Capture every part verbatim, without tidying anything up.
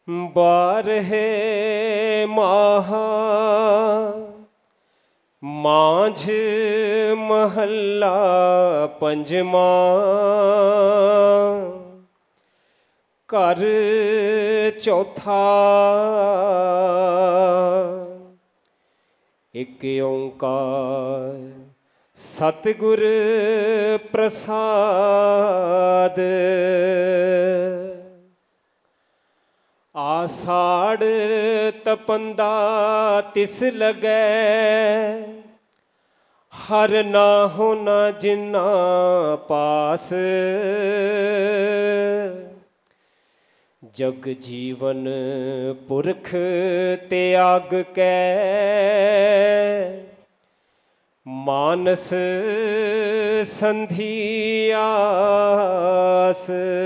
बारहे माहा मांझ महला पंजमा कर चौथा एक ओंकार सतगुर प्रसाद। आषाढ़ तपंदा तिस लगै हर ना होना जिन्ना पास। जग जीवन पुरख त्याग कै मानस संधियास।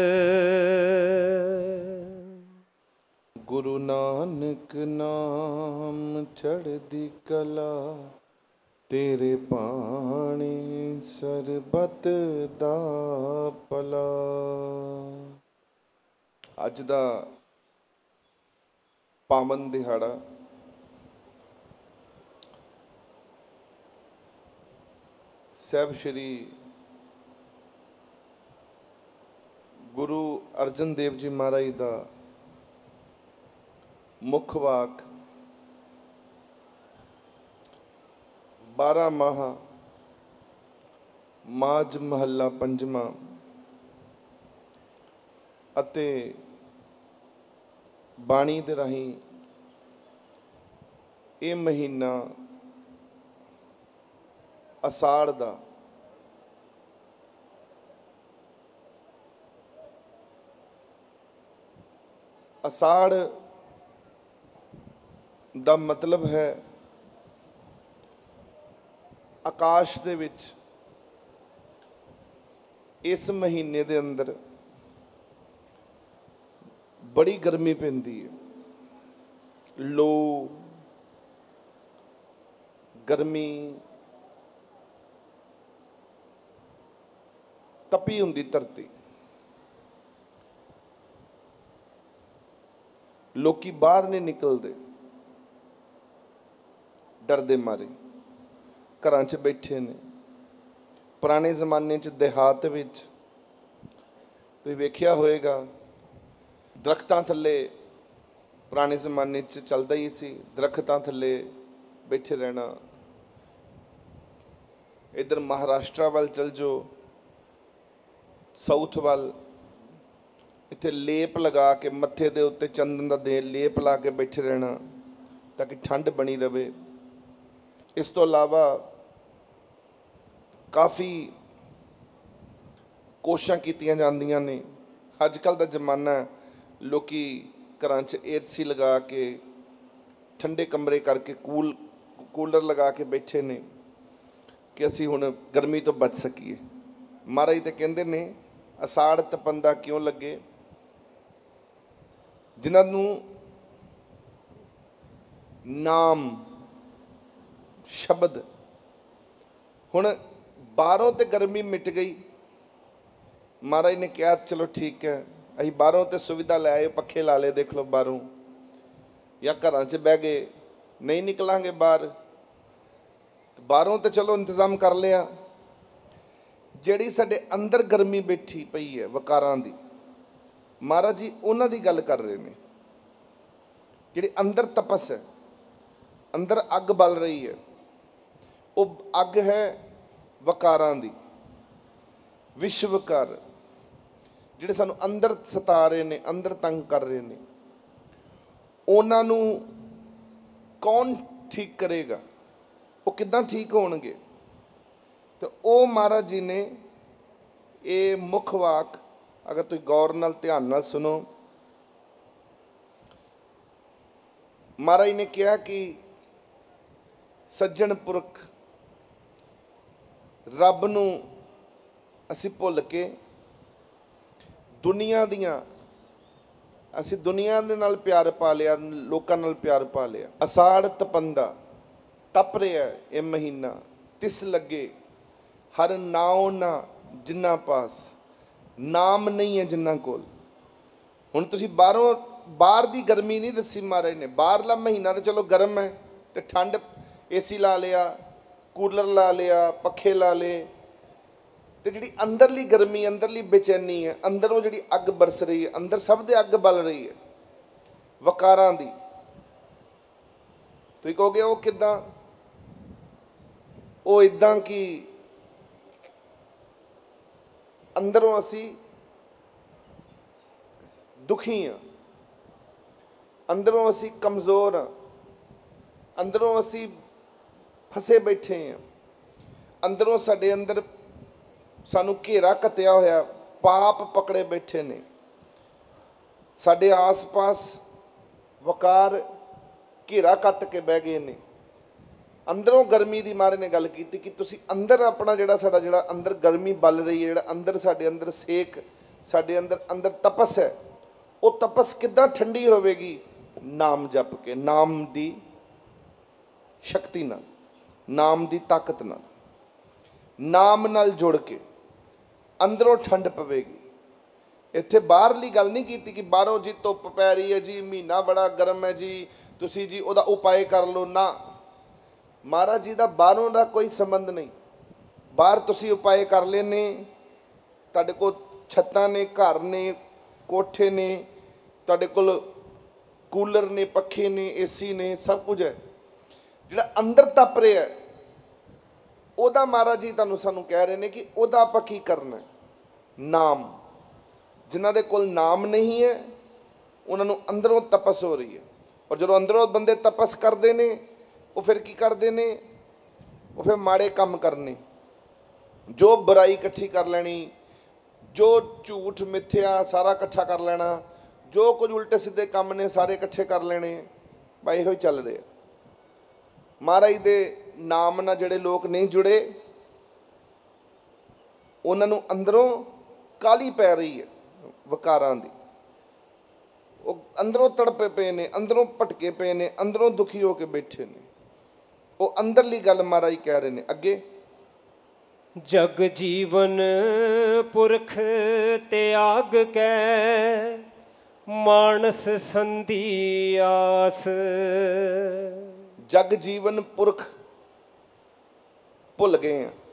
गुरु नानक नाम चढ़दी कला तेरे पाणी सरबत दा भला। अज दा पावन दिहाड़ा साहब श्री गुरु अर्जन देव जी महाराज दा मुख वाक बारह माह माज महला पंजमा अते बाणी दे राहीं ये महीना असाड़ दा असाड़ दा मतलब है आकाश दे विच इस महीने दे अंदर बड़ी गर्मी पैंदी है। लो गर्मी तपी हुंदी धरती, लोकी बाहर नहीं निकलते डर दे मारे, घरां च बैठे ने। पुराने जमाने च देहात विच तुसीं वेखिया होएगा दरख्तां थल्ले पुराने जमाने च चलदा ही सी, दरख्तां थल्ले बैठे रहना। इधर महाराष्ट्र वाल चल जाओ, साउथ वाल, इत्थे लेप लगा के मत्थे दे उत्ते चंदन दा दे लेप ला के बैठे रहना ताकि ठंड बनी रहे। इस तो अलावा काफ़ी कोशिशां कीतियां जांदियां ने। अजकल दा जमाना लोकी घरां च एसी लगा के ठंडे कमरे करके कूल कूलर लगा के बैठे ने कि असी हुण गर्मी तो बच सकीए। महाराज तो कहंदे ने असाड़ तपंदा क्यों लगे, जिन्हां नूं नाम शब्द हुण बाहरों तो गर्मी मिट गई। महाराज ने कहा चलो ठीक है, असीं बाहरों तो सुविधा लै आए, पखे ला ले, देख लो बाहरों, या घरां च बह गए, नहीं निकलांगे बाहर, बाहरों तो चलो इंतजाम कर लिया। जिहड़ी साडे अंदर गर्मी बैठी पई है वकारां दी, महाराज जी उन्हां दी गल कर रहे हैं। जिहड़ी अंदर तपस है, अंदर अग बल रही है, वो अग है वकारां दी, विश्वकार जिहड़े सानू अंदर सता रहे ने, अंदर तंग कर रहे ने, उन्हां नू कौन ठीक करेगा, वो किद्दां ठीक होणगे। तो वो महाराज जी ने ये मुख वाक अगर तुम गौर नाल ध्यान नाल सुनो, महाराज ने कहा कि सज्जन पुरख रब नूं असी भुल के दुनिया दियां असी दुनिया दे नाल प्यार पा लिया, लोकां नाल प्यार पा लिया। असाड़ तपंदा तप रहा ये महीना, तिस लगे हर नाओ ना जिन्ना पास, नाम नहीं है जिन्ना कोल। हुण तुसीं बाहरों बाहर दी गर्मी नहीं दसी महाराज ने। बाहरला महीना तो चलो गर्म है, तो ठंड एसी ला लिया, कूलर ला लिया, पखे ला ले, तो जी अंदरली गर्मी, अंदरली बेचैनी है, अंदरों जी अग बरस रही है, अंदर सब दे अग बल रही है वकारां दी। तुसीं कहोगे वो किदां? वो इदां कि अंदरों असी दुखी हाँ, अंदरों असी कमज़ोर हाँ, अंदरों असी फसे बैठे हैं, अंदरों साडे अंदर सानू घेरा कत्या होया, पाप पकड़े बैठे ने, साडे आस पास वकार घेरा कट के बह गए ने। अंदरों गर्मी की मारे ने गल की कि तुसी अंदर अपना जिहड़ा साडा जिहड़ा अंदर गर्मी बल रही है, जिहड़ा अंदर साडे अंदर सेक, साडे अंदर अंदर तपस है, वो तपस किद्दां ठंडी होवेगी? नाम जप के, नाम दी शक्ति नाल, नाम दी ताकत नाल, नाम नाल जुड़ के अंदरों ठंड पवेगी। इत्थे बाहरली गल नहीं की कि बाहरों जी धुप पै रही है जी, महीना बड़ा गर्म है जी, तुसी जी उहदा उपाय कर लो ना। महाराज जी का बाहरों का कोई संबंध नहीं। बाहर तुसी उपाय कर लेने, तुहाडे कोल छत्तां ने, घर ने, कोठे ने, तुहाडे कोल कूलर ने, पखे ने, एसी ने, सब कुछ है। जिहड़ा अंदर तप रहा है उहदा महाराज जी तुहानूं सानूं कह रहे हैं कि उहदा आपां की करना है? नाम। जिन्हां दे कोल नाम नहीं है उन्हां नूं अंदरों तपस हो रही है। और जो अंदरों बंदे तपस करते हैं वो फिर की करते हैं? वो फिर माड़े काम करने, जो बुराई इकट्ठी कर लेनी, जो झूठ मिथ्या सारा इकट्ठा कर लेना, जो कुछ उल्टे सीधे काम ने सारे इकट्ठे कर लेने। भाई इहो ही चल रहे। महाराज दे नाम नाल जिहड़े लोग नहीं जुड़े उन्हां नूं अंदरों काली पै रही है वकारां दी, वो अंदरों तड़पे पे ने, अंदरों भटके पे ने, अंदरों दुखी होके बैठे ने। वो अंदरली गल महाराज कह रहे हैं अगे, जग जीवन पुरख त्याग कै मानस संधि आस। जग जीवन पुरख भुल गए हैं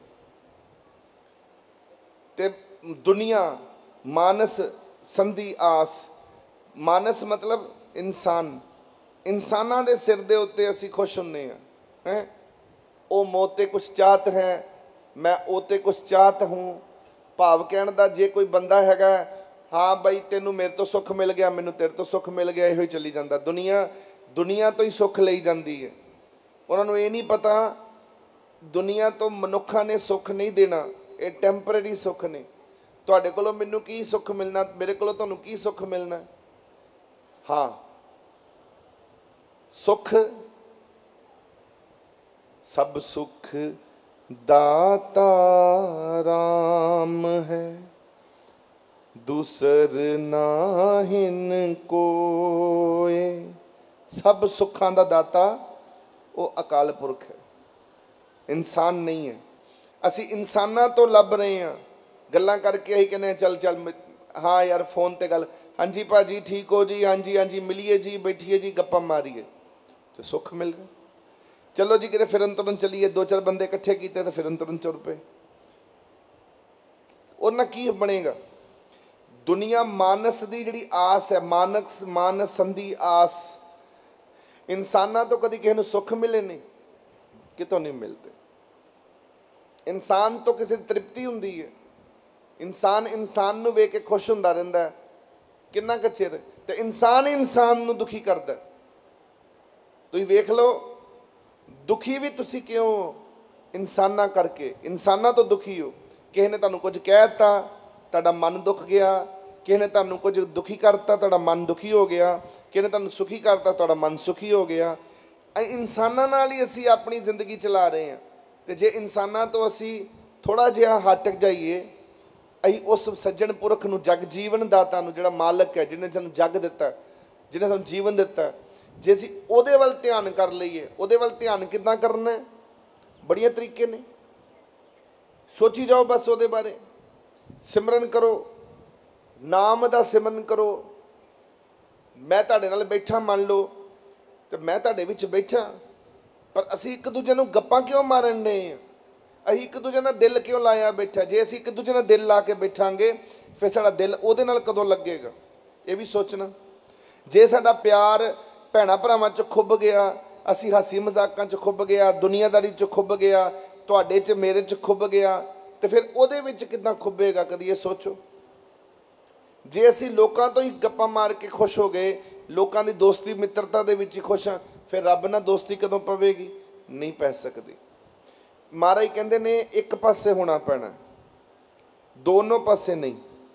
ते दुनिया मानस संधि आस। मानस मतलब इंसान, इंसाना दे सिर दे उत्ते असी खुश हुन्ने हैं हैं। ओ मोते कुछ चाहत हैं, मैं ओते कुछ चाहत हूँ। भाव कहण दा जे कोई बंदा हैगा, हाँ बई तेनू मेरे तो सुख मिल गया, मैनू तेरे तो सुख मिल गया, इहो ही चली जांदा। दुनिया दुनिया तो ही सुख लई जांदी है। उन्होंने ये नहीं पता दुनिया तो मनुखा ने सुख नहीं देना, ये टैंपरेरी सुख ने। तुहाडे कोलों मैनू की सुख मिलना, मेरे कोलों तुहानू की सुख मिलना? हाँ, सुख सब सुख दाता राम है, दूसर नाहिन कोय। सब सुखां दा दाता वो अकाल पुरख है, इंसान नहीं है। असी इंसाना तो लभ रहे हैं, गल्लां करके असीं कहने चल चल हाँ यार फोन ते गल, हाँ जी भाजी ठीक हो जी, हाँ जी हाँ जी मिलिए जी, बैठिए जी, गप्पा मारिए, तो सुख मिल गया। चलो जी किते फिरन तुरन चलीए, दो चार बंदे इकट्ठे कीते तो फिरन तुरन चुर पे, और ना की बनेगा। दुनिया मानस की जिहड़ी आस है, मानस मानस संधि आस। इंसाना तो कभी किसी को सुख मिले नहीं, कितों नहीं मिलते। इंसान तो किसी तृप्ति हुंदी है, इंसान इंसान नूं वेख के खुश हुंदा रहिंदा है किन्ना क चिर, ते इंसान इंसान नूं दुखी करदा। तुसीं वेख लो, दुखी भी तुसीं क्यों? इंसाना करके। इंसाना तो दुखी हो, किसी ने तुहानूं कुछ कह दित्ता, तुहाडा मन दुख गया, किसी ने तुहानूं कुछ दुखी करता, तुहाडा मन दुखी हो गया, किसी ने तुहानूं सुखी करता, तुहाडा मन सुखी हो गया। इंसाना नाल ही असीं अपनी जिंदगी चला रहे हैं। तो जे इंसाना तो असी थोड़ा जिहा हट जाइए, असीं उस सज्जण पुरख नूं, जग जीवन दाता नूं, जिहड़ा मालक है, जिन्हें सानूं जग दिता, जिन्हें सानूं जीवन दिता, जे असीं उहदे वल ध्यान कर लईए। उहदे वल ध्यान किद्दां करना है? बड़ियां तरीके ने, सोची जाओ बस उहदे बारे। सिमरन करो, नाम दा सिमरन करो, मैं तुहाडे नाल बैठा मान लो तो मैं तुहाडे विच बैठा, पर असी एक दूजे नूं गप्पां क्यों मारन डे आ? असीं एक दूजे नाल दिल क्यों लाया बैठा? जे असीं एक दूजे नाल दिल ला के बैठांगे फिर साडा दिल उहदे नाल कदों लगेगा? ये भी सोचना। जे साडा प्यार भैणां भरावां च खुब गया, असीं हासी मजाकां च खुब गया, दुनियादारी च खुब गया, तुहाडे च मेरे च खुब गया, तो फिर उहदे विच किदां खुबेगा? कदी ये सोचो। जे असी लोगों तो ही गप्पा मार के खुश हो गए, लोगों की दोस्ती मित्रता दे विच ही खुश हाँ, फिर रब नाल दोस्ती कदों पवेगी? नहीं पै सकती। महाराज कहते ने एक पासे होना पैना, दोनों पासे नहीं।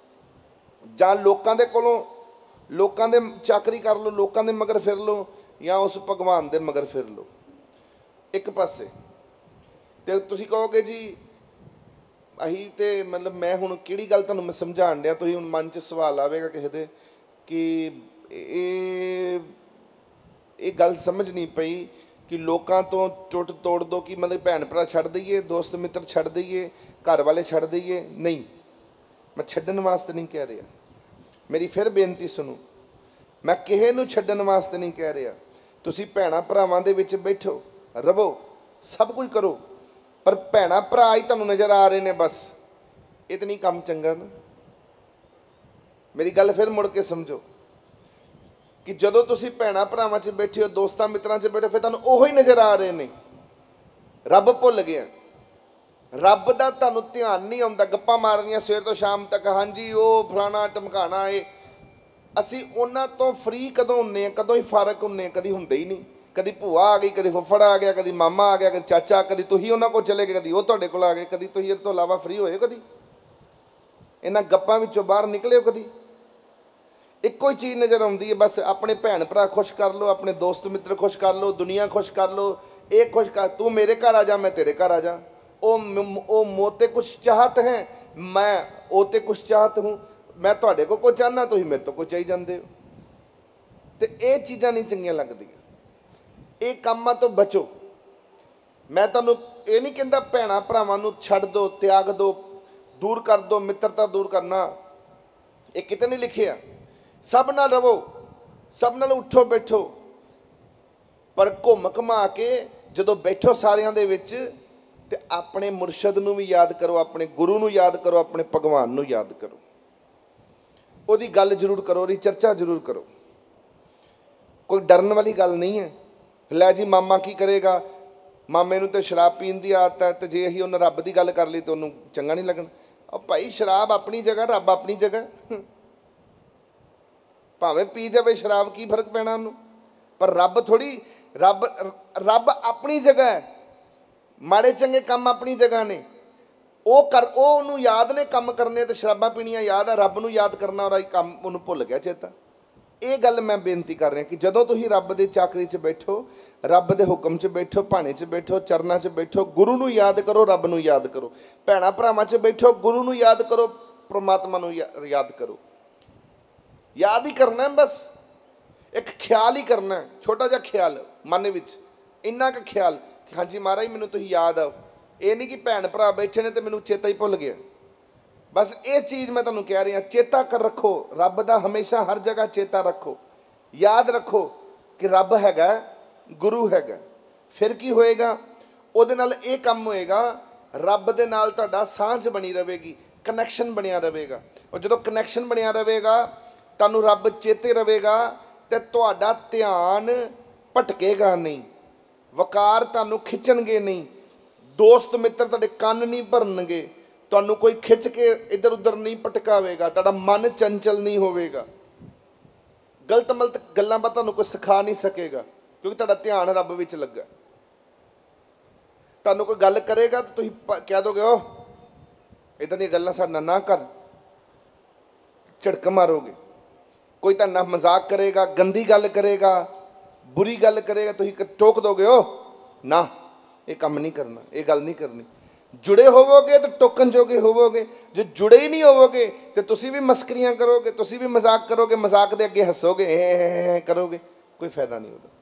जां लोगों दे कोलों लोगों दे चाकरी कर लो, लोगों दे मगर फिर लो, या उस भगवान दे मगर फिर लो। एक पासे तो तुसीं कहोगे जी अही तो मतलब मैं हुण किहड़ी गल तुहानूं मैं समझाण दिया, तुसीं हुण मन च सवाल आवेगा किसी दे कि ये ये गल समझ नहीं पई कि लोगों तो टुट तोड़ दो कि मतलब भैन भरा छड्ड दईए, दोस्त मित्र छड्ड दईए, घर वाले छड्ड दईए। नहीं, मैं छड्डण वास्ते नहीं कह रहा। मेरी फिर बेनती सुनो, मैं किसी नूं छड्डण वास्ते नहीं कह रहा। तुसीं भैणां भरावां दे विच बैठो, रवो, सब कुछ करो, पर भैणां भरा ही तुहानूं नज़र आ रहे ने बस, ये तो नहीं काम चंगा ना। मेरी गल फिर मुड़ के समझो कि जदों तुसीं भैणां भरावां च बैठे हो, दोस्तां मित्रां च बैठे, फिर तुहानूं ओही नज़र आ रहे ने। रब भुल गया, रब दा तुहानूं ध्यान नहीं आउंदा। गप्पां मारनियां सवेर तो शाम तक, हाँ जी वो फलाना टमकाना है। असीं उन्हां तो फ्री कदों हुंदे, कदों ही फारक हुंदे? कदी हुंदे ही नहीं। कदी भूआ आ गई, कदी फुफड़ आ गया, कदी मामा आ गया, कदी चाचा, कदी तुसीं उन्हां कोल चले गए, कदी वो तुहाडे कोल आ गए। कदी तुसीं इस तों इलावा फ्री होए? कदी इन्हां गप्पां विचों बाहर निकले हो? कदी इक्को ही चीज़ नज़र आउंदी है, बस अपने भैन भरा खुश कर लो, अपने दोस्त मित्र खुश कर लो, दुनिया खुश कर लो, ये खुश कर, तू मेरे घर आ जा, मैं तेरे घर आ जा। ओ ओ मोते कुछ चाहत हैं, मैं ओते कुछ चाहत हूँ, मैं तुहाडे को कुछ चाहना, तुसीं मेरे तो कुछ चाही जांदे हो। ते ये चीज़ां नहीं चंगियां लगदियां, ये कामां तो बचो। मैं तुहानूं ये नहीं कहंदा भैणां भरावां नूं छड्ड दो, त्याग दो, दूर कर दो, मित्रता दूर करना, ये किते नहीं लिखिया। सब नाल रवो, सब नाल उठो बैठो, पर घुम घुमा के जदों बैठो सारियां दे विच ते अपने मुरशद नूं भी याद करो, अपने गुरु नूं याद करो, अपने भगवान नूं याद करो, उहदी गल जरूर करो, उहदी चर्चा जरूर करो। कोई डरन वाली गल नहीं है। लै जी मामा की करेगा, मामे नूं ते शराब पीण दी आदत है, तो जे असीं उन्हें रब की गल कर ली तो उन्होंने चंगा नहीं लगना। और भाई शराब अपनी जगह, रब अपनी जगह, भावें पी जाए शराब, की फर्क पैना उन्होंने? पर रब थोड़ी, रब रब अपनी जगह है, माड़े चंगे काम अपनी जगह ने। वो कर वो उन्होंने याद ने काम करने, तो शराबां पीनियां याद है, रब नूं याद करना और काम उन्होंने भुल गया चेता। ये गल मैं बेनती कर रहा कि जदों तुसीं रब दे चाकरी च बैठो, रब दे हुक्म च बैठो, भाणे च बैठो, चरनां च बैठो, गुरु नूं याद करो, रब नूं याद करो। भैणां भरावां च बैठो, गुरु नूं याद करो, परमात्मा नूं याद करो। याद ही करना है, बस एक ख्याल ही करना है, छोटा जिहा ख्याल मन विच, इन्ना क ख्याल कि हाँ जी महाराज मैनूं तुसीं याद आओ। ये नहीं कि भैन भरा बैठे ने तो मैनूं चेता ही भुल गया। बस ये चीज़ मैं तुहानूं कह रहा, चेता कर रखो, रब दा हमेशा हर जगह चेता रखो, याद रखो कि रब हैगा, गुरु हैगा। फिर की होएगा? उहदे नाल ये काम होएगा, रब दे नाल तुहाडा सांझ बनी रहेगी, कनैक्शन बनिया रहेगा। और जदों कनैक्शन बनिया रहेगा, तुहानूं रब चेते रहेगा, तो तुहाडा ध्यान भटकेगा नहीं, वकार तुहानूं खिंचणगे नहीं, दोस्त मित्र तुहाडे कंन नहीं भरनगे, तुहानूं कोई खिंच के इधर उधर नहीं भटकावेगा, तुहाडा मन चंचल नहीं होवेगा, गलत मलत गल्लां बातां तुहानूं कोई सिखा नहीं सकेगा, क्योंकि तुहाडा ध्यान रब विच लगा। तुहानूं कोई गल करेगा तो तुसीं कह दोगे ओ इदां दी गल्लां साडे नाल ना कर, झड़क मारोगे। कोई तुहाडे नाल मजाक करेगा, गंदी गल करेगा, बुरी गल करेगा, तुसीं टोक दोगे ओ ना, ये काम नहीं करना, ये गल नहीं करनी। जुड़े होवोगे तो टोकन जोगे होवोगे, जो जुड़े ही नहीं होवोगे तो तुसी भी मस्करियां करोगे, तुसी भी मजाक करोगे, मजाक दे अगे हसोगे, हे करोगे, कोई फायदा नहीं होता।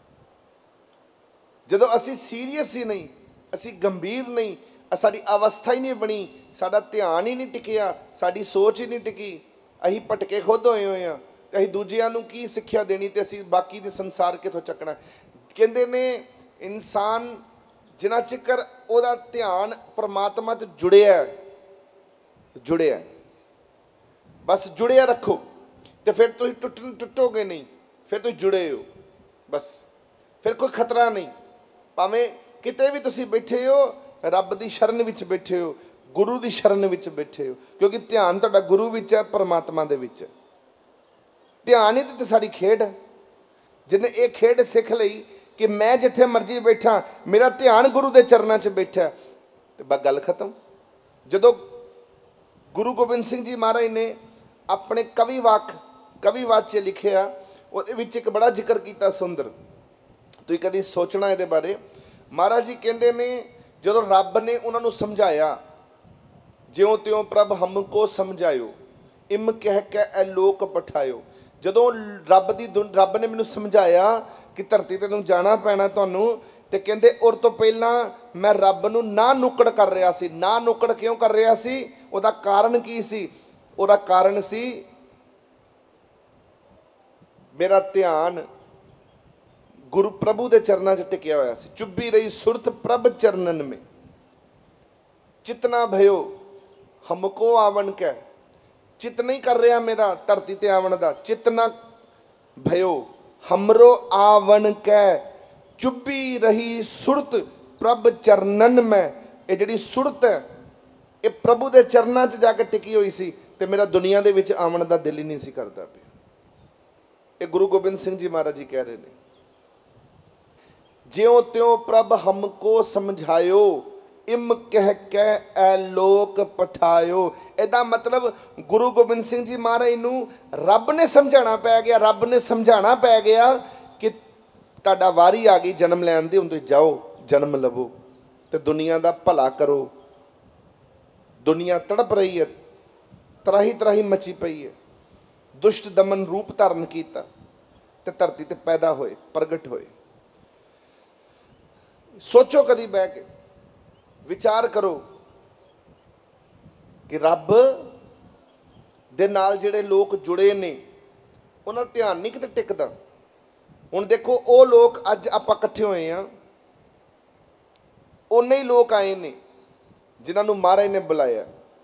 जदों असी सीरीयस ही नहीं, असी गंभीर नहीं, साडी अवस्था ही नहीं बनी, साडा ध्यान ही नहीं टिकिया, साडी सोच ही नहीं टिकी, असीं भटके खुद होए हुए हैं, ਤੇ ਅਸੀਂ ਦੂਜਿਆਂ ਨੂੰ ਕੀ ਸਿੱਖਿਆ ਦੇਣੀ ਤੇ ਅਸੀਂ ਬਾਕੀ ਦੇ ਸੰਸਾਰ ਕਿੱਥੋਂ ਚੱਕਣਾ। ਕਹਿੰਦੇ ਨੇ ਇਨਸਾਨ ਜਿੰਨਾ ਚਿਰ ਉਹਦਾ ਧਿਆਨ ਪਰਮਾਤਮਾ 'ਚ ਜੁੜਿਆ ਜੁੜਿਆ ਬਸ ਜੁੜਿਆ ਰੱਖੋ ਤੇ ਫਿਰ ਤੁਸੀਂ ਟੁੱਟ ਟੁੱਟੋਗੇ ਨਹੀਂ, ਫਿਰ ਤੁਸੀਂ ਜੁੜੇ ਹੋ ਬਸ, ਫਿਰ ਕੋਈ ਖਤਰਾ ਨਹੀਂ। ਭਾਵੇਂ ਕਿਤੇ ਵੀ ਤੁਸੀਂ ਬੈਠੇ ਹੋ, ਰੱਬ ਦੀ ਸ਼ਰਨ ਵਿੱਚ ਬੈਠੇ ਹੋ, ਗੁਰੂ ਦੀ ਸ਼ਰਨ ਵਿੱਚ ਬੈਠੇ ਹੋ, ਕਿਉਂਕਿ ਧਿਆਨ ਤੁਹਾਡਾ ਗੁਰੂ ਵਿੱਚ ਹੈ, ਪਰਮਾਤਮਾ ਦੇ ਵਿੱਚ। ਧਿਆਨ ਹੀ ਤੇ ਸਾਡੀ ਖੇਡ ਹੈ। ਜਿਹਨੇ ਇਹ ਖੇਡ ਸਿੱਖ ਲਈ ਕਿ ਮੈਂ ਜਿੱਥੇ ਮਰਜ਼ੀ ਬੈਠਾ, ਮੇਰਾ ਧਿਆਨ ਗੁਰੂ ਦੇ ਚਰਨਾਂ 'ਚ ਬੈਠਾ, ਤੇ ਬਸ ਗੱਲ ਖਤਮ। ਜਦੋਂ ਗੁਰੂ ਗੋਬਿੰਦ ਸਿੰਘ ਜੀ ਮਹਾਰਾਜ ਨੇ ਆਪਣੇ ਕਵੀ ਵਾਕ ਕਵੀ ਵਾਚ 'ਚ ਲਿਖਿਆ, ਉਹਦੇ ਵਿੱਚ ਇੱਕ ਬੜਾ ਜ਼ਿਕਰ ਕੀਤਾ ਸੁੰਦਰ, ਤੁਸੀਂ ਕਦੀ ਸੋਚਣਾ ਇਹਦੇ ਬਾਰੇ। ਮਹਾਰਾਜ ਜੀ ਕਹਿੰਦੇ ਨੇ ਜਦੋਂ ਰੱਬ ਨੇ ਉਹਨਾਂ ਨੂੰ ਸਮਝਾਇਆ, ਜਿਉਂ ਤਿਉਂ ਪ੍ਰਭ ਹਮਕੋ ਸਮਝਾਇਓ, ਇਮ ਕਹਿ ਕੇ ਐ ਲੋਕ ਪਠਾਇਓ। ਜਦੋਂ ਰੱਬ ਦੀ ਰੱਬ ਨੇ ਮੈਨੂੰ ਸਮਝਾਇਆ ਕਿ ਧਰਤੀ ਤੇ ਨੂੰ ਜਾਣਾ ਪੈਣਾ ਤੁਹਾਨੂੰ, ਤੇ ਕਹਿੰਦੇ ਉਰ ਤੋਂ ਪਹਿਲਾਂ ਮੈਂ ਰੱਬ ਨੂੰ ਨਾ ਨੁੱਕੜ ਕਰ ਰਿਹਾ ਸੀ। ਨਾ ਨੁੱਕੜ ਕਿਉਂ ਕਰ ਰਿਹਾ ਸੀ? ਉਹਦਾ ਕਾਰਨ ਕੀ ਸੀ? ਉਹਦਾ ਕਾਰਨ ਸੀ ਮੇਰਾ ਧਿਆਨ ਗੁਰੂ ਪ੍ਰਭੂ ਦੇ ਚਰਨਾਂ 'ਚ ਟਿਕਿਆ ਹੋਇਆ ਸੀ। ਚੁੱਭੀ ਰਹੀ ਸੁਰਤ ਪ੍ਰਭ ਚਰਨਨ ਮੇ, ਚਿਤਨਾ ਭਇਓ ਹਮਕੋ ਆਵਣ ਕੈ। ਚਿਤ ਨਹੀਂ ਕਰ ਰਿਹਾ ਮੇਰਾ ਧਰਤੀ ਤੇ ਆਵਣ ਦਾ, ਚਿਤਨਾ ਭਇਓ ਹਮਰੋ ਆਵਣ ਕੈ, ਚੁੱਭੀ ਰਹੀ ਸੁਰਤ ਪ੍ਰਭ ਚਰਨਨ ਮੈਂ। ਇਹ ਜਿਹੜੀ ਸੁਰਤ ਹੈ ਇਹ ਪ੍ਰਭੂ ਦੇ ਚਰਨਾਂ 'ਚ ਜਾ ਕੇ ਟਿਕੀ ਹੋਈ ਸੀ, ਤੇ ਮੇਰਾ ਦੁਨੀਆ ਦੇ ਵਿੱਚ ਆਵਣ ਦਾ ਦਿਲ ਹੀ ਨਹੀਂ ਸੀ ਕਰਦਾ ਪਿਆ। ਇਹ ਗੁਰੂ ਗੋਬਿੰਦ ਸਿੰਘ ਜੀ ਮਹਾਰਾਜ ਜੀ ਕਹਿ ਰਹੇ ਨੇ, ਜਿਉਂ ਤਿਉਂ ਪ੍ਰਭ ਹਮਕੋ ਸਮਝਾਇਓ, ਇਮ ਕਹਿ ਕੇ ਐ ਲੋਕ ਪਠਾਇਓ। ਇਹਦਾ ਮਤਲਬ ਗੁਰੂ ਗੋਬਿੰਦ ਸਿੰਘ ਜੀ ਮਹਾਰਾਜ ਨੂੰ ਰੱਬ ਨੇ ਸਮਝਾਉਣਾ ਪੈ ਗਿਆ। ਰੱਬ ਨੇ ਸਮਝਾਉਣਾ ਪੈ ਗਿਆ ਕਿ ਤੁਹਾਡਾ ਵਾਰੀ ਆ ਗਈ ਜਨਮ ਲੈਣ ਦੀ, ਹੁਣ ਤੁਸੀਂ ਜਾਓ ਜਨਮ ਲਵੋ ਤੇ ਦੁਨੀਆ ਦਾ ਭਲਾ ਕਰੋ। ਦੁਨੀਆ ਤੜਪ ਰਹੀ ਹੈ, ਤਰਾਹੀ ਤਰਾਹੀ ਮਚੀ ਪਈ ਹੈ। ਦੁਸ਼ਟ ਦਮਨ ਰੂਪ ਧਾਰਨ ਕੀਤਾ ਤੇ ਧਰਤੀ ਤੇ ਪੈਦਾ ਹੋਏ, ਪ੍ਰਗਟ ਹੋਏ। ਸੋਚੋ ਕਦੀ ਬਹਿ ਕੇ, ਵਿਚਾਰ ਕਰੋ ਕਿ ਰੱਬ ਦੇ ਨਾਲ ਜਿਹੜੇ ਲੋਕ ਜੁੜੇ ਨੇ ਉਹਨਾਂ ਦਾ ਧਿਆਨ ਨਹੀਂ ਕਿਤੇ ਟਿਕਦਾ। ਹੁਣ ਦੇਖੋ ਉਹ ਲੋਕ ਅੱਜ ਆਪਾਂ ਇਕੱਠੇ ਹੋਏ ਆ, ਉਨੇ ਹੀ ਲੋਕ ਆਏ ਨੇ ਜਿਨ੍ਹਾਂ ਨੂੰ ਮਹਾਰਾਜ ਨੇ ਬੁਲਾਇਆ,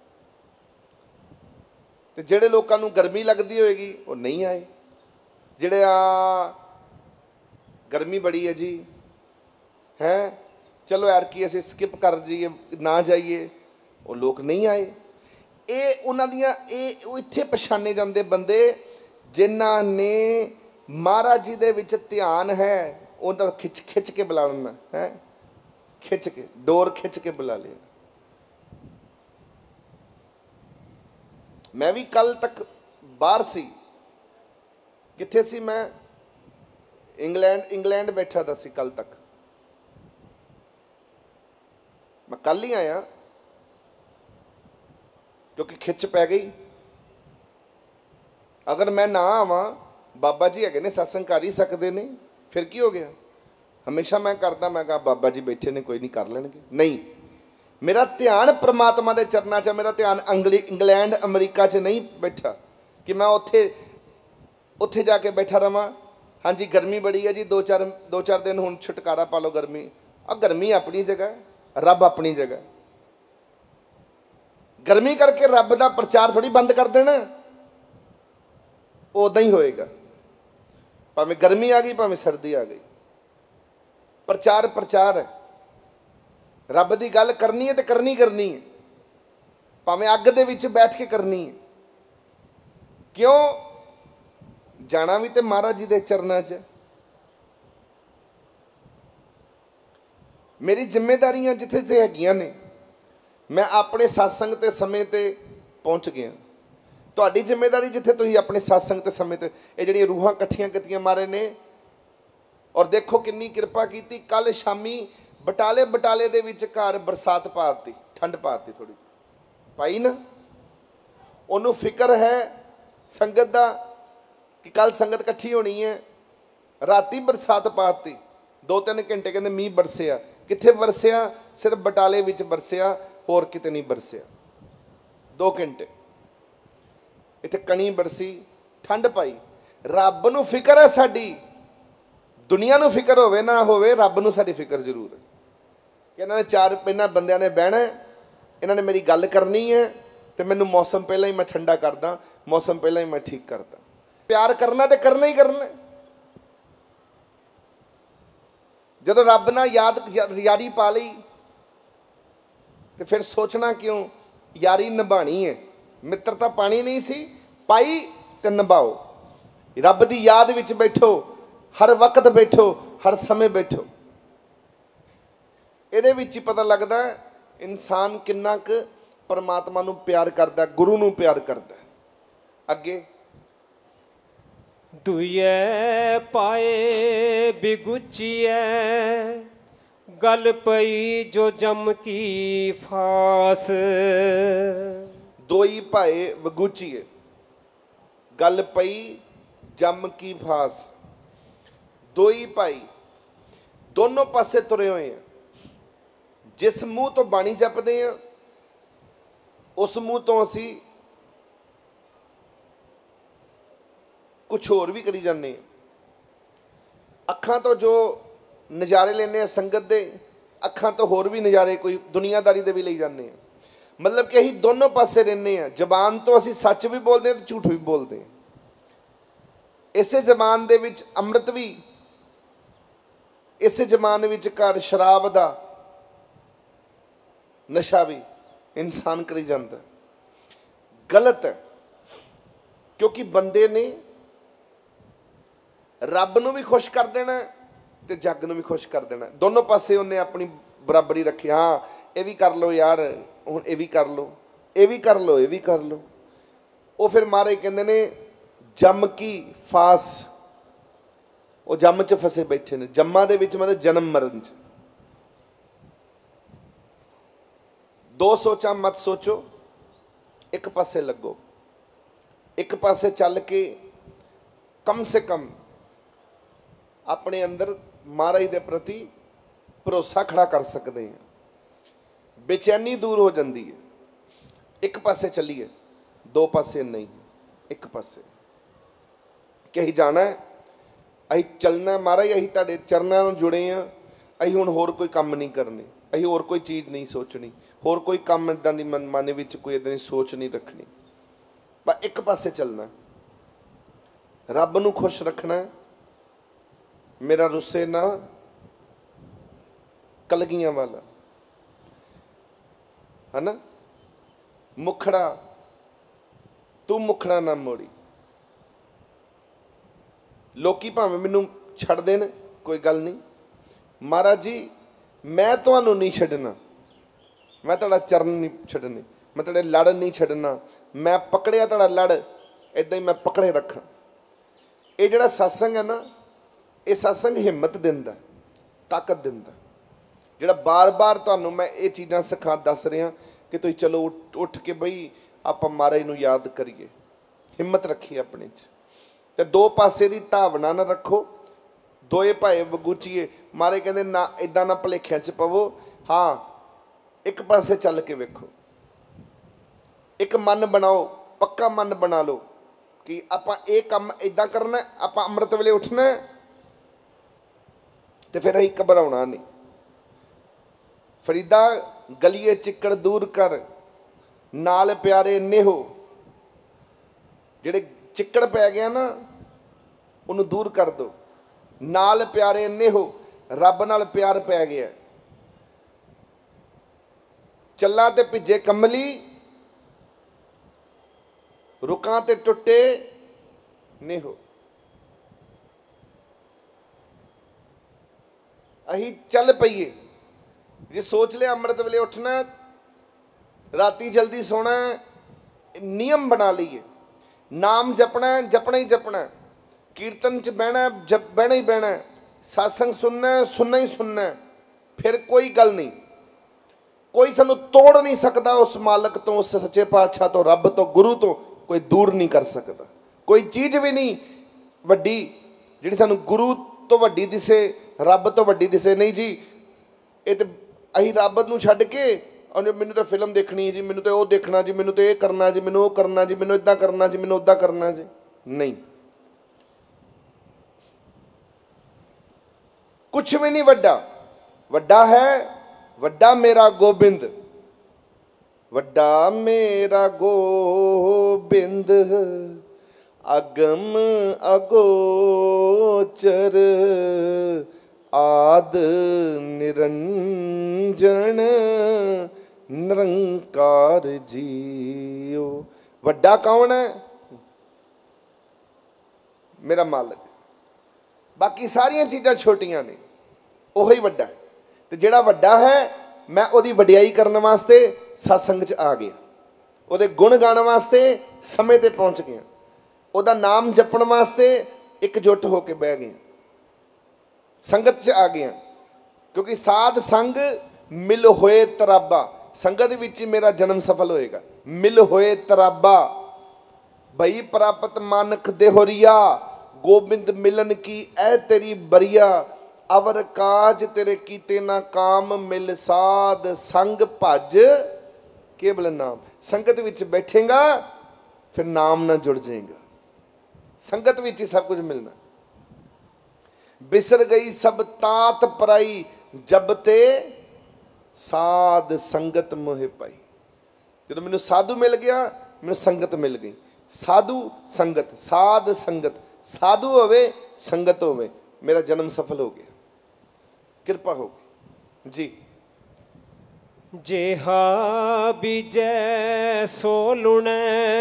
ਤੇ ਜਿਹੜੇ ਲੋਕਾਂ ਨੂੰ ਗਰਮੀ ਲੱਗਦੀ ਹੋਏਗੀ ਉਹ ਨਹੀਂ ਆਏ। ਜਿਹੜੇ ਆ ਗਰਮੀ ਬੜੀ ਹੈ ਜੀ, ਹੈ ਚਲੋ ਯਾਰ ਕੀ ਅਸੀਂ ਸਕਿਪ ਕਰ ਜਾਈਏ, ਨਾ ਜਾਈਏ, ਉਹ ਲੋਕ ਨਹੀਂ ਆਏ। ਇਹ ਉਹਨਾਂ ਦੀਆਂ ਇਹ ਉਹ ਇੱਥੇ ਪਛਾਣੇ ਜਾਂਦੇ ਬੰਦੇ ਜਿਨ੍ਹਾਂ ਨੇ ਮਹਾਰਾਜ ਜੀ ਦੇ ਵਿੱਚ ਧਿਆਨ ਹੈ, ਉਹਨਾਂ ਖਿੱਚ ਖਿੱਚ ਕੇ ਬੁਲਾ ਲੈਣਾ ਹੈ, ਖਿੱਚ ਕੇ ਡੋਰ ਖਿੱਚ ਕੇ ਬੁਲਾ ਲਿਆ। ਮੈਂ ਵੀ ਕੱਲ ਤੱਕ ਬਾਹਰ ਸੀ। ਕਿੱਥੇ ਸੀ ਮੈਂ? ਇੰਗਲੈਂਡ ਇੰਗਲੈਂਡ ਬੈਠਾ ਦਾ ਸੀ ਕੱਲ ਤੱਕ। ਮੈਂ ਕੱਲ ਹੀ ਆਇਆ ਕਿਉਂਕਿ ਖਿੱਚ ਪੈ ਗਈ। ਅਗਰ ਮੈਂ ਨਾ ਆਵਾਂ, ਬਾਬਾ ਜੀ ਹੈਗੇ ਨੇ ਸਤਸੰਗ ਕਰ ਹੀ ਸਕਦੇ ਨੇ, ਫਿਰ ਕੀ ਹੋ ਗਿਆ? ਹਮੇਸ਼ਾ ਮੈਂ ਕਰਦਾ, ਮੈਂ ਕਹਾ ਬਾਬਾ ਜੀ ਬੈਠੇ ਨੇ ਕੋਈ ਨਹੀਂ ਕਰ ਲੈਣਗੇ। ਨਹੀਂ, ਮੇਰਾ ਧਿਆਨ ਪ੍ਰਮਾਤਮਾ ਦੇ ਚਰਨਾਂ 'ਚ। ਮੇਰਾ ਧਿਆਨ ਅੰਗਲੀ ਇੰਗਲੈਂਡ ਅਮਰੀਕਾ 'ਚ ਨਹੀਂ ਬੈਠਾ ਕਿ ਮੈਂ ਉੱਥੇ ਉੱਥੇ ਜਾ ਕੇ ਬੈਠਾ ਰਵਾਂ। ਹਾਂਜੀ ਗਰਮੀ ਬੜੀ ਹੈ ਜੀ, ਦੋ ਚਾਰ ਦੋ ਚਾਰ ਦਿਨ ਹੁਣ ਛੁਟਕਾਰਾ ਪਾ ਲਓ ਗਰਮੀ। ਆ ਗਰਮੀ ਆਪਣੀ ਜਗ੍ਹਾ, ਰੱਬ ਆਪਣੀ ਜਗ੍ਹਾ। ਗਰਮੀ ਕਰਕੇ ਰੱਬ ਦਾ ਪ੍ਰਚਾਰ ਥੋੜ੍ਹੀ ਬੰਦ ਕਰ ਦੇਣਾ, ਉੱਦਾਂ ਹੀ ਹੋਏਗਾ। ਭਾਵੇਂ ਗਰਮੀ ਆ ਗਈ ਭਾਵੇਂ ਸਰਦੀ ਆ ਗਈ, ਪ੍ਰਚਾਰ ਪ੍ਰਚਾਰ ਹੈ। ਰੱਬ ਦੀ ਗੱਲ ਕਰਨੀ ਹੈ ਤੇ ਕਰਨੀ ਕਰਨੀ ਹੈ, ਭਾਵੇਂ ਅੱਗ ਦੇ ਵਿੱਚ ਬੈਠ ਕੇ ਕਰਨੀ ਹੈ। ਕਿਉਂ? ਜਾਣਾ ਵੀ ਤੇ ਮਹਾਰਾਜ ਜੀ ਦੇ ਚਰਨਾਂ 'ਚ। ਮੇਰੀ ਜ਼ਿੰਮੇਵਾਰੀਆਂ ਜਿੱਥੇ ਜਿੱਥੇ ਹੈਗੀਆਂ ਨੇ, ਮੈਂ ਆਪਣੇ ਸਤਸੰਗ ਤੇ ਸਮੇਂ ਤੇ ਪਹੁੰਚ ਗਿਆ। ਤੁਹਾਡੀ ਜ਼ਿੰਮੇਵਾਰੀ ਜਿੱਥੇ ਤੁਸੀਂ ਆਪਣੇ ਸਤਸੰਗ ਤੇ ਸਮੇਂ ਤੇ ਇਹ ਜਿਹੜੀਆਂ ਰੂਹਾਂ ਇਕੱਠੀਆਂ ਕੀਤੀਆਂ ਮਾਰੇ ਨੇ। ਔਰ ਦੇਖੋ ਕਿੰਨੀ ਕਿਰਪਾ ਕੀਤੀ। ਕੱਲ ਸ਼ਾਮੀ ਬਟਾਲੇ ਬਟਾਲੇ ਦੇ ਵਿੱਚ ਘਰ ਬਰਸਾਤ ਪਾ ਦਿੱਤੀ, ਠੰਡ ਪਾ ਦਿੱਤੀ ਥੋੜ੍ਹੀ ਪਾਈ ਨਾ। ਉਹਨੂੰ ਫਿਕਰ ਹੈ ਸੰਗਤ ਦਾ ਕਿ ਕੱਲ ਸੰਗਤ ਇਕੱਠੀ ਹੋਣੀ ਹੈ। ਰਾਤੀ ਬਰਸਾਤ ਪਾ ਦਿੱਤੀ, ਦੋ ਤਿੰਨ ਘੰਟੇ ਕਹਿੰਦੇ ਮੀਂਹ ਬਰਸਿਆ। ਕਿੱਥੇ ਬਰਸਿਆ? ਸਿਰਫ ਬਟਾਲੇ ਵਿੱਚ ਬਰਸਿਆ, ਹੋਰ ਕਿਤੇ ਨਹੀਂ ਬਰਸਿਆ। ਦੋ ਘੰਟੇ ਇੱਥੇ ਕਣੀ ਬਰਸੀ, ਠੰਡ ਪਾਈ। ਰੱਬ ਨੂੰ ਫਿਕਰ ਹੈ ਸਾਡੀ, ਦੁਨੀਆ ਨੂੰ ਫਿਕਰ ਹੋਵੇ ਨਾ ਹੋਵੇ, ਰੱਬ ਨੂੰ ਸਾਡੀ ਫਿਕਰ ਜ਼ਰੂਰ ਹੈ ਕਿ ਇਹਨਾਂ ਨੇ ਚਾਰ ਇਹਨਾਂ ਬੰਦਿਆਂ ਨੇ ਬਹਿਣਾ, ਇਹਨਾਂ ਨੇ ਮੇਰੀ ਗੱਲ ਕਰਨੀ ਹੈ ਤੇ ਮੈਨੂੰ ਮੌਸਮ ਪਹਿਲਾਂ ਹੀ ਮੈਂ ਠੰਡਾ ਕਰਦਾ, ਮੌਸਮ ਪਹਿਲਾਂ ਹੀ ਮੈਂ ਠੀਕ ਕਰਦਾ। ਪਿਆਰ ਕਰਨਾ ਤੇ ਕਰਨਾ ਹੀ ਕਰਨਾ। ਜਦੋਂ ਰੱਬ ਨਾਲ ਯਾਦ ਯਾਰੀ ਪਾ ਲਈ ਤੇ ਫਿਰ ਸੋਚਣਾ ਕਿਉਂ, ਯਾਰੀ ਨਿਭਾਣੀ ਹੈ। ਮਿੱਤਰਤਾ ਪਾਣੀ ਨਹੀਂ ਸੀ, ਪਾਈ ਤੇ ਨਿਭਾਓ। ਰੱਬ ਦੀ ਯਾਦ ਵਿੱਚ ਬੈਠੋ, ਹਰ ਵਕਤ ਬੈਠੋ, ਹਰ ਸਮੇਂ ਬੈਠੋ। ਇਹਦੇ ਵਿੱਚ ਹੀ ਪਤਾ ਲੱਗਦਾ ਇਨਸਾਨ ਕਿੰਨਾ ਕੁ ਪਰਮਾਤਮਾ ਨੂੰ ਪਿਆਰ ਕਰਦਾ, ਗੁਰੂ ਨੂੰ ਪਿਆਰ ਕਰਦਾ। ਅੱਗੇ ਦੁਇਏ ਪਾਏ ਬਿਗੁਚੀਐ ਗਲ ਪਈ ਜੋ ਜਮ ਕੀ ਫਾਸ। ਦੋਈ ਭਾਏ ਵਗੂਚੀਏ ਗੱਲ ਪਈ ਜਮ ਕੀ ਫਾਸ। ਦੋਈ ਭਾਈ ਦੋਨੋਂ ਪਾਸੇ ਤੁਰੇ ਹੋਏ ਆ। ਜਿਸ ਮੂੰਹ ਤੋਂ ਬਾਣੀ ਜਪਦੇ ਆ ਉਸ ਮੂੰਹ ਤੋਂ ਅਸੀਂ ਕੁਛ ਹੋਰ ਵੀ ਕਰੀ ਜਾਂਦੇ ਹਾਂ। ਅੱਖਾਂ ਤੋਂ ਜੋ ਨਜ਼ਾਰੇ ਲੈਂਦੇ ਆ ਸੰਗਤ ਦੇ, ਅੱਖਾਂ ਤੋਂ ਹੋਰ ਵੀ ਨਜ਼ਾਰੇ ਕੋਈ ਦੁਨੀਆਦਾਰੀ ਦੇ ਵੀ ਲਈ ਜਾਂਦੇ ਹਾਂ। ਮਤਲਬ ਕਿ ਅਸੀਂ ਦੋਨੋਂ ਪਾਸੇ ਰਹਿੰਦੇ ਹਾਂ। ਜ਼ਬਾਨ ਤੋਂ ਅਸੀਂ ਸੱਚ ਵੀ ਬੋਲਦੇ ਹਾਂ ਤੇ ਝੂਠ ਵੀ ਬੋਲਦੇ ਹਾਂ। ਇਸੇ ਜ਼ਬਾਨ ਦੇ ਵਿੱਚ ਅੰਮ੍ਰਿਤ ਵੀ, ਇਸੇ ਜ਼ਬਾਨ ਵਿੱਚ ਘਰ ਸ਼ਰਾਬ ਦਾ ਨਸ਼ਾ ਵੀ ਇਨਸਾਨ ਕਰੀ ਜਾਂਦਾ। ਗਲਤ ਹੈ, ਕਿਉਂਕਿ ਬੰਦੇ ਨੇ ਰੱਬ ਨੂੰ ਵੀ ਖੁਸ਼ ਕਰ ਦੇਣਾ ਤੇ ਜੱਗ ਨੂੰ ਵੀ ਖੁਸ਼ ਕਰ ਦੇਣਾ। ਦੋਨੋਂ ਪਾਸੇ ਉਹਨੇ ਆਪਣੀ ਬਰਾਬਰੀ ਰੱਖੀ। ਹਾਂ ਇਹ ਵੀ ਕਰ ਲਓ ਯਾਰ, ਹੁਣ ਇਹ ਵੀ ਕਰ ਲਓ, ਇਹ ਵੀ ਕਰ ਲਓ, ਇਹ ਵੀ ਕਰ ਲਓ। ਉਹ ਫਿਰ ਮਹਾਰਾਜ ਕਹਿੰਦੇ ਨੇ ਜੰਮ ਕੀ ਫਾਸ। ਉਹ ਜੰਮ 'ਚ ਫਸੇ ਬੈਠੇ ਨੇ। ਜੰਮਾਂ ਦੇ ਵਿੱਚ ਮਤਲਬ ਜਨਮ ਮਰਨ 'ਚ। ਦੋ ਸੋਚਾਂ ਮਤ ਸੋਚੋ, ਇੱਕ ਪਾਸੇ ਲੱਗੋ। ਇੱਕ ਪਾਸੇ ਚੱਲ ਕੇ ਕਮ ਸੇ ਕਮ ਆਪਣੇ ਅੰਦਰ ਮਹਾਰਾਜ ਦੇ ਪ੍ਰਤੀ ਭਰੋਸਾ ਖੜਾ ਕਰ ਸਕਦੇ ਹਾਂ। ਬੇਚੈਨੀ ਦੂਰ ਹੋ ਜਾਂਦੀ ਹੈ। ਇੱਕ ਪਾਸੇ ਚੱਲੀਏ, ਦੋ ਪਾਸੇ ਨਹੀਂ, ਇੱਕ ਪਾਸੇ ਕਿ ਅਸੀਂ ਜਾਣਾ, ਅਸੀਂ ਚੱਲਣਾ। ਮਹਾਰਾਜ ਅਸੀਂ ਤੁਹਾਡੇ ਚਰਨਾਂ ਨਾਲ ਜੁੜੇ ਹਾਂ। ਅਸੀਂ ਹੁਣ ਹੋਰ ਕੋਈ ਕੰਮ ਨਹੀਂ ਕਰਨੇ, ਅਸੀਂ ਹੋਰ ਕੋਈ ਚੀਜ਼ ਨਹੀਂ ਸੋਚਣੀ, ਹੋਰ ਕੋਈ ਕੰਮ ਇੱਦਾਂ ਦੀ ਮਨ ਮਨ ਵਿੱਚ ਕੋਈ ਇੱਦਾਂ ਦੀ ਸੋਚ ਨਹੀਂ ਰੱਖਣੀ। ਪਰ ਇੱਕ ਪਾਸੇ ਚੱਲਣਾ, ਰੱਬ ਨੂੰ ਖੁਸ਼ ਰੱਖਣਾ। ਮੇਰਾ ਰੁੱਸੇ ਨਾ ਕਲਗੀਆਂ ਵਾਲਾ ਹੈ ਨਾ, ਮੁਖੜਾ ਤੂੰ ਮੁਖੜਾ ਨਾ ਮੋੜੀ। ਲੋਕੀ ਭਾਵੇਂ ਮੈਨੂੰ ਛੱਡ ਦੇਣ, ਕੋਈ ਗੱਲ ਨਹੀਂ। ਮਹਾਰਾਜ ਜੀ ਮੈਂ ਤੁਹਾਨੂੰ ਨਹੀਂ ਛੱਡਣਾ, ਮੈਂ ਤੁਹਾਡਾ ਚਰਨ ਨਹੀਂ ਛੱਡਣੇ, ਮੈਂ ਤੁਹਾਡੇ ਲੜ ਨਹੀਂ ਛੱਡਣਾ। ਮੈਂ ਪਕੜਿਆ ਤੁਹਾਡਾ ਲੜ, ਇੱਦਾਂ ਹੀ ਮੈਂ ਪਕੜੇ ਰੱਖਾਂ। ਇਹ ਜਿਹੜਾ ਸਤਸੰਗ ਹੈ ਨਾ, ਇਹ ਸਤਸੰਗ ਹਿੰਮਤ ਦਿੰਦਾ, ਤਾਕਤ ਦਿੰਦਾ। ਜਿਹੜਾ ਬਾਰ-ਬਾਰ ਤੁਹਾਨੂੰ ਮੈਂ ਇਹ ਚੀਜ਼ਾਂ ਸਿਖਾ ਦੱਸ ਰਿਹਾ ਕਿ ਤੁਸੀਂ ਚਲੋ ਉੱਠ ਕੇ ਬਈ ਆਪਾਂ ਮਹਾਰਾਜ ਨੂੰ ਯਾਦ ਕਰੀਏ, ਹਿੰਮਤ ਰੱਖੀਏ ਆਪਣੇ 'ਚ। ਤੇ ਦੋ ਪਾਸੇ ਦੀ ਧਾਵਨਾ ਨਾ ਰੱਖੋ, ਦੋਏ ਭਾਏ ਵਗੂਚੀਏ। ਮਹਾਰਾਜ ਕਹਿੰਦੇ ਨਾ ਇੱਦਾਂ ਨਾ ਭੁਲੇਖਿਆਂ 'ਚ ਪਵੋ। ਹਾਂ ਇੱਕ ਪਾਸੇ ਚੱਲ ਕੇ ਵੇਖੋ, ਇੱਕ ਮਨ ਬਣਾਓ, ਪੱਕਾ ਮਨ ਬਣਾ ਲਓ ਕਿ ਆਪਾਂ ਇਹ ਕੰਮ ਇੱਦਾਂ ਕਰਨਾ। ਆਪਾਂ ਅੰਮ੍ਰਿਤ ਵੇਲੇ ਉੱਠਣਾ ਤੇ ਫਿਰ ਅਸੀਂ ਘਬਰਾਉਣਾ ਨਹੀਂ। ਫਰੀਦਾ ਗਲੀਏ ਚਿੱਕੜ ਦੂਰ ਕਰ, ਨਾਲ ਪਿਆਰੇ ਨੇਹੋ। ਜਿਹੜੇ ਚਿੱਕੜ ਪੈ ਗਿਆ ਨਾ ਉਹਨੂੰ ਦੂਰ ਕਰ ਦਿਓ। ਨਾਲ ਪਿਆਰੇ ਨੇਹੋ, ਰੱਬ ਨਾਲ ਪਿਆਰ ਪੈ ਗਿਆ। ਚੱਲਾਂ ਤੇ ਭਿੱਜੇ ਕਮਲੀ, ਰੁਕਾਂ ਤੇ ਟੁੱਟੇ ਨੇਹੋ। ਅਸੀਂ ਚੱਲ ਪਈਏ। ਜੇ ਸੋਚ ਲਿਆ ਅੰਮ੍ਰਿਤ ਵੇਲੇ ਉੱਠਣਾ, ਰਾਤੀ ਜਲਦੀ ਸੋਣਾ, ਨਿਯਮ ਬਣਾ ਲਈਏ। ਨਾਮ ਜਪਣਾ, ਜਪਣਾ ਹੀ ਜਪਣਾ। ਕੀਰਤਨ 'ਚ ਬਹਿਣਾ, ਜਪ ਬਹਿਣਾ ਹੀ ਬਹਿਣਾ। ਸਤਸੰਗ ਸੁਣਨਾ, ਸੁਣਨਾ ਹੀ ਸੁਣਨਾ। ਫਿਰ ਕੋਈ ਗੱਲ ਨਹੀਂ, ਕੋਈ ਸਾਨੂੰ ਤੋੜ ਨਹੀਂ ਸਕਦਾ ਉਸ ਮਾਲਕ ਤੋਂ, ਉਸ ਸੱਚੇ ਪਾਤਸ਼ਾਹ ਤੋਂ, ਰੱਬ ਤੋਂ, ਗੁਰੂ ਤੋਂ। ਕੋਈ ਦੂਰ ਨਹੀਂ ਕਰ ਸਕਦਾ। ਕੋਈ ਚੀਜ਼ ਵੀ ਨਹੀਂ ਵੱਡੀ ਜਿਹੜੀ ਸਾਨੂੰ ਗੁਰੂ ਤੋਂ ਵੱਡੀ ਦਿਸੇ, ਰੱਬ ਤੋਂ ਵੱਡੀ ਦਿਸੇ। ਨਹੀਂ ਜੀ, ਇਹ ਤਾਂ ਅਸੀਂ ਰੱਬ ਨੂੰ ਛੱਡ ਕੇ ਉਹਨੇ ਮੈਨੂੰ ਤਾਂ ਫਿਲਮ ਦੇਖਣੀ ਹੈ ਜੀ, ਮੈਨੂੰ ਤਾਂ ਉਹ ਦੇਖਣਾ ਜੀ, ਮੈਨੂੰ ਤਾਂ ਇਹ ਕਰਨਾ ਜੀ, ਮੈਨੂੰ ਉਹ ਕਰਨਾ ਜੀ, ਮੈਨੂੰ ਇੱਦਾਂ ਕਰਨਾ ਜੀ, ਮੈਨੂੰ ਉੱਦਾਂ ਕਰਨਾ ਜੀ। ਨਹੀਂ, कुछ भी नहीं वड्डा, वड्डा है वड्डा मेरा गोबिंद, वड्डा मेरा गोबिंद, अगम अगोचर आद निरंजन निरंकार जीओ। वड्डा कौन है? मेरा मालिक। बाकी सारियां चीज़ां छोटियां ने, ਉਹੀ ਵੱਡਾ ਤੇ ਜਿਹੜਾ ਵੱਡਾ ਹੈ मैं ਉਹਦੀ ਵਡਿਆਈ ਕਰਨ ਵਾਸਤੇ सत्संग च आ गया, ਉਹਦੇ ਗੁਣ ਗਾਉਣ ਵਾਸਤੇ ਸਮੇਂ ਤੇ ਪਹੁੰਚ ਗਿਆ, ਉਹਦਾ ਨਾਮ ਜਪਣ ਵਾਸਤੇ ਇਕਜੁੱਟ ਹੋ ਕੇ ਬਹਿ ਗਏ, ਸੰਗਤ ਚ ਆ ਗਏ। ਕਿਉਂਕਿ ਸਾਧ ਸੰਗ ਮਿਲ ਹੋਏ ਤਰਾਬਾ, ਸੰਗਤ ਵਿੱਚ ਹੀ ਮੇਰਾ ਜਨਮ ਸਫਲ ਹੋਏਗਾ। ਮਿਲ ਹੋਏ ਤਰਾਬਾ ਭਈ ਪ੍ਰਾਪਤ ਮਾਨਕ ਦੇਹੋਰੀਆ, गोबिंद मिलन की ऐ तेरी बरिया, अवर काज तेरे कीते ना काम, मिल साध संग भज केवल नाम। संगत विच बैठेगा फिर नाम ना जुड़ जाएगा, संगत विच ही सब कुछ मिलना। बिसर गई सब तात पराई, जब ते साध संगत मोहे पाई। जब मैनू साधु मिल गया, मैनू संगत मिल गई। साधु संगत, साध संगत, साधु होवे संगत होवे, मेरा जन्म सफल हो गया, कृपा हो गई जी। जेहा बीजै सो लुणै,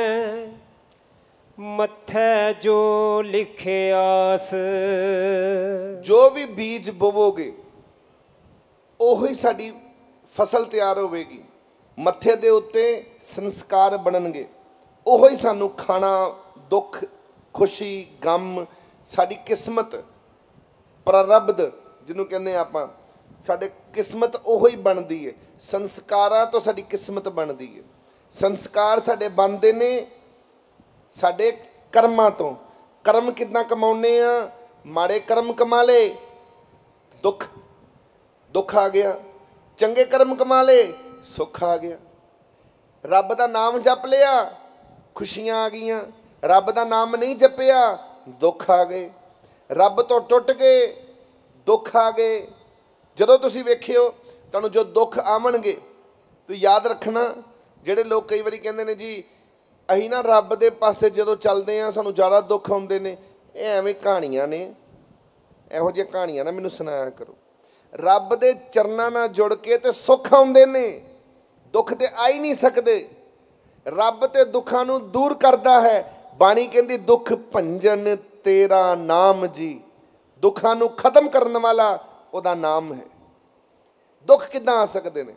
मत्थै जो लिखे आस। जो भी बीज बोवोगे ਉਹੀ ਸਾਡੀ ਫਸਲ ਤਿਆਰ ਹੋਵੇਗੀ, ਮੱਥੇ ਦੇ ਉੱਤੇ ਸੰਸਕਾਰ ਬਣਨਗੇ, ਉਹੀ ਸਾਨੂੰ ਖਾਣਾ, ਦੁੱਖ, खुशी, गम, साड़ी किस्मत, प्रारब्ध जिन्हों कहने आप, साढ़े किस्मत उही बनती है। संस्कारां तो साड़ी किस्मत बनती है। संस्कार साढ़े बनते ने साढ़े कर्मां तो। कर्म कितना कमाउने आ? माड़े कर्म कमा ले दुख दुख आ गया, चंगे कर्म कमा ले सुख आ गया। रब दा नाम जप लिया खुशियां आ गईयां, रब का नाम नहीं जपिया दुख आ गए, रब तो टुट गए दुख आ गए। जदों तुसीं वेखियो तुहानूं जो दुख आवणगे तो याद रखना, जिहड़े लोग कई बारी कहंदे ने जी असीं ना रब दे पासे जदों चलदे आ सानूं ज़्यादा दुख आउंदे ने, ये एवें कहानियां ने, इहो जिहियां कहानियां ना मैनूं सुनाया करो। रब दे चरनां नाल जुड़ के ते सुख आउंदे ने, दुख ते आ ही नहीं सकदे। रब ते दुखां नूं दूर करदा है। बाणी कहती दुख भंजन तेरा नाम जी, दुखा नूं खत्म करने वाला उहदा नाम है। दुख किदां आ सकते हैं?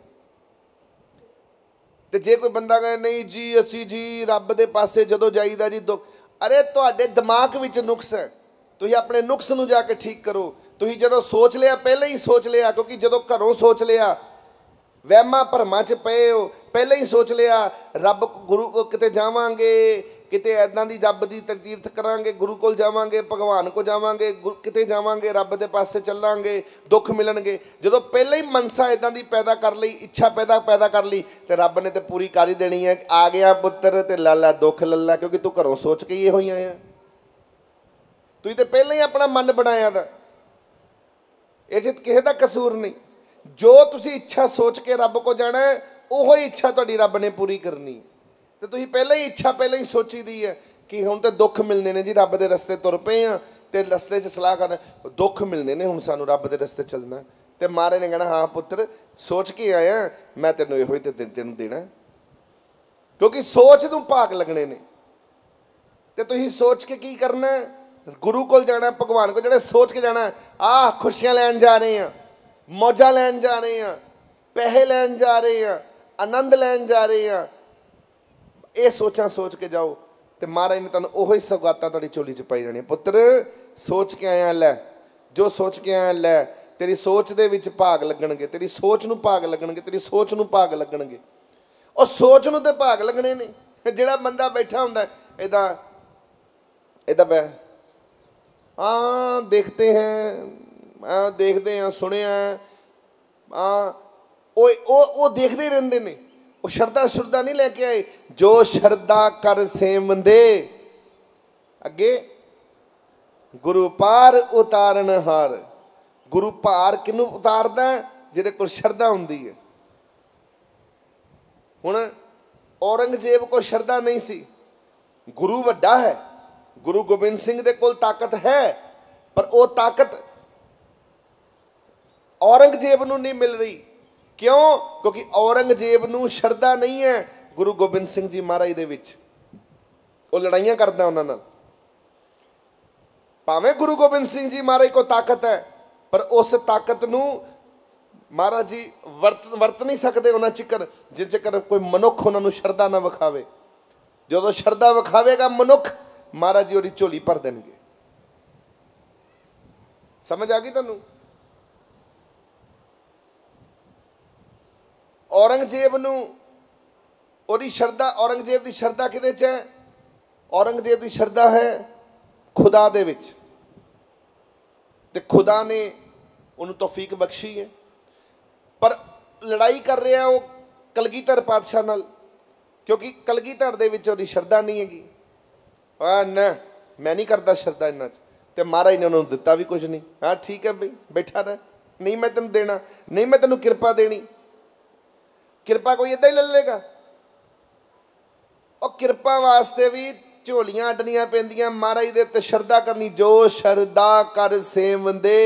तो जे कोई बंदा कहे नहीं जी असी जी रब दे पासे जदों जाईदा जी दुख, अरे तुहाडे दिमाग विच नुक्स है, तुसीं अपने नुक्स नूं जाके ठीक करो। तुसीं जदों सोच लिया पहले ही सोच लिया, क्योंकि जदों घरों सोच लिया वहमां भरमां च पए हो, पहले ही सोच लिया रब गुरु किते जावांगे, किते ऐदां दी जब दी तीर्थ करांगे, गुरु कोल जावांगे, भगवान को जावांगे, किते जावांगे, रब दे पासे चलांगे, दुख मिलणगे। जदों पहले ही मनसा ऐदां दी पैदा कर लई, इच्छा पैदा पैदा कर ली, तो रब ने तो पूरी कर ही देनी है। आ गया पुत्र ते लाला दुख लल्ला, क्योंकि तू घरों सोच के ही होई आया, तू तो पहले ही अपना मन बनाया दा। इह च किसी दा कसूर नहीं। जो तुसीं इच्छा सोच के रब को जाना है, उहो ही इच्छा तुहाडी रब ने पूरी करनी। तो तुसीं पहले ही इच्छा पहले ही सोची दी है कि हुण तो दुख मिलने ने जी, रब दे रस्ते तुर पे हाँ तो रस्ते च सलाह करना दुख मिलने ने, हुण सानूं रब दे रस्ते चलना। तो महाराज ने कहना हाँ पुत्र सोच के आया, मैं तेनों इहो ही ते तेनों देना, क्योंकि सोच नूं भाग लगने ने। तो तुसीं सोच के की करना? गुरु कोल जाना, भगवान को जिहड़े सोच के जाना आह खुशियां लैन जा रहे हैं, मौजा लैन जा रहे हैं, पैसे लैन जा रहे हैं, आनंद लैन जा रहे हैं, ये सोचा सोच के जाओ तो महाराज ने तुहानूं उही सौगातां तुहाडी झोली च पाई जाणी। पुत्र सोच के आया लै, जो सोच के आया लै, तेरी सोच दे विच भाग लगणगे, तेरी सोच नूं भाग लगणगे, तेरी सोच नूं भाग लगणगे। और सोच नूं ते भाग लगणे ने। जिहड़ा बंदा बैठा हुंदा इदां इदां बै हाँ देखते हैं, हाँ देखते हैं, सुने हैं, हाँ वो देखते ही रहंदे ने, वो शरदा शुरदा नहीं लेके आए। जो शरदा कर सेमंदे अगे गुरु पार उतारन हार, गुरु भार किनू उतारदा है? जिहदे कोल शरधा हुंदी है। हुण औरंगजेब को शरधा नहीं सी, गुरु वड्डा है, गुरु गोबिंद सिंह दे कोल ताकत है, पर वो ताकत औरंगजेब नूं नहीं मिल रही। क्यों? क्योंकि औरंगजेब नूं शरधा नहीं है गुरु गोबिंद सिंह जी महाराज दे विच। वो लड़ाइयां करदा उन्हां नाल। भावें गुरु गोबिंद सिंह जी महाराज को ताकत है, पर उस ताकत नूं महाराज जी वरत वरत नहीं सकते उन्हां चिकर जिस चिकर कोई मनुख उन्हां नूं शरधा ना विखावे। जो शरधा विखावेगा मनुख, महाराज जी उहदी झोली भर देणगे। समझ आ गई तुहानूं? औरंगजेब नूं उहदी शरधा, औरंगजेब की शरधा किहदे च है? औरंगजेब की शरधा है खुदा दे विच, ते खुदा ने उन्होंने तौफीक बख्शी है। पर लड़ाई कर रहा वो कलगीधर पातशाह नाल, क्योंकि कलगीधर दे विच उहदी शरधा नहीं हैगी। आ ना मैं नहीं करता शरधा इन्हां च, ते महाराज ने उन्होंने दिता भी कुछ नहीं। हाँ ठीक है बई बैठा रह, नहीं मैं तेन देना, नहीं मैं तेन किरपा देनी। किरपा कोई इदां ही ले लेगा? और किरपा वास्ते भी झोलियां अड्डनियां पैंदियां महाराज दे ते शरधा करनी। जो शरधा कर सेवंदे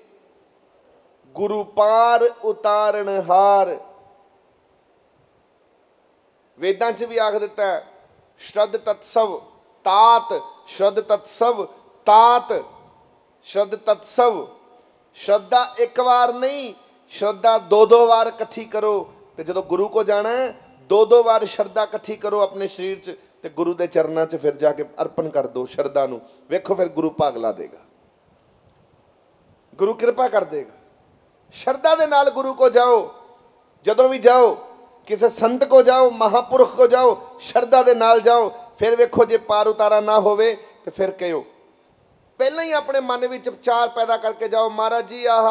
गुरु पार उतारण हार। वेदां च भी आख दिता है श्रद्ध तत्सव तात, श्रद्ध तत्सव तात, श्रद्ध तत्सव। श्रद्धा एक बार नहीं, श्रद्धा दो दो बार इकट्ठी करो। तो जो गुरु को जाना है दो दो बार श्रद्धा इकट्ठी करो अपने शरीर च, ते गुरु के चरणों च फिर जाके अर्पण कर दो श्रद्धा नूं। वेखो फिर गुरु भाग ला देगा, गुरु कृपा कर देगा। श्रद्धा दे नाल गुरु को जाओ, जदों भी जाओ किसी संत को जाओ, महापुरुष को जाओ, श्रद्धा दे नाल जाओ। फिर वेखो जे पार उतारा ना होवे तो फिर कहो, पहले ही अपने मन में विचार पैदा करके जाओ, महाराज जी आह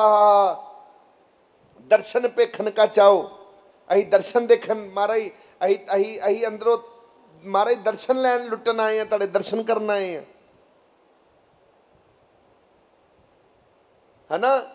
दर्शन पेखन का चाहो, अही दर्शन देखन महाराज, अही अही अही अंदरों महाराज दर्शन लैन लुटन आए हैं, तुहाडे दर्शन करन आए हैं, है ना।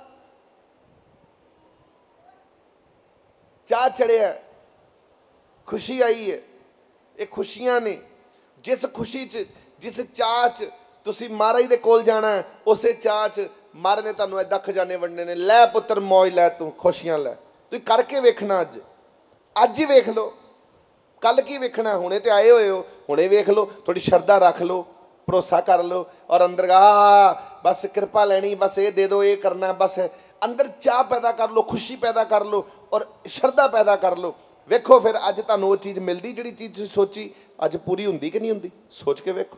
चाह चढ़िया, खुशी आई है, ये खुशियां ने। जिस खुशी च जिस चाह च तुसी महाराज दे कोल जाना है, उस चाह च महाराज ने तुहानूं इदां खजाने वंडने ने। लै पुत्र मौज लै, तू खुशियां लै, तू करके वेखना। अज अज ही वेख लो, कल की वेखना? हुणे ते आए होए हो, हुणे वेख लो, थोड़ी श्रद्धा रख लो, भरोसा कर लो, और अंदर आ बस कृपा लैनी, बस ये दे दो, ये करना, बस अंदर चाह पैदा कर लो, खुशी पैदा कर लो और श्रद्धा पैदा कर लो। वेखो फिर अज तुहानूं वो चीज़ मिलती जिहड़ी चीज़ तुसीं सोची, अज पूरी हुंदी कि नहीं हुंदी? सोच के वेखो।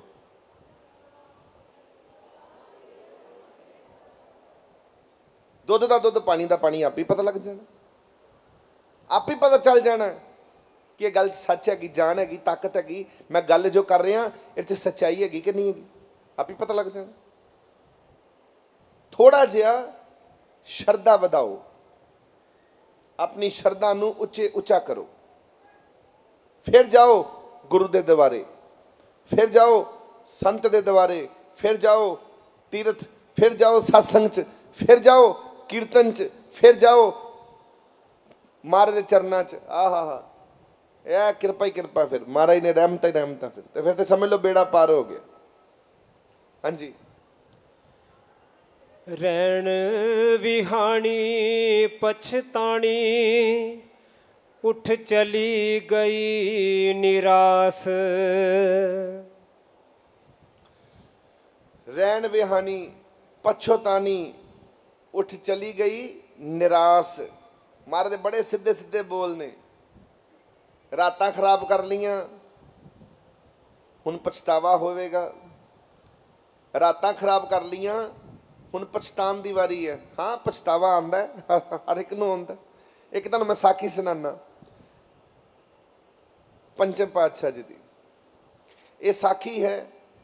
दुध का दुध, पानी का पानी, आप ही पता लग जाना, आप ही पता चल जाना कि गल सच हैगी, जान हैगी, ताकत हैगी। मैं गल जो कर रहा इस सच्चाई हैगी कि नहीं हैगी, आप ही पता लग जाना। थोड़ा जिहा श्रद्धा वधाओ, अपनी श्रद्धा नूं उच्चे उच्चा करो, फिर जाओ गुरु दे दरबारे, फिर जाओ संत दे दरबारे, फिर जाओ तीर्थ, फिर जाओ सत्संग च, फिर जाओ कीर्तन च, फिर जाओ महाराज दे चरनां च। आ हा हा यह कृपा ही कृपा, फिर महाराज ने रहमत ही रहमत, फिर तो फिर तो समझ लो बेड़ा पार हो गया। हाँ जी। रैण विहाणी पछताणी, उठ चली गई निरास। रैण विहानी पछतानी, उठ चली गई निराश। महाराज बड़े सीधे सीधे बोल ने। रातां खराब कर लियां, हुण पछतावा होवेगा। रातां खराब कर लियां, हुण पछतान दी वारी है। हाँ पछतावा आंदा है, हर एक नूं आंदा। एक तुहानूं मैं साखी सुनाना पंचम पातशाह जी दी। ये साखी है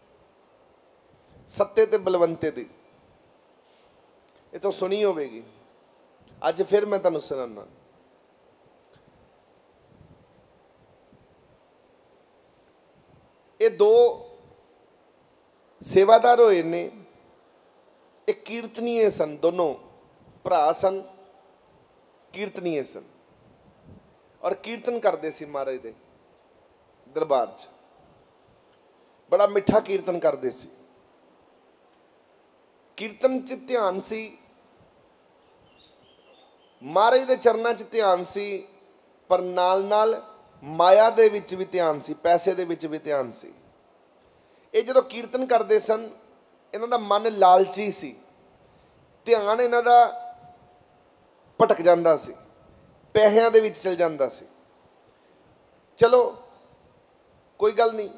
सत्ते ते बलवंते दी, ये तो सुनी होवेगी। अज फिर मैं तुहानूं सुनाना। ये दो सेवादार होए ने, एक कीर्तनीय सन दोनों, ਭਰਾ ਸਨ, ਕੀਰਤਨੀਏ ਸਨ ਔਰ ਕੀਰਤਨ ਕਰਦੇ ਸੀ ਮਹਾਰਾਜ ਦੇ ਦਰਬਾਰ 'ਚ। ਬੜਾ ਮਿੱਠਾ ਕੀਰਤਨ ਕਰਦੇ ਸੀ। ਕੀਰਤਨ 'ਚ ਧਿਆਨ ਸੀ, ਮਹਾਰਾਜ ਦੇ ਚਰਨਾਂ 'ਚ ਧਿਆਨ ਸੀ, ਪਰ ਨਾਲ ਨਾਲ ਮਾਇਆ ਦੇ ਵਿੱਚ ਵੀ ਧਿਆਨ ਸੀ, ਪੈਸੇ ਦੇ ਵਿੱਚ ਵੀ ਧਿਆਨ ਸੀ। ਇਹ ਜਦੋਂ ਕੀਰਤਨ ਕਰਦੇ ਸਨ, ਇਹਨਾਂ ਦਾ ਮਨ ਲਾਲਚੀ ਸੀ, ਧਿਆਨ ਇਹਨਾਂ ਦਾ ਭਟਕ ਜਾਂਦਾ ਸੀ, ਪੈਸਿਆਂ ਦੇ ਵਿੱਚ ਚਲ ਜਾਂਦਾ ਸੀ। ਚਲੋ ਕੋਈ ਗੱਲ ਨਹੀਂ,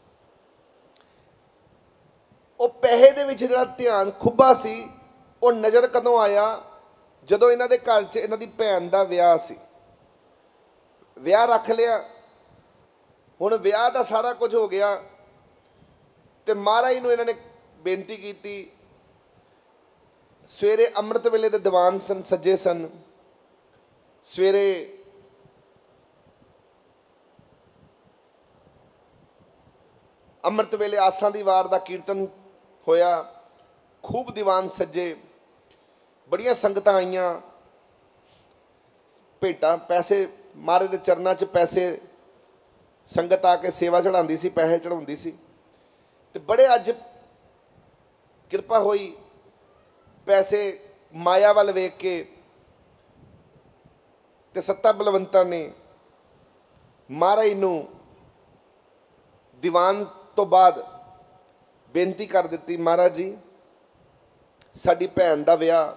ਉਹ ਪੈਸੇ ਦੇ ਵਿੱਚ ਜਿਹੜਾ ਧਿਆਨ ਖੁੱਬਾ ਸੀ, ਉਹ ਨਜ਼ਰ ਕਦੋਂ ਆਇਆ? ਜਦੋਂ ਇਹਨਾਂ ਦੇ ਘਰ 'ਚ ਇਹਨਾਂ ਦੀ ਭੈਣ ਦਾ ਵਿਆਹ ਸੀ। ਵਿਆਹ ਰੱਖ ਲਿਆ, ਹੁਣ ਵਿਆਹ ਦਾ ਸਾਰਾ ਕੁਝ ਹੋ ਗਿਆ ਤੇ ਮਹਾਰਾਜ ਨੂੰ ਇਹਨਾਂ ਨੇ ਬੇਨਤੀ ਕੀਤੀ। ਸਵੇਰੇ ਅੰਮ੍ਰਿਤ ਵੇਲੇ ਦੇ ਦੀਵਾਨ ਸਨ, ਸੱਜੇ ਸਨ। ਸਵੇਰੇ ਅੰਮ੍ਰਿਤ ਵੇਲੇ ਆਸਾਂ ਦੀ ਵਾਰ ਦਾ ਕੀਰਤਨ ਹੋਇਆ, ਖੂਬ ਦੀਵਾਨ ਸੱਜੇ, ਬੜੀਆਂ ਸੰਗਤਾਂ ਆਈਆਂ, ਭੇਟਾਂ ਪੈਸੇ ਮਹਾਰਾਜ ਦੇ ਚਰਨਾਂ 'ਚ ਪੈਸੇ ਸੰਗਤ ਆ ਕੇ ਸੇਵਾ ਚੜਾਉਂਦੀ ਸੀ, ਪੈਸੇ ਚੜਾਉਂਦੀ ਸੀ। ਤੇ ਬੜੇ ਅੱਜ ਕਿਰਪਾ ਹੋਈ, ਪੈਸੇ ਮਾਇਆ ਵੱਲ ਵੇਖ ਕੇ ਤੇ ਸੱਤਾ ਬਲਵੰਤਾਂ ਨੇ ਮਹਾਰਾਜ ਨੂੰ ਦੀਵਾਨ ਤੋਂ ਬਾਅਦ ਬੇਨਤੀ ਕਰ ਦਿੱਤੀ, ਮਹਾਰਾਜ ਜੀ ਸਾਡੀ ਭੈਣ ਦਾ ਵਿਆਹ,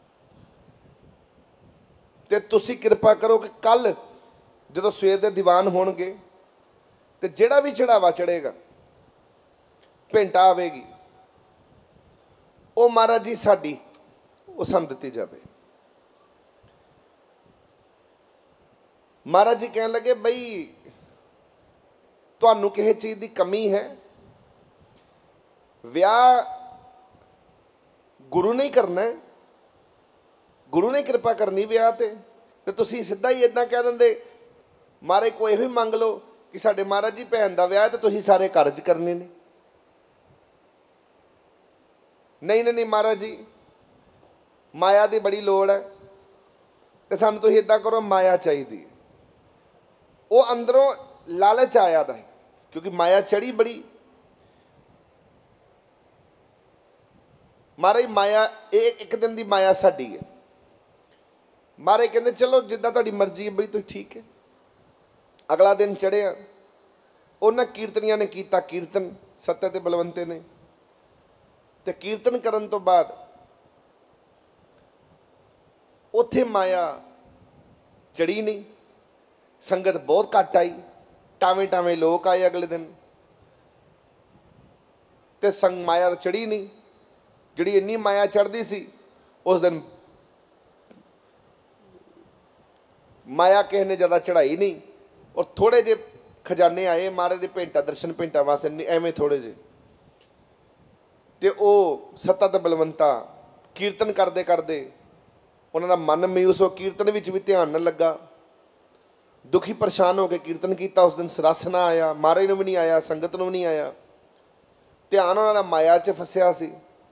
ਤੇ ਤੁਸੀਂ ਕਿਰਪਾ ਕਰੋ ਕਿ ਕੱਲ ਜਦੋਂ ਸਵੇਰ ਦੇ ਦੀਵਾਨ ਹੋਣਗੇ ਤੇ ਜਿਹੜਾ ਵੀ ਚੜਾਵਾ ਚੜੇਗਾ, ਭੇਂਟਾ ਆਵੇਗੀ, ਉਹ ਮਹਾਰਾਜ ਜੀ ਸਾਡੀ ਉਹ ਸਾਨੂੰ ਦਿੱਤੀ ਜਾਵੇ। ਮਹਾਰਾਜ ਜੀ ਕਹਿਣ ਲੱਗੇ, ਬਈ ਤੁਹਾਨੂੰ ਕਿਸੇ ਚੀਜ਼ ਦੀ ਕਮੀ ਹੈ? ਵਿਆਹ ਗੁਰੂ ਨੇ ਹੀ ਕਰਨਾ ਹੈ, ਗੁਰੂ ਨੇ ਕਿਰਪਾ ਕਰਨੀ ਵਿਆਹ ਤੇ ਤੇ ਤੁਸੀਂ ਸਿੱਧਾ ਹੀ ਇਦਾਂ ਕਹਿ ਦਿੰਦੇ, ਮਹਾਰਾਜ ਕੋਈ ਇਹੋ ਹੀ ਮੰਗ ਲਓ ਕਿ ਸਾਡੇ ਮਹਾਰਾਜ ਜੀ ਭੈਣ ਦਾ ਵਿਆਹ ਤੇ ਤੁਸੀਂ ਸਾਰੇ ਕਾਰਜ ਕਰਨੇ ਨੇ। ਨਹੀਂ ਨਹੀਂ ਨਹੀਂ ਮਹਾਰਾਜ ਜੀ, ਮਾਇਆ ਦੀ ਬੜੀ ਲੋੜ ਹੈ ਤੇ ਸਾਨੂੰ ਤੁਸੀਂ ਇਦਾਂ ਕਰੋ, ਮਾਇਆ ਚਾਹੀਦੀ ਹੈ। ਉਹ ਅੰਦਰੋਂ ਲਾਲਚ ਆਇਆ ਦਾ ਹੈ, ਕਿਉਂਕਿ ਮਾਇਆ ਚੜੀ ਬੜੀ। ਮਹਾਰਾਜ ਮਾਇਆ ਇਹ ਇੱਕ ਦਿਨ ਦੀ ਮਾਇਆ ਸਾਡੀ ਹੈ। ਮਹਾਰਾਜ ਕਹਿੰਦੇ ਚਲੋ ਜਿੱਦਾਂ ਤੁਹਾਡੀ ਮਰਜ਼ੀ ਹੈ ਬਈ, ਤੁਸੀਂ ਠੀਕ ਹੈ। ਅਗਲਾ ਦਿਨ ਚੜ੍ਹਿਆ, ਉਹਨਾਂ ਕੀਰਤਨੀਆਂ ਨੇ ਕੀਤਾ ਕੀਰਤਨ, ਸੱਤੇ ਤੇ ਬਲਵੰਤੇ ਨੇ, ਤੇ ਕੀਰਤਨ ਕਰਨ ਤੋਂ ਬਾਅਦ ਉੱਥੇ ਮਾਇਆ ਚੜੀ ਨਹੀਂ, ਸੰਗਤ ਬਹੁਤ ਘੱਟ ਆਈ, ਟਾਵੇਂ ਟਾਵੇਂ ਲੋਕ ਆਏ ਅਗਲੇ ਦਿਨ, ਤੇ ਸੰਗ ਮਾਇਆ ਚੜੀ ਨਹੀਂ। ਜਿਹੜੀ ਇੰਨੀ ਮਾਇਆ ਚੜ੍ਹਦੀ ਸੀ ਉਸ ਦਿਨ ਮਾਇਆ ਕਿਸੇ ਨੇ ਜ਼ਿਆਦਾ ਚੜ੍ਹਾਈ ਨਹੀਂ, ਔਰ ਥੋੜ੍ਹੇ ਜਿਹੇ ਖਜ਼ਾਨੇ ਆਏ ਮਹਾਰਾਜ ਦੇ ਭੇਂਟਾ ਦਰਸ਼ਨ ਭੇਂਟਾ ਵਾਸਤੇ, ਐਵੇਂ ਥੋੜ੍ਹੇ ਜਿਹੇ। ਤੇ ਉਹ ਸੱਤਾ ਤੇ ਬਲਵੰਤਾ ਕੀਰਤਨ ਕਰਦੇ ਕਰਦੇ ਉਹਨਾਂ ਦਾ ਮਨ ਮਾਯੂਸ ਹੋ, ਕੀਰਤਨ ਵਿੱਚ ਵੀ ਧਿਆਨ ਨਾ ਲੱਗਾ, ਦੁਖੀ ਪਰੇਸ਼ਾਨ ਹੋ ਕੇ ਕੀਰਤਨ ਕੀਤਾ। ਉਸ ਦਿਨ ਰਸ ਨਾ ਆਇਆ, ਮਹਾਰਾਜ ਨੂੰ ਵੀ ਨਹੀਂ ਆਇਆ, ਸੰਗਤ ਨੂੰ ਵੀ ਨਹੀਂ ਆਇਆ, ਧਿਆਨ ਉਹਨਾਂ ਦਾ ਮਾਇਆ 'ਚ ਫਸਿਆ ਸੀ।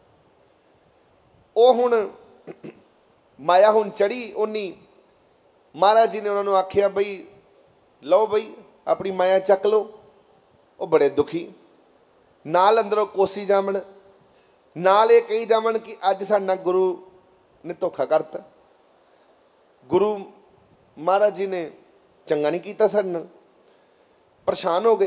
ਉਹ ਹੁਣ ਮਾਇਆ ਹੁਣ ਚੜੀ ਓਨੀ, ਮਹਾਰਾਜ ਜੀ ਨੇ ਉਹਨਾਂ ਨੂੰ ਆਖਿਆ, ਬਈ ਲਓ ਬਈ ਆਪਣੀ ਮਾਇਆ ਚੱਕ ਲਓ। ਉਹ ਬੜੇ ਦੁਖੀ, ਨਾਲ ਅੰਦਰੋਂ ਕੋਸੀ ਜਾਵਣ, ਨਾਲ ਇਹ ਕਹੀ ਜਾਵਣ ਕਿ ਅੱਜ ਸਾਡੇ ਨਾਲ ਗੁਰੂ ਨੇ ਧੋਖਾ ਕਰਤਾ, ਗੁਰੂ ਮਹਾਰਾਜ ਜੀ ਨੇ ਚੰਗਾ ਨਹੀਂ ਕੀਤਾ ਸਾਡੇ ਨਾਲ। ਪਰੇਸ਼ਾਨ ਹੋ ਗਏ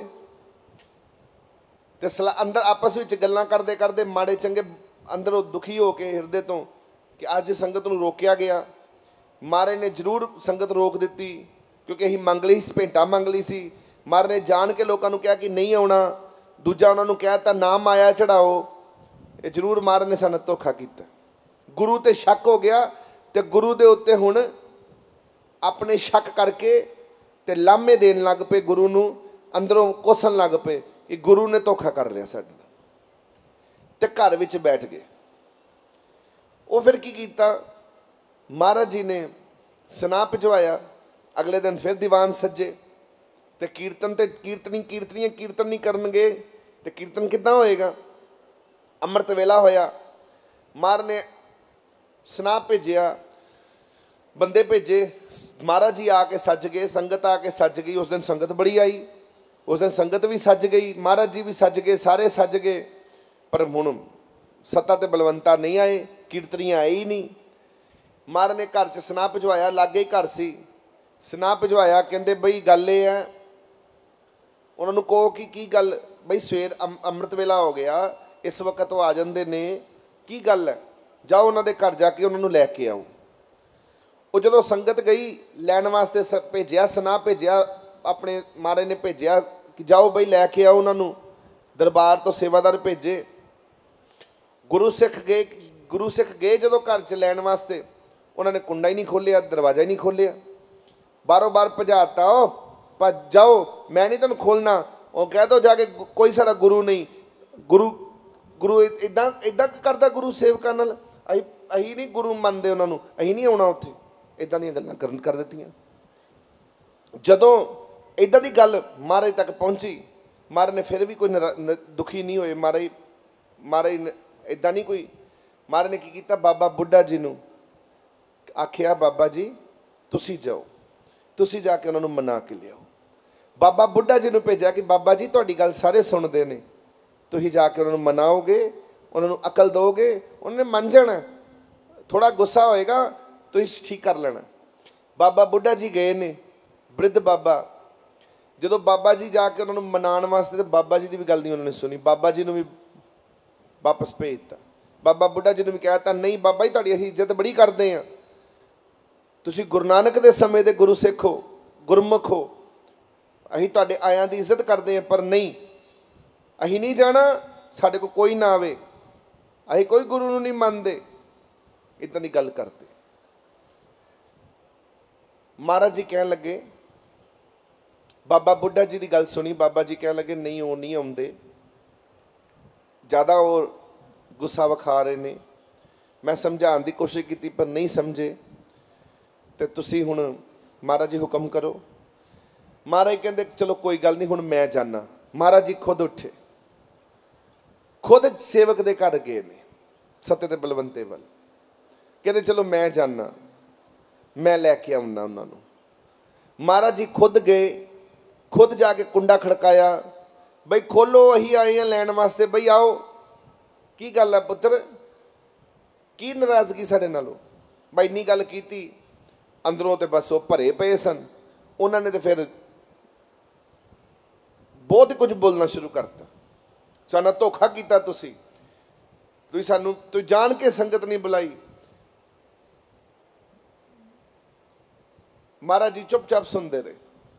ਤੇ ਸਲਾ ਅੰਦਰ ਆਪਸ ਵਿੱਚ ਗੱਲਾਂ ਕਰਦੇ ਕਰਦੇ ਮਾੜੇ ਚੰਗੇ ਅੰਦਰੋਂ ਦੁਖੀ ਹੋ ਕੇ ਹਿਰਦੇ ਤੋਂ ਕਿ ਅੱਜ ਸੰਗਤ ਨੂੰ ਰੋਕਿਆ ਗਿਆ। ਮਹਾਰਾਜ ਨੇ ਜ਼ਰੂਰ ਸੰਗਤ ਰੋਕ ਦਿੱਤੀ, ਕਿਉਂਕਿ ਅਸੀਂ ਮੰਗ ਲਈ ਸੀ, ਭੇਂਟਾ ਮੰਗ ਲਈ ਸੀ। ਮਹਾਰਾਜ ਨੇ ਜਾਣ ਕੇ ਲੋਕਾਂ ਨੂੰ ਕਿਹਾ ਕਿ ਨਹੀਂ ਆਉਣਾ, ਦੂਜਾ ਉਹਨਾਂ ਨੂੰ ਕਹਿ ਤਾ ਨਾ ਮਾਇਆ ਚੜਾਓ। ਇਹ ਜ਼ਰੂਰ ਮਹਾਰਾਜ ਨੇ ਸਾਨੂੰ ਧੋਖਾ ਕੀਤਾ। ਗੁਰੂ ਤੇ ਸ਼ੱਕ ਹੋ ਗਿਆ ਤੇ ਗੁਰੂ ਦੇ ਉੱਤੇ ਹੁਣ ਆਪਣੇ ਸ਼ੱਕ ਕਰਕੇ ਤੇ ਲਾਮੇ ਦੇਣ ਲੱਗ ਪਏ, ਗੁਰੂ ਨੂੰ ਅੰਦਰੋਂ ਕੋਸਣ ਲੱਗ ਪਏ ਕਿ ਗੁਰੂ ਨੇ ਧੋਖਾ ਕਰ ਲਿਆ ਸਾਡੇ ਨਾਲ, ਤੇ ਘਰ ਵਿੱਚ ਬੈਠ ਗਏ। ਉਹ ਫਿਰ ਕੀ ਕੀਤਾ, ਮਹਾਰਾਜ ਜੀ ਨੇ ਸੁਨਾਹ ਭਿਜਵਾਇਆ। ਅਗਲੇ ਦਿਨ ਫਿਰ ਦੀਵਾਨ ਸੱਜੇ ਤੇ ਕੀਰਤਨ ਤੇ ਕੀਰਤਨੀ ਕੀਰਤਨੀਆਂ ਕੀਰਤਨ ਨਹੀਂ ਕਰਨਗੇ ਤੇ ਕੀਰਤਨ ਕਿੱਦਾਂ ਹੋਏਗਾ। ਅੰਮ੍ਰਿਤ ਵੇਲਾ ਹੋਇਆ, ਮਹਾਰਾਜ ਨੇ ਸੁਨਾਹ ਭੇਜਿਆ, ਬੰਦੇ ਭੇਜੇ, ਮਹਾਰਾਜ ਜੀ ਆ ਕੇ ਸੱਜ ਗਏ, ਸੰਗਤ ਆ ਕੇ ਸੱਜ ਗਈ। ਉਸ ਦਿਨ ਸੰਗਤ ਬੜੀ ਆਈ, ਉਸ ਦਿਨ ਸੰਗਤ ਵੀ ਸੱਜ ਗਈ, ਮਹਾਰਾਜ ਜੀ ਵੀ ਸੱਜ ਗਏ, ਸਾਰੇ ਸੱਜ ਗਏ। ਪਰ ਹੁਣ ਸੱਤਾ ਤੇ ਬਲਵੰਤਾ ਨਹੀਂ ਆਏ, ਕੀਰਤਨੀਆਂ ਆਏ ਹੀ ਨਹੀਂ। ਮਹਾਰਾਜ ਨੇ ਘਰ 'ਚ ਸੁਨਾਹ ਭਿਜਵਾਇਆ, ਲਾਗੇ ਹੀ ਘਰ ਸੀ। ਸੁਨਾਹ ਭਿਜਵਾਇਆ, ਕਹਿੰਦੇ ਬਈ ਗੱਲ ਇਹ ਹੈ, ਉਹਨਾਂ ਨੂੰ ਕਹੋ ਕਿ ਕੀ ਗੱਲ ਬਈ, ਸਵੇਰ ਅਮ ਅੰਮ੍ਰਿਤ ਵੇਲਾ ਹੋ ਗਿਆ, ਇਸ ਵਕਤ ਉਹ ਆ ਜਾਂਦੇ ਨੇ, ਕੀ ਗੱਲ ਹੈ, ਜਾਓ ਉਹਨਾਂ ਦੇ ਘਰ ਜਾ ਕੇ ਉਹਨਾਂ ਨੂੰ ਲੈ ਕੇ ਆਓ। ਉਹ ਜਦੋਂ ਸੰਗਤ ਗਈ ਲੈਣ ਵਾਸਤੇ, ਸ ਭੇਜਿਆ ਸੁਨਾਹ ਭੇਜਿਆ, ਆਪਣੇ ਮਹਾਰਾਜ ਨੇ ਭੇਜਿਆ ਕਿ ਜਾਓ ਬਈ ਲੈ ਕੇ ਆਓ ਉਹਨਾਂ ਨੂੰ। ਦਰਬਾਰ ਤੋਂ ਸੇਵਾਦਾਰ ਭੇਜੇ, ਗੁਰੂ ਸਿੱਖ ਗਏ। ਗੁਰੂ ਸਿੱਖ ਗਏ ਜਦੋਂ ਘਰ 'ਚ ਲੈਣ ਵਾਸਤੇ, ਉਹਨਾਂ ਨੇ ਕੁੰਡਾ ਹੀ ਨਹੀਂ ਖੋਲ੍ਹਿਆ, ਦਰਵਾਜ਼ਾ ਹੀ ਨਹੀਂ ਖੋਲ੍ਹਿਆ। ਬਾਰੋਂ ਬਾਰ ਭਜਾਤਾ, ਉਹ ਭੱਜ ਜਾਓ, ਮੈਂ ਨਹੀਂ ਤੁਹਾਨੂੰ ਖੋਲ੍ਹਣਾ। ਉਹ ਕਹਿ ਦੋ ਜਾ ਕੇ ਕੋਈ ਸਾਡਾ ਗੁਰੂ ਨਹੀਂ, ਗੁਰੂ ਗੁਰੂ ਇੱਦਾਂ ਇੱਦਾਂ ਕਰਦਾ ਗੁਰੂ ਸੇਵਕਾਂ ਨਾਲ, ਅਸੀਂ ਅਸੀਂ ਨਹੀਂ ਗੁਰੂ ਮੰਨਦੇ ਉਹਨਾਂ ਨੂੰ, ਅਸੀਂ ਨਹੀਂ ਆਉਣਾ ਉੱਥੇ। ਇੱਦਾਂ ਦੀਆਂ ਗੱਲਾਂ ਕਰਨ ਕਰ ਦਿੱਤੀਆਂ। ਜਦੋਂ ਇੱਦਾਂ ਦੀ ਗੱਲ ਮਹਾਰਾਜ ਤੱਕ ਪਹੁੰਚੀ, ਮਹਾਰਾਜ ਨੇ ਫਿਰ ਵੀ ਕੋਈ ਨਰਾ ਦੁਖੀ ਨਹੀਂ ਹੋਏ। ਮਹਾਰਾਜ ਮਹਾਰਾਜ ਨੇ ਇੱਦਾਂ ਨਹੀਂ ਕੋਈ, ਮਹਾਰਾਜ ਨੇ ਕੀ ਕੀਤਾ, ਬਾਬਾ ਬੁੱਢਾ ਜੀ ਨੂੰ ਆਖਿਆ, ਬਾਬਾ ਜੀ ਤੁਸੀਂ ਜਾਓ, ਤੁਸੀਂ ਜਾ ਕੇ ਉਹਨਾਂ ਨੂੰ ਮਨਾ ਕੇ ਲਿਆਓ। ਬਾਬਾ ਬੁੱਢਾ ਜੀ ਨੂੰ ਭੇਜਿਆ ਕਿ ਬਾਬਾ ਜੀ ਤੁਹਾਡੀ ਗੱਲ ਸਾਰੇ ਸੁਣਦੇ ਨੇ, ਤੁਸੀਂ ਜਾ ਕੇ ਉਹਨਾਂ ਨੂੰ ਮਨਾਓਗੇ, ਉਹਨਾਂ ਨੂੰ ਅਕਲ ਦਿਓਗੇ, ਉਹਨਾਂ ਨੇ ਮੰਨ ਜਾਣਾ। ਥੋੜ੍ਹਾ ਗੁੱਸਾ ਹੋਏਗਾ, ਤੁਸੀਂ ਠੀਕ ਕਰ ਲੈਣਾ। ਬਾਬਾ ਬੁੱਢਾ ਜੀ ਗਏ ਨੇ, ਬ੍ਰਿਧ ਬਾਬਾ। ਜਦੋਂ ਬਾਬਾ ਜੀ ਜਾ ਕੇ ਉਹਨਾਂ ਨੂੰ ਮਨਾਉਣ ਵਾਸਤੇ, ਤਾਂ ਬਾਬਾ ਜੀ ਦੀ ਵੀ ਗੱਲ ਨਹੀਂ ਉਹਨਾਂ ਨੇ ਸੁਣੀ, ਬਾਬਾ ਜੀ ਨੂੰ ਵੀ ਵਾਪਸ ਭੇਜ ਦਿੱਤਾ। ਬਾਬਾ ਬੁੱਢਾ ਜੀ ਨੂੰ ਵੀ ਕਹਿ ਤਾ, ਨਹੀਂ ਬਾਬਾ ਜੀ ਤੁਹਾਡੀ ਅਸੀਂ ਇੱਜ਼ਤ ਬੜੀ ਕਰਦੇ ਹਾਂ, ਤੁਸੀਂ ਗੁਰੂ ਨਾਨਕ ਦੇ ਸਮੇਂ ਦੇ ਗੁਰੂ ਸਿੱਖ ਹੋ, ਗੁਰਮੁਖ ਹੋ, ਅਸੀਂ ਤੁਹਾਡੇ ਆਇਆਂ ਦੀ ਇੱਜ਼ਤ ਕਰਦੇ ਹਾਂ, ਪਰ ਨਹੀਂ, ਅਸੀਂ ਨਹੀਂ ਜਾਣਾ, ਸਾਡੇ ਕੋਲ ਕੋਈ ਨਾ ਆਵੇ, ਅਸੀਂ ਕੋਈ ਗੁਰੂ ਨੂੰ ਨਹੀਂ ਮੰਨਦੇ। ਇੱਦਾਂ ਦੀ ਗੱਲ ਕਰਦੇ। ਮਹਾਰਾਜ ਜੀ ਕਹਿਣ ਲੱਗੇ, ਬਾਬਾ ਬੁੱਢਾ ਜੀ ਦੀ ਗੱਲ ਸੁਣੀ, ਬਾਬਾ ਜੀ ਕਹਿਣ ਲੱਗੇ ਨਹੀਂ ਉਹ ਨਹੀਂ ਆਉਂਦੇ, ਜ਼ਿਆਦਾ ਉਹ ਗੁੱਸਾ ਵਿਖਾ ਰਹੇ ਨੇ। ਮੈਂ ਸਮਝਾਉਣ ਦੀ ਕੋਸ਼ਿਸ਼ ਕੀਤੀ ਪਰ ਨਹੀਂ ਸਮਝੇ, ਤੇ ਤੁਸੀਂ ਹੁਣ ਮਹਾਰਾਜ ਜੀ ਹੁਕਮ ਕਰੋ। ਮਹਾਰਾਜ ਕਹਿੰਦੇ ਚਲੋ ਕੋਈ ਗੱਲ ਨਹੀਂ, ਹੁਣ ਮੈਂ ਜਾਣਾ। ਮਹਾਰਾਜ ਜੀ ਖੁਦ ਉੱਠੇ, ਖੁਦ ਸੇਵਕ ਦੇ ਘਰ ਗਏ ਨੇ, ਸੱਤੇ ਤੇ ਬਲਵੰਤੇ ਵੱਲ। ਕਹਿੰਦੇ ਚਲੋ ਮੈਂ ਜਾਣਾ, ਮੈਂ ਲੈ ਕੇ ਆਉਣਾ ਉਹਨਾਂ ਨੂੰ। ਮਹਾਰਾਜ ਜੀ ਖੁਦ ਗਏ, ਖੁਦ ਜਾ ਕੇ ਕੁੰਡਾ ਖੜਕਾਇਆ, ਬਈ ਖੋਲੋ, ਅਸੀਂ ਆਏ ਹਾਂ ਲੈਣ ਵਾਸਤੇ, ਬਈ ਆਓ। ਕੀ ਗੱਲ ਹੈ ਪੁੱਤਰ, ਕੀ ਨਾਰਾਜ਼ਗੀ ਸਾਡੇ ਨਾਲੋਂ? ਬਈ ਇੰਨੀ ਗੱਲ ਕੀਤੀ, ਅੰਦਰੋਂ ਤੇ ਬਸ ਉਹ ਭਰੇ ਪਏ ਸਨ। ਉਹਨਾਂ ਨੇ ਤੇ ਫਿਰ ਬਹੁਤ ਕੁਝ ਬੋਲਣਾ ਸ਼ੁਰੂ ਕਰਤਾ, ਸਾਨੂੰ ਧੋਖਾ ਕੀਤਾ ਤੁਸੀਂ, ਤੁਸੀਂ ਸਾਨੂੰ ਤੁਸੀਂ ਜਾਣ ਕੇ ਸੰਗਤ ਨਹੀਂ ਬੁਲਾਈ। ਮਹਾਰਾਜ ਜੀ ਚੁੱਪਚਾਪ ਸੁਣਦੇ ਰਹੇ।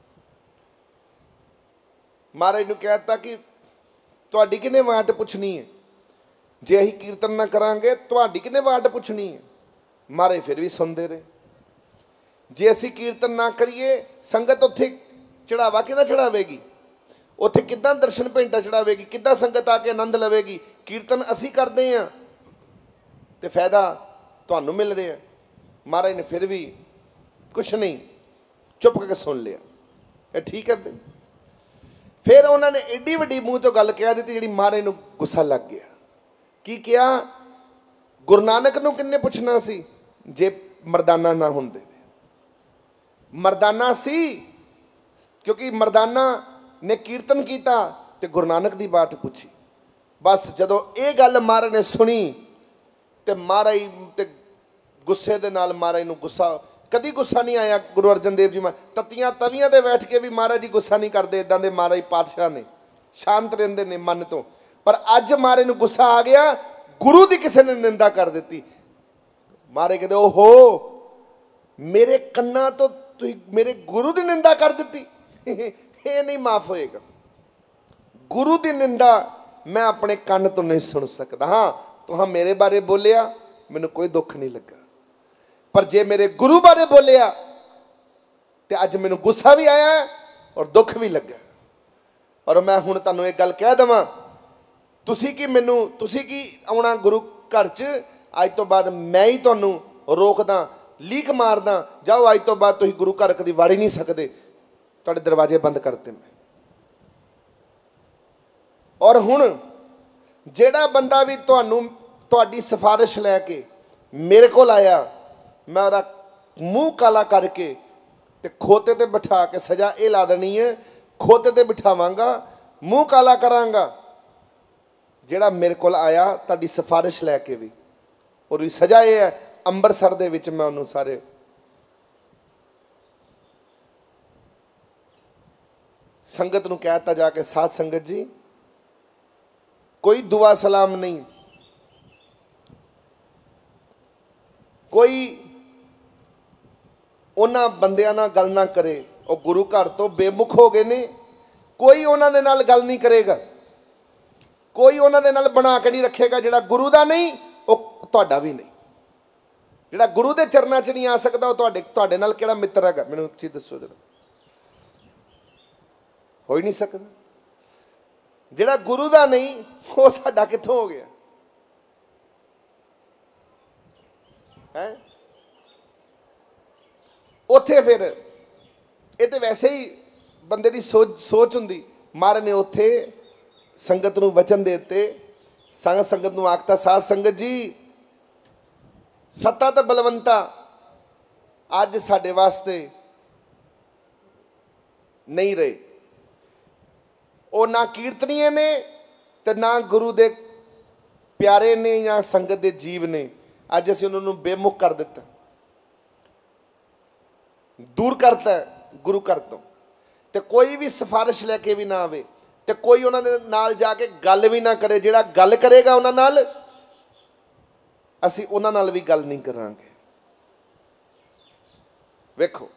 ਮਹਾਰਾਜ ਨੂੰ ਕਹਿ ਦਿੱਤਾ ਕਿ ਤੁਹਾਡੀ ਕਿਹਨੇ ਵਾਟ ਪੁੱਛਣੀ ਹੈ, ਜੇ ਅਸੀਂ ਕੀਰਤਨ ਨਾ ਕਰਾਂਗੇ ਤੁਹਾਡੀ ਕਿਹਨੇ ਵਾਟ ਪੁੱਛਣੀ ਹੈ। ਮਹਾਰਾਜ ਫਿਰ ਵੀ ਸੁਣਦੇ ਰਹੇ। ਜੇ ਅਸੀਂ ਕੀਰਤਨ ਨਾ ਕਰੀਏ, ਸੰਗਤ ਉੱਥੇ ਚੜਾਵਾ ਕਿੱਦਾਂ ਚੜਾਵੇਗੀ, ਉੱਥੇ ਕਿੱਦਾਂ ਦਰਸ਼ਨ ਭੇਂਟਾ ਚੜਾਵੇਗੀ, ਕਿੱਦਾਂ ਸੰਗਤ ਆ ਕੇ ਆਨੰਦ ਲਵੇਗੀ। ਕੀਰਤਨ ਅਸੀਂ ਕਰਦੇ ਹਾਂ ਤੇ ਫਾਇਦਾ ਤੁਹਾਨੂੰ ਮਿਲ ਰਿਹਾ। ਮਹਾਰਾਜ ਨੇ ਫਿਰ ਵੀ ਕੁਛ ਨਹੀਂ, ਚੁੱਪ ਕਰਕੇ ਸੁਣ ਲਿਆ। ਇਹ ਠੀਕ ਹੈ। ਫਿਰ ਉਹਨਾਂ ਨੇ ਐਡੀ ਵੱਡੀ ਮੂੰਹ ਤੋਂ ਗੱਲ ਕਹਿ ਦਿੱਤੀ ਜਿਹੜੀ ਮਹਾਰਾਜ ਨੂੰ ਗੁੱਸਾ ਲੱਗ ਗਿਆ। ਕੀ ਕਿਹਾ, ਗੁਰੂ ਨਾਨਕ ਨੂੰ ਕਿੰਨੇ ਪੁੱਛਣਾ ਸੀ ਜੇ ਮਰਦਾਨਾ ਨਾ ਹੁੰਦੇ। ਮਰਦਾਨਾ ਸੀ, ਕਿਉਂਕਿ ਮਰਦਾਨਾ ਨੇ ਕੀਰਤਨ ਕੀਤਾ ਤੇ ਗੁਰੂ ਨਾਨਕ ਦੀ ਬਾਤ ਪੁੱਛੀ। ਬਸ ਜਦੋਂ ਇਹ ਗੱਲ ਮਹਾਰਾਜ ਨੇ ਸੁਣੀ ਤੇ ਮਹਾਰਾਜ ਤੇ ਗੁੱਸੇ ਦੇ ਨਾਲ ਮਹਾਰਾਜ ਨੂੰ ਗੁੱਸਾ, ਕਦੀ ਗੁੱਸਾ ਨਹੀਂ ਆਇਆ ਗੁਰੂ ਅਰਜਨ ਦੇਵ ਜੀ। ਮੈਂ ਤਤੀਆਂ ਤਵੀਆਂ ਤੇ ਬੈਠ ਕੇ ਵੀ ਮਹਾਰਾਜ ਜੀ ਗੁੱਸਾ ਨਹੀਂ ਕਰਦੇ, ਇੱਦਾਂ ਦੇ ਮਹਾਰਾਜ ਪਾਤਸ਼ਾਹ ਨੇ, ਸ਼ਾਂਤ ਰਹਿੰਦੇ ਨੇ ਮਨ ਤੋਂ। ਪਰ ਅੱਜ ਮਹਾਰਾਜ ਨੂੰ ਗੁੱਸਾ ਆ ਗਿਆ, ਗੁਰੂ ਦੀ ਕਿਸੇ ਨੇ ਨਿੰਦਾ ਕਰ ਦਿੱਤੀ। ਮਹਾਰਾਜ ਕਹਿੰਦੇ ਓਹੋ, ਮੇਰੇ ਕੰਨਾਂ ਤੋਂ ਤੁਸੀਂ ਮੇਰੇ ਗੁਰੂ ਦੀ ਨਿੰਦਾ ਕਰ ਦਿੱਤੀ, ਇਹ ਨਹੀਂ ਮਾਫ ਹੋਏਗਾ। ਗੁਰੂ ਦੀ ਨਿੰਦਾ ਮੈਂ ਆਪਣੇ ਕੰਨ ਤੋਂ ਨਹੀਂ ਸੁਣ ਸਕਦਾ। ਹਾਂ ਤੁਹਾਂ ਮੇਰੇ ਬਾਰੇ ਬੋਲਿਆ, ਮੈਨੂੰ ਕੋਈ ਦੁੱਖ ਨਹੀਂ ਲੱਗਾ, ਪਰ ਜੇ ਮੇਰੇ ਗੁਰੂ ਬਾਰੇ ਬੋਲਿਆ ਤੇ ਅੱਜ ਮੈਨੂੰ ਗੁੱਸਾ ਵੀ ਆਇਆ ਔਰ ਦੁੱਖ ਵੀ ਲੱਗਾ। ਔਰ ਮੈਂ ਹੁਣ ਤੁਹਾਨੂੰ ਇੱਕ ਗੱਲ ਕਹਿ ਦੇਵਾਂ, ਤੁਸੀਂ ਕੀ ਮੈਨੂੰ ਤੁਸੀਂ ਕੀ ਆਉਣਾ ਗੁਰੂ ਘਰ 'ਚ, ਅੱਜ ਤੋਂ ਬਾਅਦ ਮੈਂ ਹੀ ਤੁਹਾਨੂੰ ਰੋਕਦਾ, ਲੀਕ ਮਾਰਦਾ, ਜਾਓ ਅੱਜ ਤੋਂ ਬਾਅਦ ਤੁਸੀਂ ਗੁਰੂ ਘਰ ਕਦੀ ਵੜ ਹੀ ਨਹੀਂ ਸਕਦੇ, ਤੁਹਾਡੇ ਦਰਵਾਜ਼ੇ ਬੰਦ ਕਰਤੇ ਮੈਂ। ਔਰ ਹੁਣ ਜਿਹੜਾ ਬੰਦਾ ਵੀ ਤੁਹਾਨੂੰ ਤੁਹਾਡੀ ਸਿਫਾਰਿਸ਼ ਲੈ ਕੇ मेरे को आया, मैं ਉਹਦਾ मूँह काला करके ते खोते ते बिठा के सज़ा ये ला देनी है, खोते ते बिठावांगा, मूँह काला करांगा ਜਿਹੜਾ मेरे को आया ਤੁਹਾਡੀ सिफारिश लैके भी। और भी सज़ा ये है, ਅੰਮ੍ਰਿਤਸਰ ਦੇ ਵਿੱਚ मैं ਉਹਨੂੰ ਸਾਰੇ संगत नूं कहता जाके, साध संगत जी कोई दुआ सलाम नहीं, कोई उन्हां बंदियां नाल गल ना करे, वो गुरु घर तो बेमुख हो गए ने, कोई उन्हां दे नाल गल नहीं करेगा, कोई उन्हां दे नाल बना के नहीं रखेगा। जिहड़ा गुरु दा नहीं वो तुहाडा भी नहीं, जिहड़ा गुरु दे चरनां च नहीं आ सकदा वो तुहाडे तुहाडे नाल किहड़ा मित्र हैगा? मैनूं एक चीज़ दसो जरा, हो ही नहीं सकता। जिहड़ा गुरु दा नहीं वो साडा कित्थों हो गया है? उत्थे फिर ये तो वैसे ही बंदे दी सोच सोच हुंदी। महाराज ने उत्थे संगत नूं वचन देते, संग संगत नूं आखता, साध संगत जी सत्ता ते बलवंता अज साडे वास्ते नहीं रहे, वो ना कीर्तनीय ने ते ना गुरु दे प्यारे ने या संगत दे जीव ने। अज असीं उन्हां नूं बेमुख कर दिता, दूर करता है गुरु घर तो, ते कोई भी सिफारिश लैके भी ना आवे, ते कोई उन्हां दे नाल जाके गल भी ना करे। जिहड़ा गल करेगा उन्हां नाल, असीं उन्हां नाल भी गल नहीं करांगे। वेखो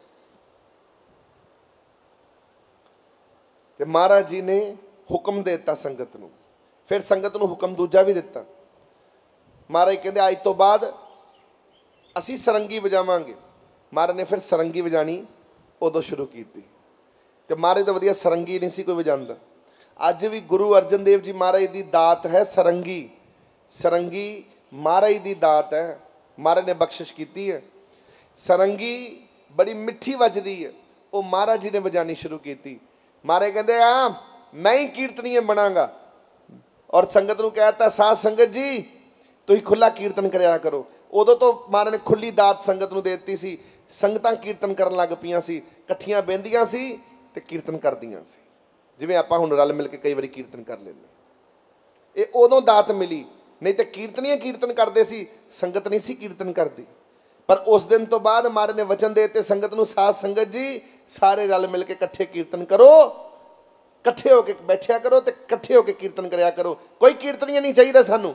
ते महाराज जी ने हुक्म दे दिता संगत नूं, फिर संगत नूं हुक्म दूजा भी दिता। महाराज कहंदे अज तो बाद असीं सरंगी वजावांगे। महाराज ने फिर सरंगी वजानी उदों शुरू की। ते महाराज तो वधिया सरंगी नहीं सी कोई वजांदा। अज भी गुरु अर्जन देव जी महाराज की दात है सरंगी। सरंगी महाराज की दात है, महाराज ने बख्शिश की है। सरंगी बड़ी मिठी वजदी है, वो महाराज जी ने वजानी शुरू की। महाराज कहते आ मैं ही कीर्तनीय बनांगा, और संगत नूं कहता, साध संगत जी तुसीं खुला कीर्तन करया करो। उदों तो महाराज ने खुली दात संगत नूं दे दित्ती सी। संगतां कीर्तन करन लग पईयां सी, इकट्ठियां बहिंदियां सी ते कीर्तन करदियां सी, जिवें आपां हुण रल मिल के कई वारी कीर्तन कर लैंदे। ये उदों दात मिली, नहीं तो कीर्तनीय कीर्तन करते सी, संगत नहीं सी कीर्तन करती। पर उस दिन तो बाद महाराज ने वचन देते संगत नूं, साध संगत जी सारे रल मिल के कट्ठे कीर्तन करो, कट्ठे होके बैठिया करो ते कट्ठे होके कीर्तन करया करो। कोई कीर्तनीय नहीं चाहिए सानू,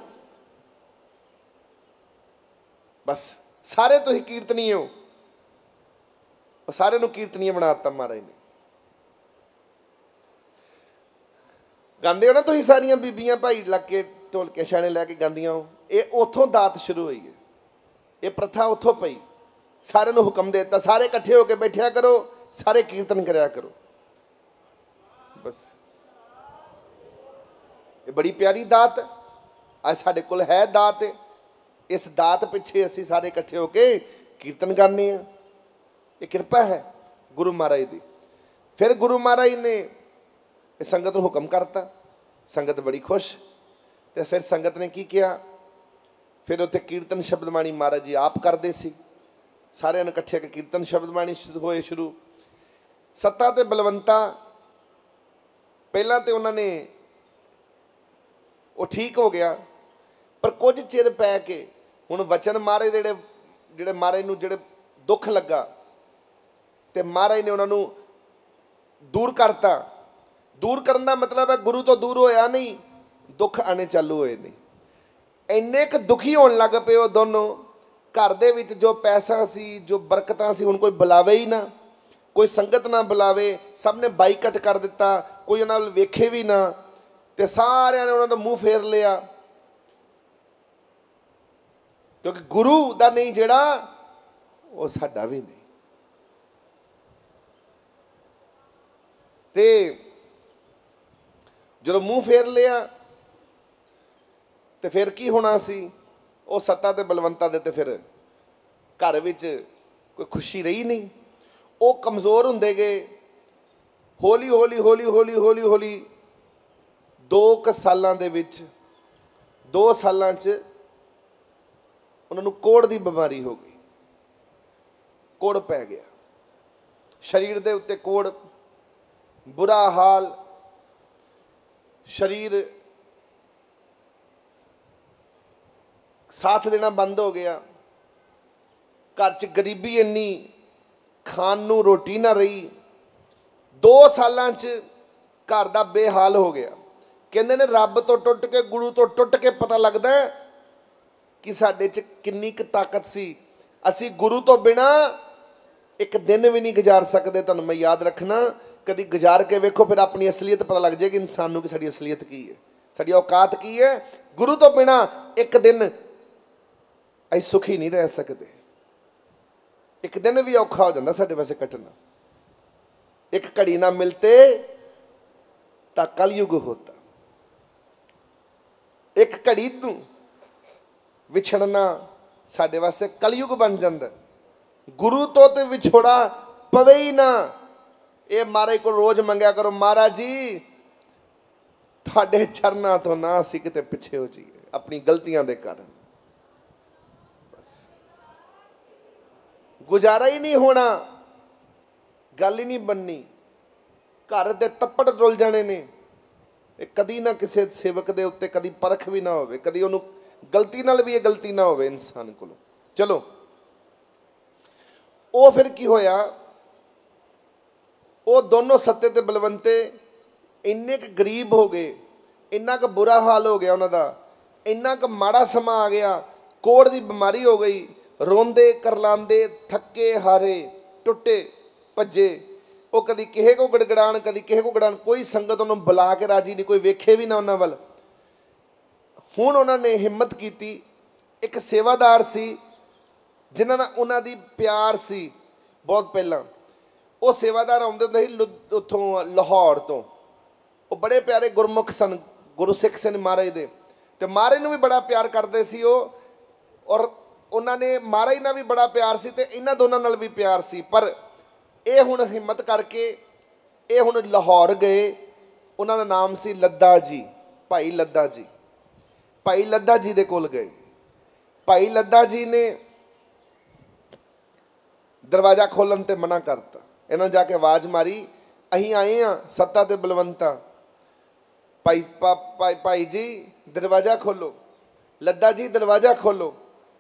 बस सारे तुसीं कीर्तनीय हो। सारे नूं कीर्तनीय बनाता महाराज ने। गांदे हो ना तुसीं सारियां बीबियां भाई लग के ढोलके छाणे लैके गांदियां हो, ये उथों दात शुरू हुई है, ये प्रथा उथों पई। सारे नूं हुक्म दे दित्ता, सारे इकट्ठे होके बैठिया करो, सारे कीर्तन करया करो। बस ये बड़ी प्यारी दात अज साडे कोल है। दात इस दात पिछे असीं सारे इकट्ठे होके कीर्तन करने हैं। ये कृपा है गुरु महाराज दी। फिर गुरु महाराज ने संगत नूं हुक्म करता, संगत बड़ी खुश। तो फिर संगत ने की किया, फिर उत्थे कीर्तन शब्दबाणी महाराज जी आप करते सी। सारिਆਂ ਨੂੰ ਇਕੱਠੇ के कीर्तन शब्दबाणी होए शुरू। सत्ता ते बलवंता पहला तो उन्होंने वो ठीक हो गया, पर कुछ चिर पै के हुण वचन महाराज जेड़े जेड़े महाराज नूं जेड़े दुख लगा ते महाराज ने उन्होंने दूर करता। दूर करने का मतलब है गुरु तो दूर होया नहीं, दुख आने चालू होए नहीं। इन्ने क दुखी होने लग पे वो दोनों। घर दे विच जो पैसा सी, जो बरकतां सी, हुण कोई बुलावे ही ना, कोई संगत ना बुलावे। सब ने बाईकट कर दिता, कोई उन्हां नूं वेखे भी ना, ते सारिआं ने उन्हां दा मूँह फेर लिया। क्योंकि गुरु दा नहीं जिहड़ा वो साडा भी नहीं। ते जो मूँह फेर लिया तो फिर की होना सी? वो सत्ता ते बलवंता दे ते फिर घर विच कोई खुशी रही नहीं। वो कमज़ोर हुंदे गए। हौली हौली हौली हौली हौली हौली दो क सालां दे विच दो सालां च ਉਹਨਾਂ ਨੂੰ ਕੋੜ ਦੀ ਬਿਮਾਰੀ ਹੋ ਗਈ, ਕੋੜ ਪੈ ਗਿਆ ਸਰੀਰ ਦੇ ਉੱਤੇ, ਕੋੜ, ਬੁਰਾ ਹਾਲ, ਸਰੀਰ ਸਾਥ ਦੇਣਾ ਬੰਦ ਹੋ ਗਿਆ। ਘਰ 'ਚ ਗਰੀਬੀ ਇੰਨੀ, ਖਾਣ ਨੂੰ ਰੋਟੀ ਨਾ ਰਹੀ। ਦੋ ਸਾਲਾਂ 'ਚ ਘਰ ਦਾ ਬੇਹਾਲ ਹੋ ਗਿਆ। ਕਹਿੰਦੇ ਨੇ ਰੱਬ ਤੋਂ ਟੁੱਟ ਕੇ, ਗੁਰੂ ਤੋਂ ਟੁੱਟ ਕੇ ਪਤਾ ਲੱਗਦਾ ਕਿ ਸਾਡੇ 'ਚ ਕਿੰਨੀ ਕੁ ਤਾਕਤ ਸੀ। ਅਸੀਂ ਗੁਰੂ ਤੋਂ ਬਿਨਾਂ ਇੱਕ ਦਿਨ ਵੀ ਨਹੀਂ ਗੁਜ਼ਾਰ ਸਕਦੇ। ਤੁਹਾਨੂੰ ਮੈਂ ਯਾਦ ਰੱਖਣਾ, ਕਦੀ ਗੁਜ਼ਾਰ ਕੇ ਵੇਖੋ, ਫਿਰ ਆਪਣੀ ਅਸਲੀਅਤ ਪਤਾ ਲੱਗ ਜਾਏਗੀ ਇਨਸਾਨ ਨੂੰ ਕਿ ਸਾਡੀ ਅਸਲੀਅਤ ਕੀ ਹੈ, ਸਾਡੀ ਔਕਾਤ ਕੀ ਹੈ। ਗੁਰੂ ਤੋਂ ਬਿਨਾਂ ਇੱਕ ਦਿਨ ਅਸੀਂ ਸੁਖੀ ਨਹੀਂ ਰਹਿ ਸਕਦੇ। ਇੱਕ ਦਿਨ ਵੀ ਔਖਾ ਹੋ ਜਾਂਦਾ ਸਾਡੇ ਵਾਸਤੇ ਕੱਟਣਾ। ਇੱਕ ਘੜੀ ਨਾ ਮਿਲਤੇ ਤਾਂ ਕਲਯੁਗ ਹੋਤਾ। ਇੱਕ ਘੜੀ ਤੋਂ ਵਿਛੜਨਾ ਸਾਡੇ ਵਾਸਤੇ ਕਲਯੁਗ ਬਣ ਜਾਂਦਾ। ਗੁਰੂ ਤੋਂ ਤੇ ਵਿਛੋੜਾ ਪਵੇ ਹੀ ਨਾ। ਇਹ ਮਹਾਰਾਜ ਕੋਲ ਰੋਜ਼ ਮੰਗਿਆ ਕਰੋ, ਮਹਾਰਾਜ ਜੀ ਤੁਹਾਡੇ ਚਰਨਾਂ ਤੋਂ ਨਾ ਅਸੀਂ ਕਿਤੇ ਪਿੱਛੇ ਹੋ ਜਾਈਏ ਆਪਣੀ ਗਲਤੀਆਂ ਦੇ ਕਾਰਨ। ਬਸ ਗੁਜ਼ਾਰਾ ਹੀ ਨਹੀਂ ਹੋਣਾ, ਗੱਲ ਹੀ ਨਹੀਂ ਬਣਨੀ। ਘਰ ਦੇ ਤੱਪੜ ਰੁਲ ਜਾਣੇ ਨੇ। ਇਹ ਕਦੀ ਨਾ ਕਿਸੇ ਸੇਵਕ ਦੇ ਉੱਤੇ ਕਦੀ ਪਰਖ ਵੀ ਨਾ ਹੋਵੇ, ਕਦੀ ਉਹਨੂੰ ਗਲਤੀ ਨਾਲ ਵੀ ਇਹ ਗਲਤੀ ਨਾ ਹੋਵੇ ਇਨਸਾਨ ਕੋਲੋਂ। ਚਲੋ ਉਹ ਫਿਰ ਕੀ ਹੋਇਆ, ਉਹ ਦੋਨੋਂ ਸੱਤੇ ਤੇ ਬਲਵੰਤੇ ਇੰਨੇ ਕੁ ਗਰੀਬ ਹੋ ਗਏ, ਇੰਨਾ ਕੁ ਬੁਰਾ ਹਾਲ ਹੋ ਗਿਆ ਉਹਨਾਂ ਦਾ, ਇੰਨਾ ਕੁ ਮਾੜਾ ਸਮਾਂ ਆ ਗਿਆ, ਕੋੜ ਦੀ ਬਿਮਾਰੀ ਹੋ ਗਈ। ਰੋਂਦੇ ਕਰਲਾਉਂਦੇ, ਥੱਕੇ ਹਾਰੇ, ਟੁੱਟੇ ਭੱਜੇ। ਉਹ ਕਦੀ ਕਿਸੇ ਕੋ ਗੜਗੜਾਣ, ਕਦੀ ਕਿਸੇ ਕੋ ਗੜਾਣ। ਕੋਈ ਸੰਗਤ ਉਹਨੂੰ ਬੁਲਾ ਕੇ ਰਾਜੀ ਨਹੀਂ, ਕੋਈ ਵੇਖੇ ਵੀ ਨਾ ਉਹਨਾਂ ਵੱਲ। ਹੁਣ ਉਹਨਾਂ ਨੇ ਹਿੰਮਤ ਕੀਤੀ। ਇੱਕ ਸੇਵਾਦਾਰ ਸੀ ਜਿਨ੍ਹਾਂ ਨਾਲ ਉਹਨਾਂ ਦੀ ਪਿਆਰ ਸੀ ਬਹੁਤ ਪਹਿਲਾਂ। ਉਹ ਸੇਵਾਦਾਰ ਆਉਂਦੇ ਹੁੰਦੇ ਸੀ ਉੱਥੋਂ ਲਾਹੌਰ ਤੋਂ। ਉਹ ਬੜੇ ਪਿਆਰੇ ਗੁਰਮੁਖ ਸਨ, ਗੁਰੂ ਸਿੱਖ ਸਨ ਮਹਾਰਾਜ ਦੇ, ਅਤੇ ਮਹਾਰਾਜ ਨੂੰ ਵੀ ਬੜਾ ਪਿਆਰ ਕਰਦੇ ਸੀ ਉਹ। ਔਰ ਉਹਨਾਂ ਨੇ ਮਹਾਰਾਜ ਨਾਲ ਵੀ ਬੜਾ ਪਿਆਰ ਸੀ, ਅਤੇ ਇਹਨਾਂ ਦੋਨਾਂ ਨਾਲ ਵੀ ਪਿਆਰ ਸੀ। ਪਰ ਇਹ ਹੁਣ ਹਿੰਮਤ ਕਰਕੇ ਇਹ ਹੁਣ ਲਾਹੌਰ ਗਏ। ਉਹਨਾਂ ਦਾ ਨਾਮ ਸੀ ਲੱਦਾ ਜੀ, ਭਾਈ ਲੱਦਾ ਜੀ। ਭਾਈ ਲੱਦਾ ਜੀ ਦੇ ਕੋਲ ਗਏ। ਭਾਈ ਲੱਦਾ ਜੀ ਨੇ ਦਰਵਾਜ਼ਾ ਖੋਲ੍ਹਣ ਤੇ ਮਨਾ ਕਰਤਾ। ਇਹਨਾਂ ਜਾ ਕੇ ਆਵਾਜ਼ ਮਾਰੀ, ਅਸੀਂ ਆਏ ਹਾਂ ਸੱਤਾ ਤੇ ਬਲਵੰਤਾ, ਭਾਈ ਭਾਈ ਭਾਈ ਜੀ ਦਰਵਾਜ਼ਾ ਖੋਲੋ, ਲੱਦਾ ਜੀ ਦਰਵਾਜ਼ਾ ਖੋਲੋ।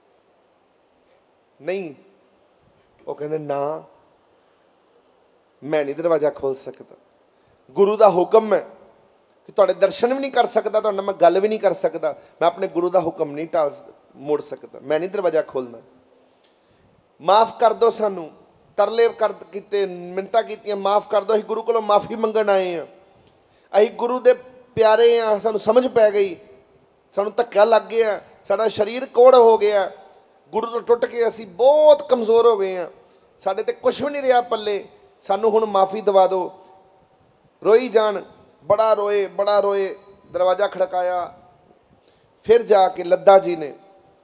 ਨਹੀਂ, ਉਹ ਕਹਿੰਦੇ ਨਾ, ਮੈਂ ਨਹੀਂ ਦਰਵਾਜ਼ਾ ਖੋਲ੍ਹ ਸਕਦਾ। ਗੁਰੂ ਦਾ ਹੁਕਮ ਹੈ ਕਿ ਤੁਹਾਡੇ ਦਰਸ਼ਨ ਵੀ ਨਹੀਂ ਕਰ ਸਕਦਾ, ਤੁਹਾਡੇ ਨਾਲ ਮੈਂ ਗੱਲ ਵੀ ਨਹੀਂ ਕਰ ਸਕਦਾ। ਮੈਂ ਆਪਣੇ ਗੁਰੂ ਦਾ ਹੁਕਮ ਨਹੀਂ ਟਾਲ ਮੋੜ ਸਕਦਾ, ਮੈਂ ਨਹੀਂ ਦਰਵਾਜ਼ਾ ਖੋਲ੍ਹਣਾ। ਮਾਫ਼ ਕਰ ਦਿਓ ਸਾਨੂੰ। ਤਰਲੇ ਕਰ ਕੀਤੇ, ਮਿੰਨਤਾਂ ਕੀਤੀਆਂ, ਮਾਫ਼ ਕਰ ਦਿਓ, ਅਸੀਂ ਗੁਰੂ ਕੋਲੋਂ ਮਾਫ਼ੀ ਮੰਗਣ ਆਏ ਹਾਂ। ਅਸੀਂ ਗੁਰੂ ਦੇ ਪਿਆਰੇ ਹਾਂ, ਸਾਨੂੰ ਸਮਝ ਪੈ ਗਈ, ਸਾਨੂੰ ਧੱਕਾ ਲੱਗ ਗਿਆ, ਸਾਡਾ ਸਰੀਰ ਕੋੜ ਹੋ ਗਿਆ, ਗੁਰੂ ਤੋਂ ਟੁੱਟ ਕੇ ਅਸੀਂ ਬਹੁਤ ਕਮਜ਼ੋਰ ਹੋ ਗਏ ਹਾਂ, ਸਾਡੇ ਤੇ ਕੁਛ ਵੀ ਨਹੀਂ ਰਿਹਾ ਪੱਲੇ, ਸਾਨੂੰ ਹੁਣ ਮਾਫ਼ੀ ਦਵਾ ਦਿਓ। ਰੋਈ ਜਾਣ, ਬੜਾ ਰੋਏ ਬੜਾ ਰੋਏ। ਦਰਵਾਜ਼ਾ ਖੜਕਾਇਆ। ਫਿਰ ਜਾ ਕੇ ਲੱਦਾ ਜੀ ਨੇ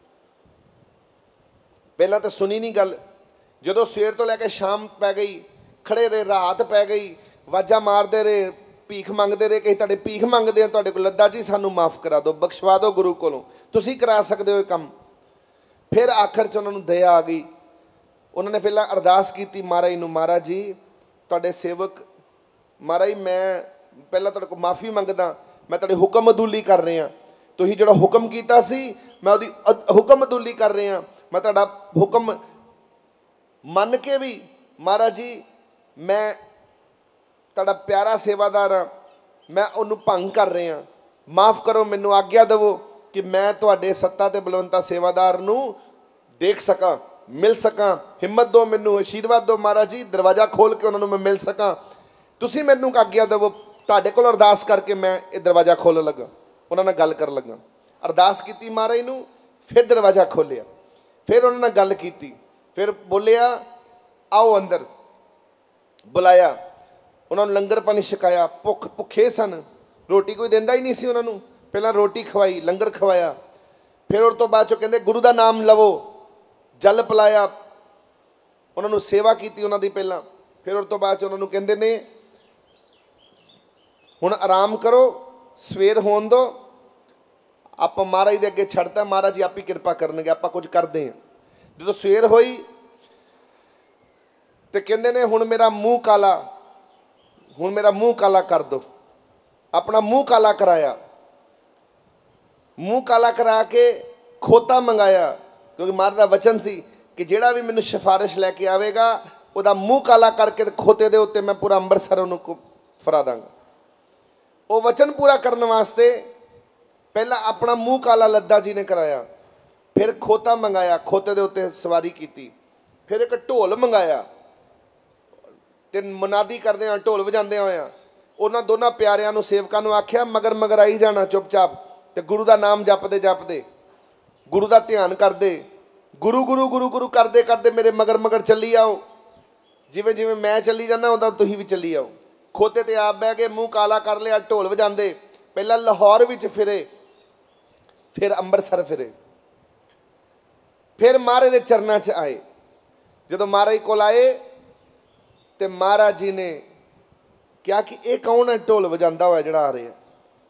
ਪਹਿਲਾਂ ਤਾਂ ਸੁਣੀ ਨਹੀਂ ਗੱਲ। ਜਦੋਂ ਸਵੇਰ ਤੋਂ ਲੈ ਕੇ ਸ਼ਾਮ ਪੈ ਗਈ, ਖੜੇ ਰਹੇ, ਰਾਤ ਪੈ ਗਈ, ਆਵਾਜ਼ਾਂ ਮਾਰਦੇ ਰਹੇ, ਭੀਖ ਮੰਗਦੇ ਰਹੇ ਕਿ ਤੁਹਾਡੇ ਭੀਖ ਮੰਗਦੇ ਆ ਤੁਹਾਡੇ ਕੋਲ, ਲੱਦਾ ਜੀ ਸਾਨੂੰ ਮਾਫ਼ ਕਰਾ ਦਿਓ, ਬਖਸ਼ਵਾ ਦਿਓ ਗੁਰੂ ਕੋਲੋਂ, ਤੁਸੀਂ ਕਰਾ ਸਕਦੇ ਹੋ ਇਹ ਕੰਮ। ਫਿਰ ਆਖਰ 'ਚ ਉਹਨਾਂ ਨੂੰ ਦਇਆ ਆ ਗਈ। ਉਹਨਾਂ ਨੇ ਪਹਿਲਾਂ ਅਰਦਾਸ ਕੀਤੀ ਮਹਾਰਾਜ ਨੂੰ, ਮਹਾਰਾਜ ਜੀ ਤੁਹਾਡੇ ਸੇਵਕ, ਮਹਾਰਾਜ ਮੈਂ ਪਹਿਲਾਂ ਤੁਹਾਡੇ ਕੋਲ ਮਾਫ਼ੀ ਮੰਗਦਾ, ਮੈਂ ਤੁਹਾਡੇ ਹੁਕਮ ਅਦੂਲੀ ਕਰ ਰਿਹਾ। ਤੁਸੀਂ ਜਿਹੜਾ ਹੁਕਮ ਕੀਤਾ ਸੀ ਮੈਂ ਉਹਦੀ ਹੁਕਮ ਅਦੂਲੀ ਕਰ ਰਿਹਾ। ਮੈਂ ਤੁਹਾਡਾ ਹੁਕਮ ਮੰਨ ਕੇ ਵੀ ਮਹਾਰਾਜ ਜੀ ਮੈਂ ਤੁਹਾਡਾ ਪਿਆਰਾ ਸੇਵਾਦਾਰ ਹਾਂ, ਮੈਂ ਉਹਨੂੰ ਭੰਗ ਕਰ ਰਿਹਾ। ਮਾਫ਼ ਕਰੋ, ਮੈਨੂੰ ਆਗਿਆ ਦੇਵੋ ਕਿ ਮੈਂ ਤੁਹਾਡੇ ਸੱਤਾ ਤੇ ਬਲਵੰਤਾ ਸੇਵਾਦਾਰ ਨੂੰ ਦੇਖ ਸਕਾਂ, ਮਿਲ ਸਕਾਂ। ਹਿੰਮਤ ਦਿਓ ਮੈਨੂੰ, ਆਸ਼ੀਰਵਾਦ ਦਿਓ ਮਹਾਰਾਜ ਜੀ, ਦਰਵਾਜ਼ਾ ਖੋਲ੍ਹ ਕੇ ਉਹਨਾਂ ਨੂੰ ਮੈਂ ਮਿਲ ਸਕਾਂ। ਤੁਸੀਂ ਮੈਨੂੰ ਆਗਿਆ ਦੇਵੋ, ਤੁਹਾਡੇ ਕੋਲ ਅਰਦਾਸ ਕਰਕੇ ਮੈਂ ਇਹ ਦਰਵਾਜ਼ਾ ਖੋਲ੍ਹਣ ਲੱਗਾ, ਉਹਨਾਂ ਨਾਲ ਗੱਲ ਕਰਨ ਲੱਗਾ। ਅਰਦਾਸ ਕੀਤੀ ਮਹਾਰਾਜ ਨੂੰ, ਫਿਰ ਦਰਵਾਜ਼ਾ ਖੋਲ੍ਹਿਆ, ਫਿਰ ਉਹਨਾਂ ਨਾਲ ਗੱਲ ਕੀਤੀ, ਫਿਰ ਬੋਲਿਆ ਆਓ ਅੰਦਰ। ਬੁਲਾਇਆ, ਉਹਨਾਂ ਨੂੰ ਲੰਗਰ ਪਾਣੀ ਛਕਾਇਆ। ਭੁੱਖ ਭੁੱਖੇ ਸਨ, ਰੋਟੀ ਕੋਈ ਦਿੰਦਾ ਹੀ ਨਹੀਂ ਸੀ ਉਹਨਾਂ ਨੂੰ। ਪਹਿਲਾਂ ਰੋਟੀ ਖਵਾਈ, ਲੰਗਰ ਖਵਾਇਆ। ਫਿਰ ਉਹ ਤੋਂ ਬਾਅਦ 'ਚੋਂ ਕਹਿੰਦੇ ਗੁਰੂ ਦਾ ਨਾਮ ਲਵੋ, ਜਲ ਪਿਲਾਇਆ, ਉਹਨਾਂ ਨੂੰ ਸੇਵਾ ਕੀਤੀ ਉਹਨਾਂ ਦੀ ਪਹਿਲਾਂ। ਫਿਰ ਉਹ ਤੋਂ ਬਾਅਦ 'ਚ ਉਹਨਾਂ ਨੂੰ ਕਹਿੰਦੇ ਨੇ ਹੁਣ ਆਰਾਮ ਕਰੋ, ਸਵੇਰ ਹੋਣ ਦਿਓ, ਆਪਾਂ महाराज ਦੇ ਅੱਗੇ ਛੱਡਤਾ, महाराज जी आप ही किरपा करनगे, ਆਪਾਂ कुछ करते हैं। ਜਦੋਂ ਸਵੇਰ ਹੋਈ ਤੇ ਕਹਿੰਦੇ ਨੇ ਹੁਣ ਮੇਰਾ ਮੂੰਹ ਕਾਲਾ, ਹੁਣ ਮੇਰਾ ਮੂੰਹ ਕਾਲਾ ਕਰ ਦੋ। ਆਪਣਾ ਮੂੰਹ ਕਾਲਾ ਕਰਾਇਆ, ਮੂੰਹ ਕਾਲਾ ਕਰਾ ਕੇ ਖੋਤਾ ਮੰਗਾਇਆ, ਕਿਉਂਕਿ ਮਹਾਰਾਜ ਦਾ ਵਚਨ ਸੀ ਕਿ ਜਿਹੜਾ ਵੀ ਮੈਨੂੰ ਸਿਫਾਰਿਸ਼ ਲੈ ਕੇ ਆਵੇਗਾ ਉਹਦਾ ਮੂੰਹ ਕਾਲਾ ਕਰਕੇ ਤੇ ਖੋਤੇ ਦੇ ਉੱਤੇ ਮੈਂ ਪੂਰਾ ਅੰਮ੍ਰਿਤਸਰ ਉਹਨੂੰ ਫਰਾ ਦਾਂਗਾ। ਉਹ ਵਚਨ ਪੂਰਾ ਕਰਨ ਵਾਸਤੇ ਪਹਿਲਾਂ ਆਪਣਾ ਮੂੰਹ ਕਾਲਾ ਲੱਦਾ ਜੀ ਨੇ ਕਰਾਇਆ, ਫਿਰ ਖੋਤਾ ਮੰਗਾਇਆ, ਖੋਤੇ ਦੇ ਉੱਤੇ ਸਵਾਰੀ ਕੀਤੀ, ਫਿਰ ਇੱਕ ਢੋਲ ਮੰਗਾਇਆ ਤੇ ਮੁਨਾਦੀ ਕਰਦੇ ਆ, ਢੋਲ ਵਜਾਉਂਦੇ ਹੋਇਆ ਉਹਨਾਂ ਦੋਨਾਂ ਪਿਆਰਿਆਂ ਨੂੰ ਸੇਵਕਾਂ ਨੂੰ ਆਖਿਆ ਮਗਰ ਮਗਰ ਆਈ ਜਾਣਾ ਚੁੱਪਚਾਪ, ਤੇ ਗੁਰੂ ਦਾ ਨਾਮ ਜਪਦੇ ਜਪਦੇ, ਗੁਰੂ ਦਾ ਧਿਆਨ ਕਰਦੇ, ਗੁਰੂ ਗੁਰੂ ਗੁਰੂ ਗੁਰੂ ਕਰਦੇ ਕਰਦੇ ਮੇਰੇ ਮਗਰ ਮਗਰ ਚੱਲੀ ਆਓ। ਜਿਵੇਂ ਜਿਵੇਂ ਮੈਂ ਚੱਲੀ ਜਾਂਦਾ ਉਦਾਂ ਤੁਸੀਂ ਵੀ ਚੱਲੀ ਆਓ। ਖੋਤੇ ਤੇ ਆਪ ਬਹਿ ਕੇ ਮੂੰਹ ਕਾਲਾ ਕਰ ਲਿਆ, ਢੋਲ ਵਜਾਉਂਦੇ, ਪਹਿਲਾਂ ਲਾਹੌਰ ਵਿੱਚ ਫਿਰੇ, ਫਿਰ ਅੰਮ੍ਰਿਤਸਰ ਫਿਰੇ, ਫਿਰ ਮਹਾਰਾਜ ਦੇ ਚਰਨਾਂ 'ਚ ਆਏ। ਜਦੋਂ ਮਹਾਰਾਜ ਕੋਲ ਆਏ ਤੇ ਮਹਾਰਾਜ ਜੀ ਨੇ ਕਿਹਾ ਕਿ ਇਹ ਕੌਣ ਹੈ ਢੋਲ ਵਜਾਉਂਦਾ ਹੋਇਆ ਜਿਹੜਾ ਆ ਰਿਹਾ?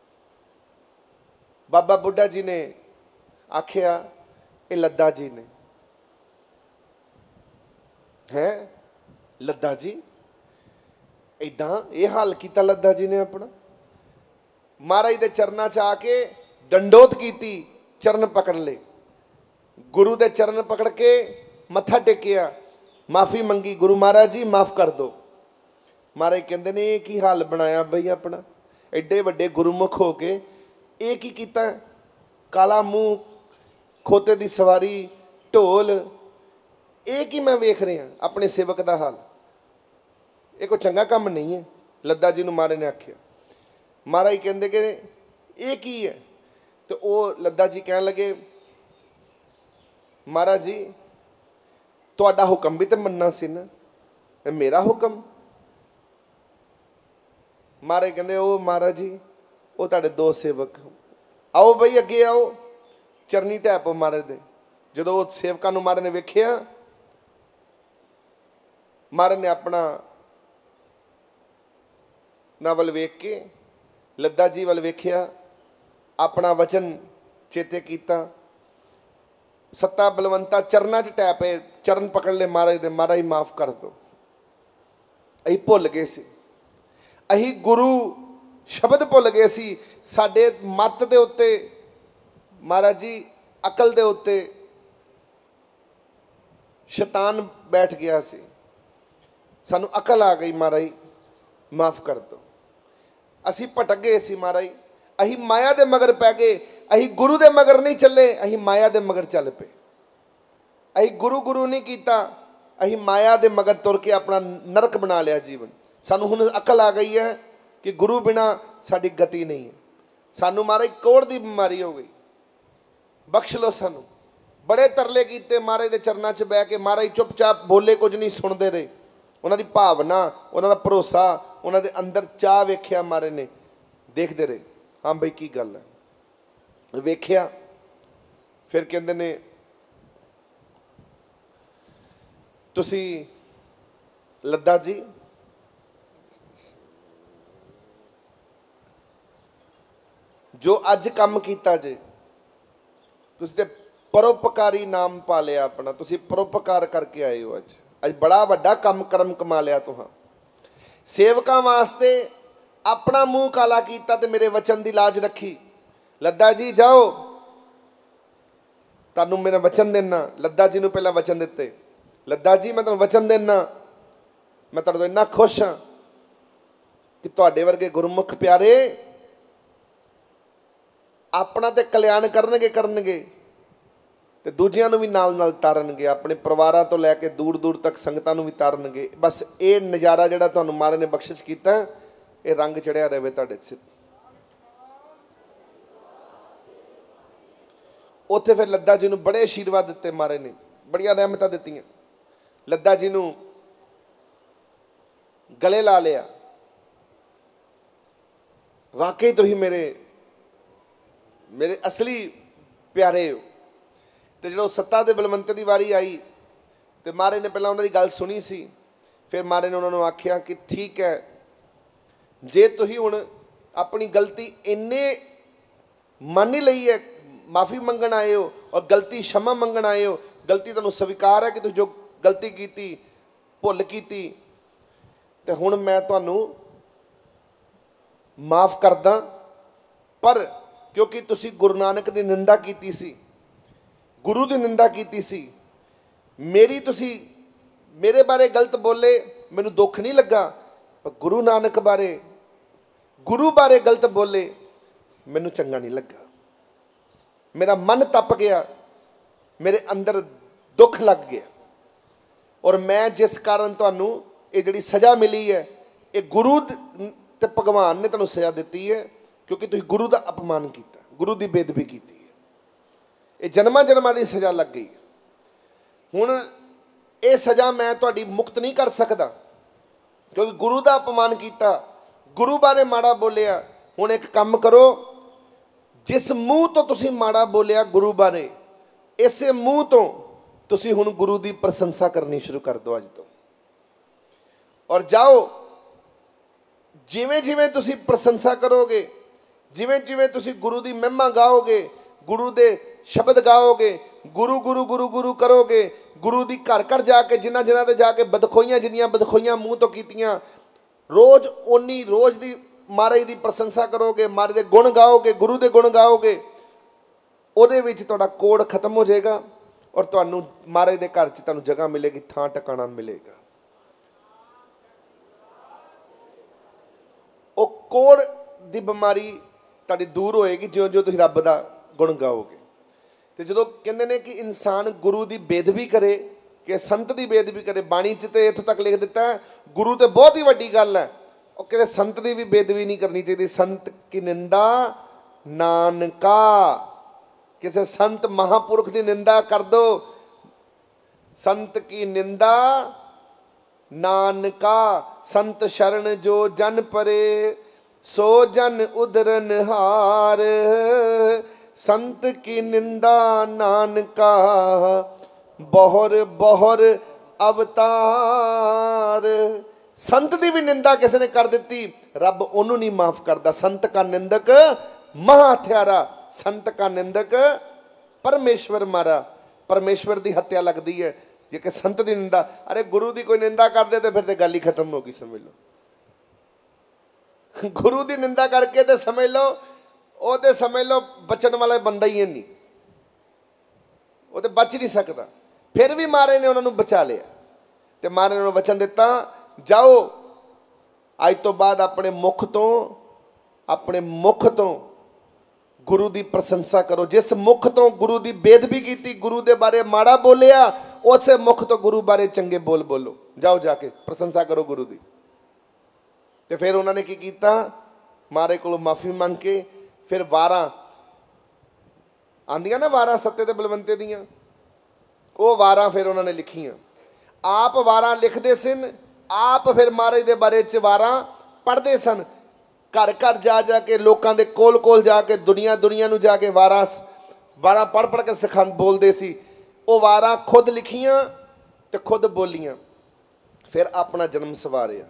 ਬਾਬਾ ਬੁੱਢਾ ਜੀ ਨੇ ਆਖਿਆ ਇਹ ਲੱਦਾ ਜੀ ਨੇ। ਹੈ ਲੱਦਾ ਜੀ? ਇੱਦਾਂ ਇਹ ਹਾਲ ਕੀਤਾ ਲੱਦਾ ਜੀ ਨੇ ਆਪਣਾ? ਮਹਾਰਾਜ ਦੇ ਚਰਨਾਂ 'ਚ ਆ ਕੇ ਡੰਡੋਤ ਕੀਤੀ, ਚਰਨ ਪਕੜ ਲਏ, ਗੁਰੂ ਦੇ ਚਰਨ ਪਕੜ ਕੇ ਮੱਥਾ ਟੇਕਿਆ, ਮਾफ़ी ਮੰਗੀ, ਗੁਰੂ ਮਹਾਰਾਜ ਜੀ ਮਾफ़ ਕਰ ਦਿਓ। ਮਹਾਰਾਜ ਕਹਿੰਦੇ ਨੇ ਇਹ ਕੀ ਹਾਲ ਬਣਾਇਆ ਬਈ ਆਪਣਾ? ਐਡੇ ਵੱਡੇ ਗੁਰਮੁਖ ਹੋ ਕੇ ਇਹ ਕੀ ਕੀਤਾ? ਕਾਲਾ ਮੂੰਹ, ਖੋਤੇ ਦੀ ਸਵਾਰੀ, ਢੋਲ, ਇਹ ਕੀ ਮੈਂ ਵੇਖ ਰਿਹਾ ਆਪਣੇ ਸੇਵਕ ਦਾ ਹਾਲ? ਇਹ ਕੋਈ ਚੰਗਾ ਕੰਮ ਨਹੀਂ ਹੈ। ਲੱਦਾ ਜੀ ਨੂੰ ਮਹਾਰਾਜ ਨੇ ਆਖਿਆ। ਮਹਾਰਾਜ ਕਹਿੰਦੇ ਕਿ ਇਹ ਕੀ ਹੈ? ਤੇ ਉਹ ਲੱਦਾ ਜੀ ਕਹਿਣ ਲੱਗੇ ਮਹਾਰਾਜ ਜੀ ਤੁਹਾਡਾ ਹੁਕਮ ਵੀ ਤਾਂ ਮੰਨਣਾ ਸੀ ਨਾ, ਇਹ ਮੇਰਾ ਹੁਕਮ। ਮਹਾਰਾਜ ਕਹਿੰਦੇ ਉਹ ਮਹਾਰਾਜ ਜੀ ਉਹ ਤੁਹਾਡੇ ਦੋ ਸੇਵਕ, ਆਓ ਬਈ ਅੱਗੇ ਆਓ, ਚਰਨੀ ਢਹਿ ਪਓ ਮਹਾਰਾਜ ਦੇ। ਜਦੋਂ ਉਹ ਸੇਵਕਾਂ ਨੂੰ ਮਹਾਰਾਜ ਨੇ ਵੇਖਿਆ, ਮਹਾਰਾਜ ਨੇ ਆਪਣਾ ਨਾ ਵੱਲ ਵੇਖ ਕੇ ਲੱਦਾ ਜੀ ਵੱਲ ਵੇਖਿਆ, ਆਪਣਾ ਵਚਨ ਚੇਤੇ ਕੀਤਾ, ਸੱਤਾ ਬਲਵੰਤਾ ਚਰਨਾਂ 'ਚ ਟਹਿ ਪਏ, ਚਰਨ ਪਕੜ ਲਏ ਮਹਾਰਾਜ ਦੇ। ਮਹਾਰਾਜ ਮਾफ़ ਕਰ ਦਿਓ, ਅਸੀਂ ਭੁੱਲ ਗਏ ਸੀ, ਅਸੀਂ ਗੁਰੂ ਸ਼ਬਦ ਭੁੱਲ ਗਏ ਸੀ। ਸਾਡੇ ਮੱਤ ਦੇ ਉੱਤੇ ਮਹਾਰਾਜ ਜੀ, ਅਕਲ ਦੇ ਉੱਤੇ ਸ਼ੈਤਾਨ ਬੈਠ ਗਿਆ ਸੀ, ਸਾਨੂੰ ਅਕਲ ਆ ਗਈ, ਮਹਾਰਾਜ ਮਾफ़ ਕਰ ਦਿਓ। ਅਸੀਂ ਭਟਕ ਗਏ ਸੀ ਮਹਾਰਾਜ, ਅਸੀਂ ਮਾਇਆ ਦੇ ਮਗਰ ਪੈ ਗਏ, ਅਸੀਂ ਗੁਰੂ ਦੇ ਮਗਰ ਨਹੀਂ ਚੱਲੇ, ਅਸੀਂ ਮਾਇਆ ਦੇ ਮਗਰ ਚੱਲ ਪਏ। ਅਸੀਂ ਗੁਰੂ ਗੁਰੂ ਨਹੀਂ ਕੀਤਾ, ਅਸੀਂ ਮਾਇਆ ਦੇ ਮਗਰ ਤੁਰ ਕੇ ਆਪਣਾ ਨਰਕ ਬਣਾ ਲਿਆ ਜੀਵਨ। ਸਾਨੂੰ ਹੁਣ ਅਕਲ ਆ ਗਈ ਹੈ ਕਿ ਗੁਰੂ ਬਿਨਾ ਸਾਡੀ ਗਤੀ ਨਹੀਂ ਹੈ। ਸਾਨੂੰ ਮਹਾਰਾਜ ਕੋੜ ਦੀ ਬਿਮਾਰੀ ਹੋ ਗਈ, ਬਖਸ਼ ਲਓ ਸਾਨੂੰ। ਬੜੇ ਤਰਲੇ ਕੀਤੇ ਮਹਾਰਾਜ ਦੇ ਚਰਨਾਂ 'ਚ ਬਹਿ ਕੇ, ਮਹਾਰਾਜ ਚੁੱਪਚਾਪ ਬੋਲੇ, ਕੁਝ ਨਹੀਂ ਸੁਣਦੇ ਰਹੇ। ਉਹਨਾਂ ਦੀ ਭਾਵਨਾ, ਉਹਨਾਂ ਦਾ ਭਰੋਸਾ, ਉਹਨਾਂ ਦੇ ਅੰਦਰ ਚਾਹ ਵੇਖਿਆ ਮਹਾਰਾਜ ਨੇ, ਦੇਖਦੇ ਰਹੇ ਹਾਂ ਬਈ ਕੀ ਗੱਲ ਹੈ। ਵੇਖਿਆ, ਫਿਰ ਕਹਿੰਦੇ ਨੇ ਤੁਸੀਂ ਲੱਦਾ ਜੀ ਜੋ ਅੱਜ ਕੰਮ ਕੀਤਾ ਜੇ, ਤੁਸੀਂ ਤੇ ਪਰਉਪਕਾਰੀ ਨਾਮ ਪਾ ਲਿਆ ਆਪਣਾ, ਤੁਸੀਂ ਪਰਉਪਕਾਰ ਕਰਕੇ ਆਏ ਹੋ। ਅੱਜ ਅੱਜ ਬੜਾ ਵੱਡਾ ਕੰਮ ਕਰਮ ਕਮਾ ਲਿਆ ਤੁਹਾਂ। ਸੇਵਕਾਂ ਵਾਸਤੇ ਆਪਣਾ ਮੂੰਹ ਕਾਲਾ ਕੀਤਾ ਤੇ ਮੇਰੇ ਵਚਨ ਦੀ ਲਾਜ ਰੱਖੀ। ਲੱਦਾ ਜੀ ਜਾਓ, ਤੁਹਾਨੂੰ ਮੇਰਾ ਵਚਨ ਦੇਣਾ। ਲੱਦਾ ਜੀ ਨੂੰ ਪਹਿਲਾਂ ਵਚਨ ਦਿੱਤੇ, ਲੱਦਾ ਜੀ ਮੈਂ ਤੁਹਾਨੂੰ ਵਚਨ ਦੇਣਾ, ਮੈਂ ਤੁਹਾਡੇ ਤੋਂ ਇੰਨਾ ਖੁਸ਼ ਹਾਂ ਕਿ ਤੁਹਾਡੇ ਵਰਗੇ ਗੁਰਮੁਖ ਪਿਆਰੇ ਆਪਣਾ ਤੇ ਕਲਿਆਣ ਕਰਨਗੇ ਕਰਨਗੇ ਤੇ ਦੂਜਿਆਂ ਨੂੰ ਵੀ ਨਾਲ ਨਾਲ ਤਾਰਨਗੇ, ਆਪਣੇ ਪਰਿਵਾਰਾਂ ਤੋਂ ਲੈ ਕੇ ਦੂਰ ਦੂਰ ਤੱਕ ਸੰਗਤਾਂ ਨੂੰ ਵੀ ਤਾਰਨਗੇ। ਬਸ ਇਹ ਨਜ਼ਾਰਾ ਜਿਹੜਾ ਤੁਹਾਨੂੰ ਮਹਾਰਾਜ ਨੇ ਬਖਸ਼ਿਸ਼ ਕੀਤਾ, ਇਹ ਰੰਗ ਚੜਿਆ ਰਹੇ ਤੁਹਾਡੇ ਸਿਰ। ਉੱਥੇ ਫਿਰ ਲੱਦਾ ਜੀ ਨੂੰ ਬੜੇ ਆਸ਼ੀਰਵਾਦ ਦਿੱਤੇ ਮਹਾਰਾਜ ਨੇ, ਬੜੀਆਂ ਰਹਿਮਤਾਂ ਦਿੱਤੀਆਂ। ਲੱਦਾ ਜੀ ਨੂੰ ਗਲੇ ਲਾ ਲਿਆ, ਵਾਕਈ ਤੁਸੀਂ ਮੇਰੇ ਮੇਰੇ ਅਸਲੀ ਪਿਆਰੇ ਹੋ। ਤੇ ਜਦੋਂ ਸੱਤਾ ਦੇ ਬਲਵੰਤ ਦੀ ਵਾਰੀ ਆਈ ਤੇ ਮਹਾਰਾਜ ਨੇ ਪਹਿਲਾਂ ਉਹਨਾਂ ਦੀ ਗੱਲ ਸੁਣੀ ਸੀ, ਫਿਰ ਮਹਾਰਾਜ ਨੇ ਉਹਨਾਂ ਨੂੰ ਆਖਿਆ ਕਿ ਠੀਕ ਹੈ, ਜੇ ਤੁਸੀਂ ਹੁਣ ਆਪਣੀ ਗਲਤੀ ਇੰਨੇ ਮੰਨ ਹੀ ਲਈ ਹੈ, माफ़ी मंगण आए हो और गलती क्षमा मंगण आए हो, गलती तुहानूं स्वीकार है कि तुसीं जो गलती की भुल की, तो हुण मैं तुहानूं माफ़ करदा। पर क्योंकि तुसीं गुरु नानक की निंदा की सी, गुरु की निंदा की सी, मेरी तुसीं मेरे बारे गलत बोले, मैनूं दुख नहीं लगा, पर गुरु नानक बारे गुरु बारे गलत बोले मैनूं चंगा नहीं लगा। मेरा मन तप गया, मेरे अंदर दुख लग गया। और मैं जिस कारण तुहानूं ये जिहड़ी सज़ा मिली है, ये गुरु ते भगवान ने तुहानूं सज़ा दी है, क्योंकि तुसीं गुरु का अपमान किया, गुरु की बेदबी की है। ये जन्मां जन्मां की सज़ा लग गई। हुण ये सज़ा मैं तुहाडी मुक्त नहीं कर सकता, क्योंकि गुरु का अपमान किया, गुरु बारे माड़ा बोलिया। हुण एक काम करो, जिस मूँह तो तुसीं माड़ा बोलिया गुरु बारे, इस मूँह तो तुसीं हुण गुरु की प्रशंसा करनी शुरू कर दो अज तो। और जाओ, जिवें जिवें तुसीं प्रशंसा करोगे, जिवें जिवें तुसीं गुरु की महिमा गाओगे, गुरु के शब्द गाओगे, गुरु गुरु गुरु गुरु करोगे, गुरु की घर घर जाके जिन्हां जिन्हां ते जाके बदखोइयां जिन्नियां बदखोइयां मूँह तो कीतियां, रोज़ उन्नी रोज़ की महाराज की प्रशंसा करोगे, महाराज के गुण गाओगे, गुरु के गुण गाओगे, उहदे विच तुहाडा कोड़ खत्म हो जाएगा और तुहानूं महाराज के घर च तुहानूं जगह मिलेगी, थां टकाना मिलेगा। वो कोड़ की बीमारी तुहाडी दूर होएगी ज्यों ज्यों तुसीं रब दा गुण गाओगे। तो जो कहते हैं कि इंसान गुरु की बेदबी करे, कि संत की बेदबी करे, बाणी च तो इत्थों तक लिख दिता है, गुरु तो बहुत ही वड्डी गल है, और कहते संत की भी बेदबी नहीं करनी चाहिए। संत की निंदा नानका, किसी संत महापुरुष की निंदा कर दो, संत की निंदा नानका। संत शरण जो जन परे, सो जन उदरन हार। संत की निंदा नानका, बहुर बहुर अवतार। संत की भी निंदा किसी ने कर दी, रब उन्होंने नहीं माफ करता। संत का निंदक महाहत्यारा, संत का निंदक परमेश्वर मारा। परमेश्वर की हत्या लगती है जे कि संत की निंदा। अरे गुरु की कोई निंदा कर दे तो फिर तो गल ही खत्म होगी, समझ लो। गुरु की निंदा करके तो समझ लो, वो तो समझ लो बचन वाला बंदा ही है नहीं, वो तो बच नहीं सकता। फिर भी महाराज ने उन्होंने बचा लिया, तो महाराज ने वचन दिता, जाओ अज तो बाद अपने मुख तो अपने मुख तो गुरु की प्रशंसा करो। जिस मुख तो गुरु की बेदबी की, गुरु के बारे माड़ा बोलिया, उस मुख तो गुरु बारे चंगे बोल बोलो। जाओ जाके प्रशंसा करो गुरु की। तो फिर उन्होंने की किया, महाराज को माफ़ी मंग के फिर वारां आंदियां ना, वारां सत्ते ते बलवंते दियां, वो वारां फिर उन्होंने लिखियां। आप वारां लिखते सन, आप फिर महाराज के बारे च वारां पढ़ते सन, घर घर जा जाके लोगों के कोल कोल जाके दुनिया दुनिया नूं जाके वारां वारां पढ़ पढ़ के सिखा बोलते सी। वो वारां खुद लिखियां तो खुद बोलियां। फिर अपना जन्म सवारिया,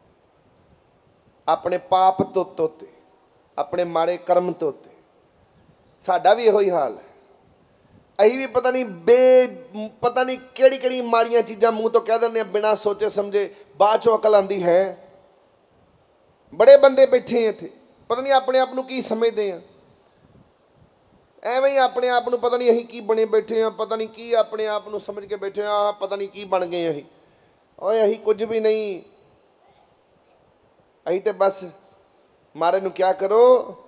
अपने पाप तो धोते, अपने माड़े कर्म धोते। साडा भी यही हाल है, अही भी पता नहीं बे पता नहीं केड़ी केड़ी माड़ियां चीज़ां मूँह तो कह दें बिना सोचे समझे, बाद चों अकल आती है। बड़े बंदे बैठे हैं इत्थे, पता नहीं अपने आप को की समझते हैं, एवें ही अपने आप को पता नहीं अहीं की बने बैठे हैं, पता नहीं की अपने आप को समझ के बैठे हैं, पता नहीं की बन गए अहीं। और अहीं कुछ भी नहीं, अहीं तो बस महाराज नूं क्या करो,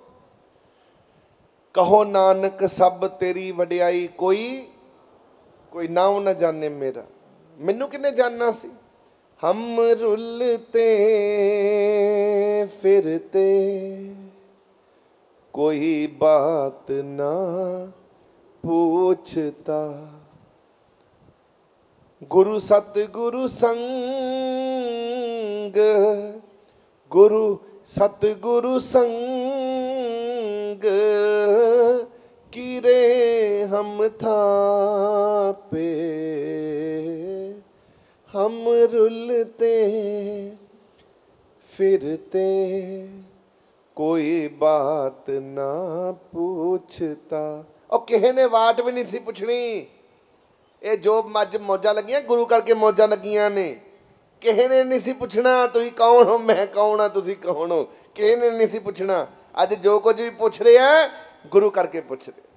कहो नानक सब तेरी वडियाई, कोई कोई नाम न जाने मेरा। मैनू किन्ने जानना सी। हम रुलते फिरते कोई बात ना पूछता, गुरु सतगुरु संग, गुरु सतगुरु संग, किरे हम था पे हम रुलते फिरते कोई बात ना पूछता। ਉਹ ਕਿਸੇ ਨੇ ਵਾਟ ਵੀ ਨਹੀਂ ਸੀ ਪੁੱਛਣੀ। ਇਹ ਜੋ ਅੱਜ ਮੌਜਾਂ ਲੱਗੀਆਂ ਗੁਰੂ ਕਰਕੇ ਮੌਜਾਂ ਲੱਗੀਆਂ ਨੇ। ਕਿਸੇ ਨੇ ਨਹੀਂ ਸੀ ਪੁੱਛਣਾ ਤੁਸੀਂ ਕੌਣ ਹੋ, ਮੈਂ ਕੌਣ ਹਾਂ, ਤੁਸੀਂ ਕੌਣ ਹੋ, ਕਿਸੇ ਨੇ ਨਹੀਂ ਸੀ ਪੁੱਛਣਾ। ਅੱਜ ਜੋ ਕੁਝ ਵੀ ਪੁੱਛ ਰਿਹਾ ਗੁਰੂ ਕਰਕੇ ਪੁੱਛ ਰਿਹਾ।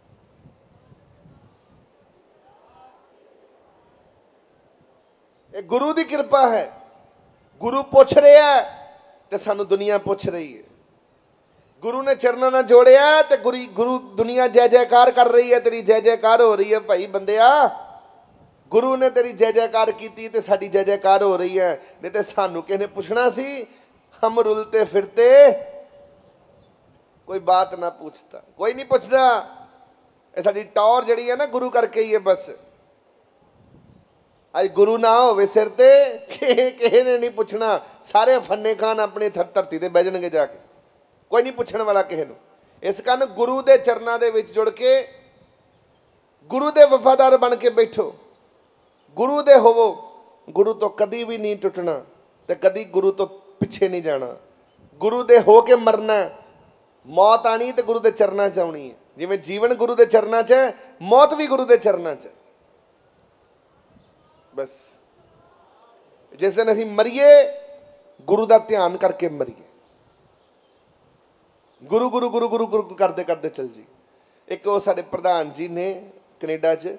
ਇਹ ਗੁਰੂ ਦੀ ਕਿਰਪਾ ਹੈ। ਗੁਰੂ ਪੁੱਛ ਰਿਹਾ ਤੇ ਸਾਨੂੰ ਦੁਨੀਆ ਪੁੱਛ ਰਹੀ ਹੈ। ਗੁਰੂ ਨੇ ਚਰਨਾਂ ਨਾਲ ਜੋੜਿਆ ਤੇ ਗੁਰੂ ਗੁਰੂ ਦੁਨੀਆ ਜੈ ਜੈਕਾਰ ਕਰ ਰਹੀ ਹੈ। ਤੇਰੀ ਜੈ ਜੈਕਾਰ ਹੋ ਰਹੀ ਹੈ ਭਾਈ ਬੰਦਿਆ। ਗੁਰੂ ਨੇ ਤੇਰੀ ਜੈ ਜੈਕਾਰ ਕੀਤੀ ਤੇ ਸਾਡੀ ਜੈ ਜੈਕਾਰ ਹੋ ਰਹੀ ਹੈ। ਨਹੀਂ ਤੇ ਸਾਨੂੰ ਕਿਸੇ ਨੇ ਪੁੱਛਣਾ ਸੀ ਹਮ ਰੁਲਤੇ ਫਿਰਤੇ ਕੋਈ ਬਾਤ ਨਾ ਪੁੱਛਦਾ। ਕੋਈ ਨਹੀਂ ਪੁੱਛਦਾ। ਇਹ ਸਾਡੀ ਟੌਰ ਜਿਹੜੀ ਹੈ ਨਾ ਗੁਰੂ ਕਰਕੇ ਹੀ ਹੈ। ਬਸ ਅੱਜ ਗੁਰੂ ਨਾ ਹੋਵੇ ਸਿਰ ਤੇ ਕਿਸੇ ਨੇ ਨਹੀਂ ਪੁੱਛਣਾ। ਸਾਰੇ ਫੰਨੇ ਖਾਨ ਆਪਣੀ ਧਰਤੀ ਤੇ ਬਹਿ ਜਾਣਗੇ ਜਾ ਕੇ। ਕੋਈ ਨਹੀਂ ਪੁੱਛਣ ਵਾਲਾ ਕਿਸੇ ਨੂੰ। ਇਸ ਕਾਰਨ ਗੁਰੂ ਦੇ ਚਰਨਾਂ ਦੇ ਵਿੱਚ ਜੁੜ ਕੇ ਗੁਰੂ ਦੇ ਵਫਾਦਾਰ ਬਣ ਕੇ ਬੈਠੋ। ਗੁਰੂ ਦੇ ਹੋਵੋ। ਗੁਰੂ ਤੋਂ ਕਦੀ ਵੀ ਨਹੀਂ ਟੁੱਟਣਾ ਤੇ ਕਦੀ ਗੁਰੂ ਤੋਂ ਪਿੱਛੇ ਨਹੀਂ ਜਾਣਾ। ਗੁਰੂ ਦੇ ਹੋ ਕੇ ਮਰਨਾ। ਮੌਤ ਆਣੀ ਤੇ ਗੁਰੂ ਦੇ ਚਰਨਾਂ 'ਚ ਆਉਣੀ ਹੈ। ਜਿਵੇਂ ਜੀਵਨ ਗੁਰੂ ਦੇ ਚਰਨਾਂ 'ਚ ਹੈ, ਮੌਤ ਵੀ ਗੁਰੂ ਦੇ ਚਰਨਾਂ 'ਚ। ਬਸ ਜਿਸ ਦਿਨ ਅਸੀਂ ਮਰੀਏ ਗੁਰੂ ਦਾ ਧਿਆਨ ਕਰਕੇ ਮਰੀਏ। ਗੁਰੂ ਗੁਰੂ ਗੁਰੂ ਗੁਰੂ ਗੁਰੂ ਕਰਦੇ ਕਰਦੇ ਚੱਲ ਜੀ। ਇੱਕ ਉਹ ਸਾਡੇ ਪ੍ਰਧਾਨ ਜੀ ਨੇ ਕੈਨੇਡਾ 'ਚ,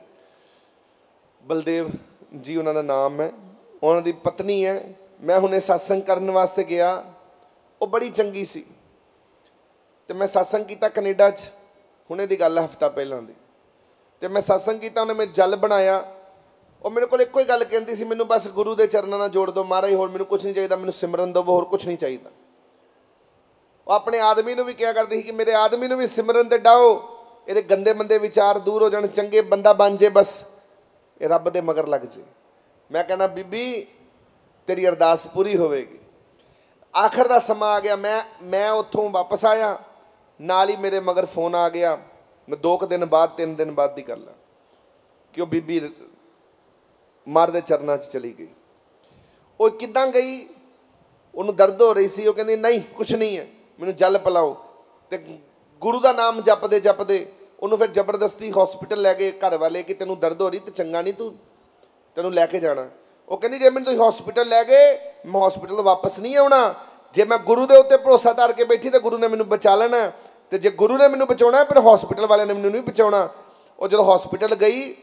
ਬਲਦੇਵ ਜੀ ਉਹਨਾਂ ਦਾ ਨਾਮ ਹੈ। ਉਹਨਾਂ ਦੀ ਪਤਨੀ ਹੈ। ਮੈਂ ਹੁਣੇ ਸਤਸੰਗ ਕਰਨ ਵਾਸਤੇ ਗਿਆ। ਉਹ ਬੜੀ ਚੰਗੀ ਸੀ ਅਤੇ ਮੈਂ ਸਤਸੰਗ ਕੀਤਾ ਕੈਨੇਡਾ 'ਚ। ਹੁਣੇ ਦੀ ਗੱਲ ਹੈ ਹਫ਼ਤਾ ਪਹਿਲਾਂ ਦੀ। ਅਤੇ ਮੈਂ ਸਤਸੰਗ ਕੀਤਾ। ਉਹਨੇ ਮੈਂ ਜਲ ਬਣਾਇਆ। ਉਹ ਮੇਰੇ ਕੋਲ ਇੱਕੋ ਹੀ ਗੱਲ ਕਹਿੰਦੀ ਸੀ, ਮੈਨੂੰ ਬਸ ਗੁਰੂ ਦੇ ਚਰਨਾਂ ਨਾਲ ਜੋੜ ਦਿਓ ਮਹਾਰਾਜ, ਹੋਰ ਮੈਨੂੰ ਕੁਛ ਨਹੀਂ ਚਾਹੀਦਾ, ਮੈਨੂੰ ਸਿਮਰਨ ਦਿਓ, ਹੋਰ ਕੁਛ ਨਹੀਂ ਚਾਹੀਦਾ। ਉਹ ਆਪਣੇ ਆਦਮੀ ਨੂੰ ਵੀ ਕਿਹਾ ਕਰਦੀ ਸੀ ਕਿ ਮੇਰੇ ਆਦਮੀ ਨੂੰ ਵੀ ਸਿਮਰਨ 'ਤੇ ਡਾਓ, ਇਹਦੇ ਗੰਦੇ ਮੰਦੇ ਵਿਚਾਰ ਦੂਰ ਹੋ ਜਾਣ, ਚੰਗੇ ਬੰਦਾ ਬਣ ਜੇ, ਬਸ ਇਹ ਰੱਬ ਦੇ ਮਗਰ ਲੱਗ ਜੇ। ਮੈਂ ਕਹਿੰਦਾ ਬੀਬੀ ਤੇਰੀ ਅਰਦਾਸ ਪੂਰੀ ਹੋਵੇਗੀ। ਆਖਰ ਦਾ ਸਮਾਂ ਆ ਗਿਆ। ਮੈਂ ਮੈਂ ਉੱਥੋਂ ਵਾਪਸ ਆਇਆ, ਨਾਲ ਹੀ ਮੇਰੇ ਮਗਰ ਫੋਨ ਆ ਗਿਆ। ਮੈਂ ਦੋ ਕੁ ਦਿਨ ਬਾਅਦ, ਤਿੰਨ ਦਿਨ ਬਾਅਦ ਦੀ ਗੱਲ ਆ ਕਿ ਉਹ ਬੀਬੀ ਮਰ ਦੇ ਚਰਨਾਂ 'ਚ ਚਲੀ ਗਈ। ਉਹ ਕਿੱਦਾਂ ਗਈ? ਉਹਨੂੰ ਦਰਦ ਹੋ ਰਹੀ ਸੀ। ਉਹ ਕਹਿੰਦੀ ਨਹੀਂ ਕੁਛ ਨਹੀਂ ਹੈ, ਮੈਨੂੰ ਜਲ ਪਿਲਾਓ। ਅਤੇ ਗੁਰੂ ਦਾ ਨਾਮ ਜਪਦੇ ਜਪਦੇ ਉਹਨੂੰ ਫਿਰ ਜ਼ਬਰਦਸਤੀ ਹੌਸਪੀਟਲ ਲੈ ਗਏ ਘਰ ਵਾਲੇ ਕਿ ਤੈਨੂੰ ਦਰਦ ਹੋ ਰਹੀ ਤੇ ਚੰਗਾ ਨਹੀਂ, ਤੂੰ ਤੈਨੂੰ ਲੈ ਕੇ ਜਾਣਾ। ਉਹ ਕਹਿੰਦੀ ਜੇ ਮੈਨੂੰ ਤੁਸੀਂ ਹੌਸਪੀਟਲ ਲੈ ਗਏ ਮੈਂ ਹੌਸਪੀਟਲ ਵਾਪਸ ਨਹੀਂ ਆਉਣਾ। ਜੇ ਮੈਂ ਗੁਰੂ ਦੇ ਉੱਤੇ ਭਰੋਸਾ ਧਾਰ ਕੇ ਬੈਠੀ ਤਾਂ ਗੁਰੂ ਨੇ ਮੈਨੂੰ ਬਚਾ ਲੈਣਾ, ਅਤੇ ਜੇ ਗੁਰੂ ਨੇ ਮੈਨੂੰ ਬਚਾਉਣਾ ਫਿਰ ਹੌਸਪੀਟਲ ਵਾਲਿਆਂ ਨੇ ਮੈਨੂੰ ਨਹੀਂ ਬਚਾਉਣਾ। ਉਹ ਜਦੋਂ ਹੌਸਪੀਟਲ ਗਈ,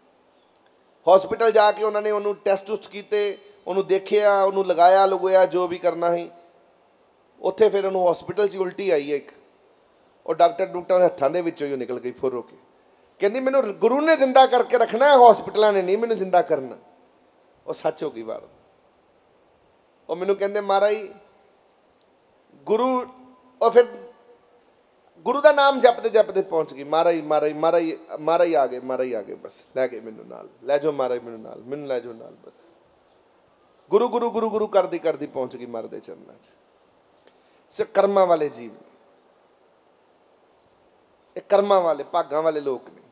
ਹੌਸਪੀਟਲ ਜਾ ਕੇ ਉਹਨਾਂ ਨੇ ਉਹਨੂੰ ਟੈਸਟ ਟੁਸਟ ਕੀਤੇ, ਉਹਨੂੰ ਦੇਖਿਆ, ਉਹਨੂੰ ਲਗਾਇਆ ਲਗੋਇਆ ਜੋ ਵੀ ਕਰਨਾ ਸੀ। ਉੱਥੇ ਫਿਰ ਉਹਨੂੰ ਹੌਸਪੀਟਲ 'ਚ ਉਲਟੀ ਆਈ ਹੈ ਇੱਕ। ਉਹ ਡਾਕਟਰ ਡੂਕਟਰਾਂ ਦੇ ਹੱਥਾਂ ਦੇ ਵਿੱਚੋਂ ਹੀ ਉਹ ਨਿਕਲ ਗਈ ਫੁਰ ਹੋ ਕੇ। ਕਹਿੰਦੀ ਮੈਨੂੰ ਗੁਰੂ ਨੇ ਜ਼ਿੰਦਾ ਕਰਕੇ ਰੱਖਣਾ, ਹੌਸਪੀਟਲਾਂ ਨੇ ਨਹੀਂ ਮੈਨੂੰ ਜ਼ਿੰਦਾ ਕਰਨਾ। ਉਹ ਸੱਚ ਹੋ ਗਈ ਵਾਰ। ਉਹ ਮੈਨੂੰ ਕਹਿੰਦੇ ਮਹਾਰਾਜ ਗੁਰੂ, ਉਹ ਫਿਰ ਗੁਰੂ ਦਾ ਨਾਮ ਜਪਦੇ ਜਪਦੇ ਪਹੁੰਚ ਗਈ। ਮਹਾਰਾਜ ਮਹਾਰਾਜ ਮਹਾਰਾਜ ਮਹਾਰਾਜ ਆ ਗਏ, ਮਹਾਰਾਜ ਆ ਗਏ, ਬਸ ਲੈ ਗਏ ਮੈਨੂੰ ਨਾਲ, ਲੈ ਜਾਓ ਮਹਾਰਾਜ ਮੈਨੂੰ ਨਾਲ, ਮੈਨੂੰ ਲੈ ਜਾਓ ਨਾਲ। ਬਸ ਗੁਰੂ ਗੁਰੂ ਗੁਰੂ ਗੁਰੂ ਕਰਦੀ ਕਰਦੀ ਪਹੁੰਚ ਗਈ ਮਹਾਰਾਜ ਦੇ ਚਰਨਾਂ 'ਚ। ਸੇ ਕਰਮਾਂ ਵਾਲੇ ਜੀਵ ਨੇ, ਇਹ ਕਰਮਾਂ ਵਾਲੇ ਭਾਗਾਂ ਵਾਲੇ ਲੋਕ ਨੇ।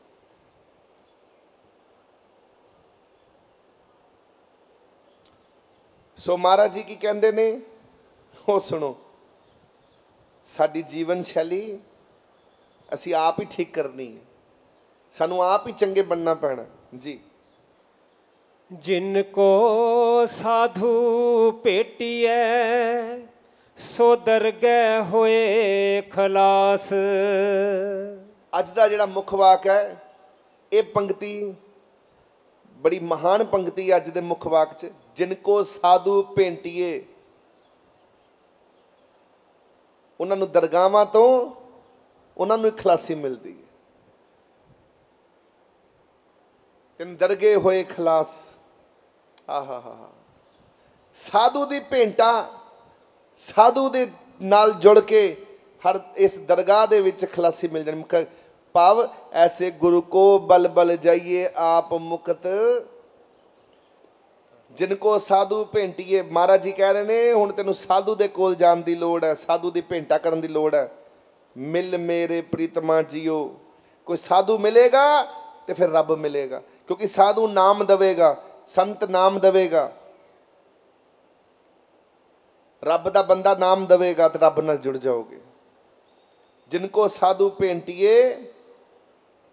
ਸੋ ਮਹਾਰਾਜ ਜੀ ਕੀ ਕਹਿੰਦੇ ਨੇ ਉਹ ਸੁਣੋ। ਸਾਡੀ ਜੀਵਨ ਸ਼ੈਲੀ ਅਸੀਂ ਆਪ ਹੀ ਠੀਕ ਕਰਨੀ ਹੈ। ਸਾਨੂੰ ਆਪ ਹੀ ਚੰਗੇ ਬਣਨਾ ਪੈਣਾ ਜੀ। ਜਿਨ ਕੋ ਸਾਧੂ ਭੇਟੀਐ ਸੋ ਦਰਗਹਿ ਹੋਏ ਖਲਾਸ। ਅੱਜ ਦਾ ਜਿਹੜਾ ਮੁੱਖ ਵਾਕ ਹੈ, ਇਹ ਪੰਕਤੀ ਬੜੀ ਮਹਾਨ ਪੰਕਤੀ ਅੱਜ ਦੇ ਮੁੱਖ ਵਾਕ 'ਚ। ਜਿਨ ਕੋ ਸਾਧੂ ਭੇਟੀਏ, ਉਹਨਾਂ ਨੂੰ ਦਰਗਾਹਾਂ ਤੋਂ ਉਹਨਾਂ ਨੂੰ ਖਲਾਸੀ ਮਿਲਦੀ ਹੈ। ਤਿੰਨ ਦਰਗੇ ਹੋਏ ਖਲਾਸ। ਆਹਾ ਹਾ ਹਾ ਸਾਧੂ ਦੀ ਭੇਂਟਾ, ਸਾਧੂ ਦੇ ਨਾਲ ਜੁੜ ਕੇ ਹਰ ਇਸ ਦਰਗਾਹ ਦੇ ਵਿੱਚ ਖਲਾਸੀ ਮਿਲ ਜਾਣੀ। ਭਾਵ ਐਸੇ ਗੁਰੂ ਕੋ ਬਲ ਬਲ ਜਾਈਏ ਆਪ ਮੁਕਤ, ਜਿਨ ਕੋ ਸਾਧੂ ਭੇਂਟੀਏ। ਮਹਾਰਾਜ ਜੀ ਕਹਿ ਰਹੇ ਨੇ ਹੁਣ ਤੈਨੂੰ ਸਾਧੂ ਦੇ ਕੋਲ ਜਾਣ ਦੀ ਲੋੜ ਹੈ, ਸਾਧੂ ਦੀ ਭੇਂਟਾ ਕਰਨ ਦੀ ਲੋੜ ਹੈ। ਮਿਲ ਮੇਰੇ ਪ੍ਰੀਤਮਾ ਜੀਓ। ਕੋਈ ਸਾਧੂ ਮਿਲੇਗਾ ਤੇ ਫਿਰ ਰੱਬ ਮਿਲੇਗਾ, ਕਿਉਂਕਿ ਸਾਧੂ ਨਾਮ ਦੇਵੇਗਾ, ਸੰਤ ਨਾਮ ਦੇਵੇਗਾ, ਰੱਬ ਦਾ ਬੰਦਾ ਨਾਮ ਦੇਵੇਗਾ ਤੇ ਰੱਬ ਨਾਲ ਜੁੜ ਜਾਓਗੇ। ਜਿਨ ਕੋ ਸਾਧੂ ਭੇਂਟੀਏ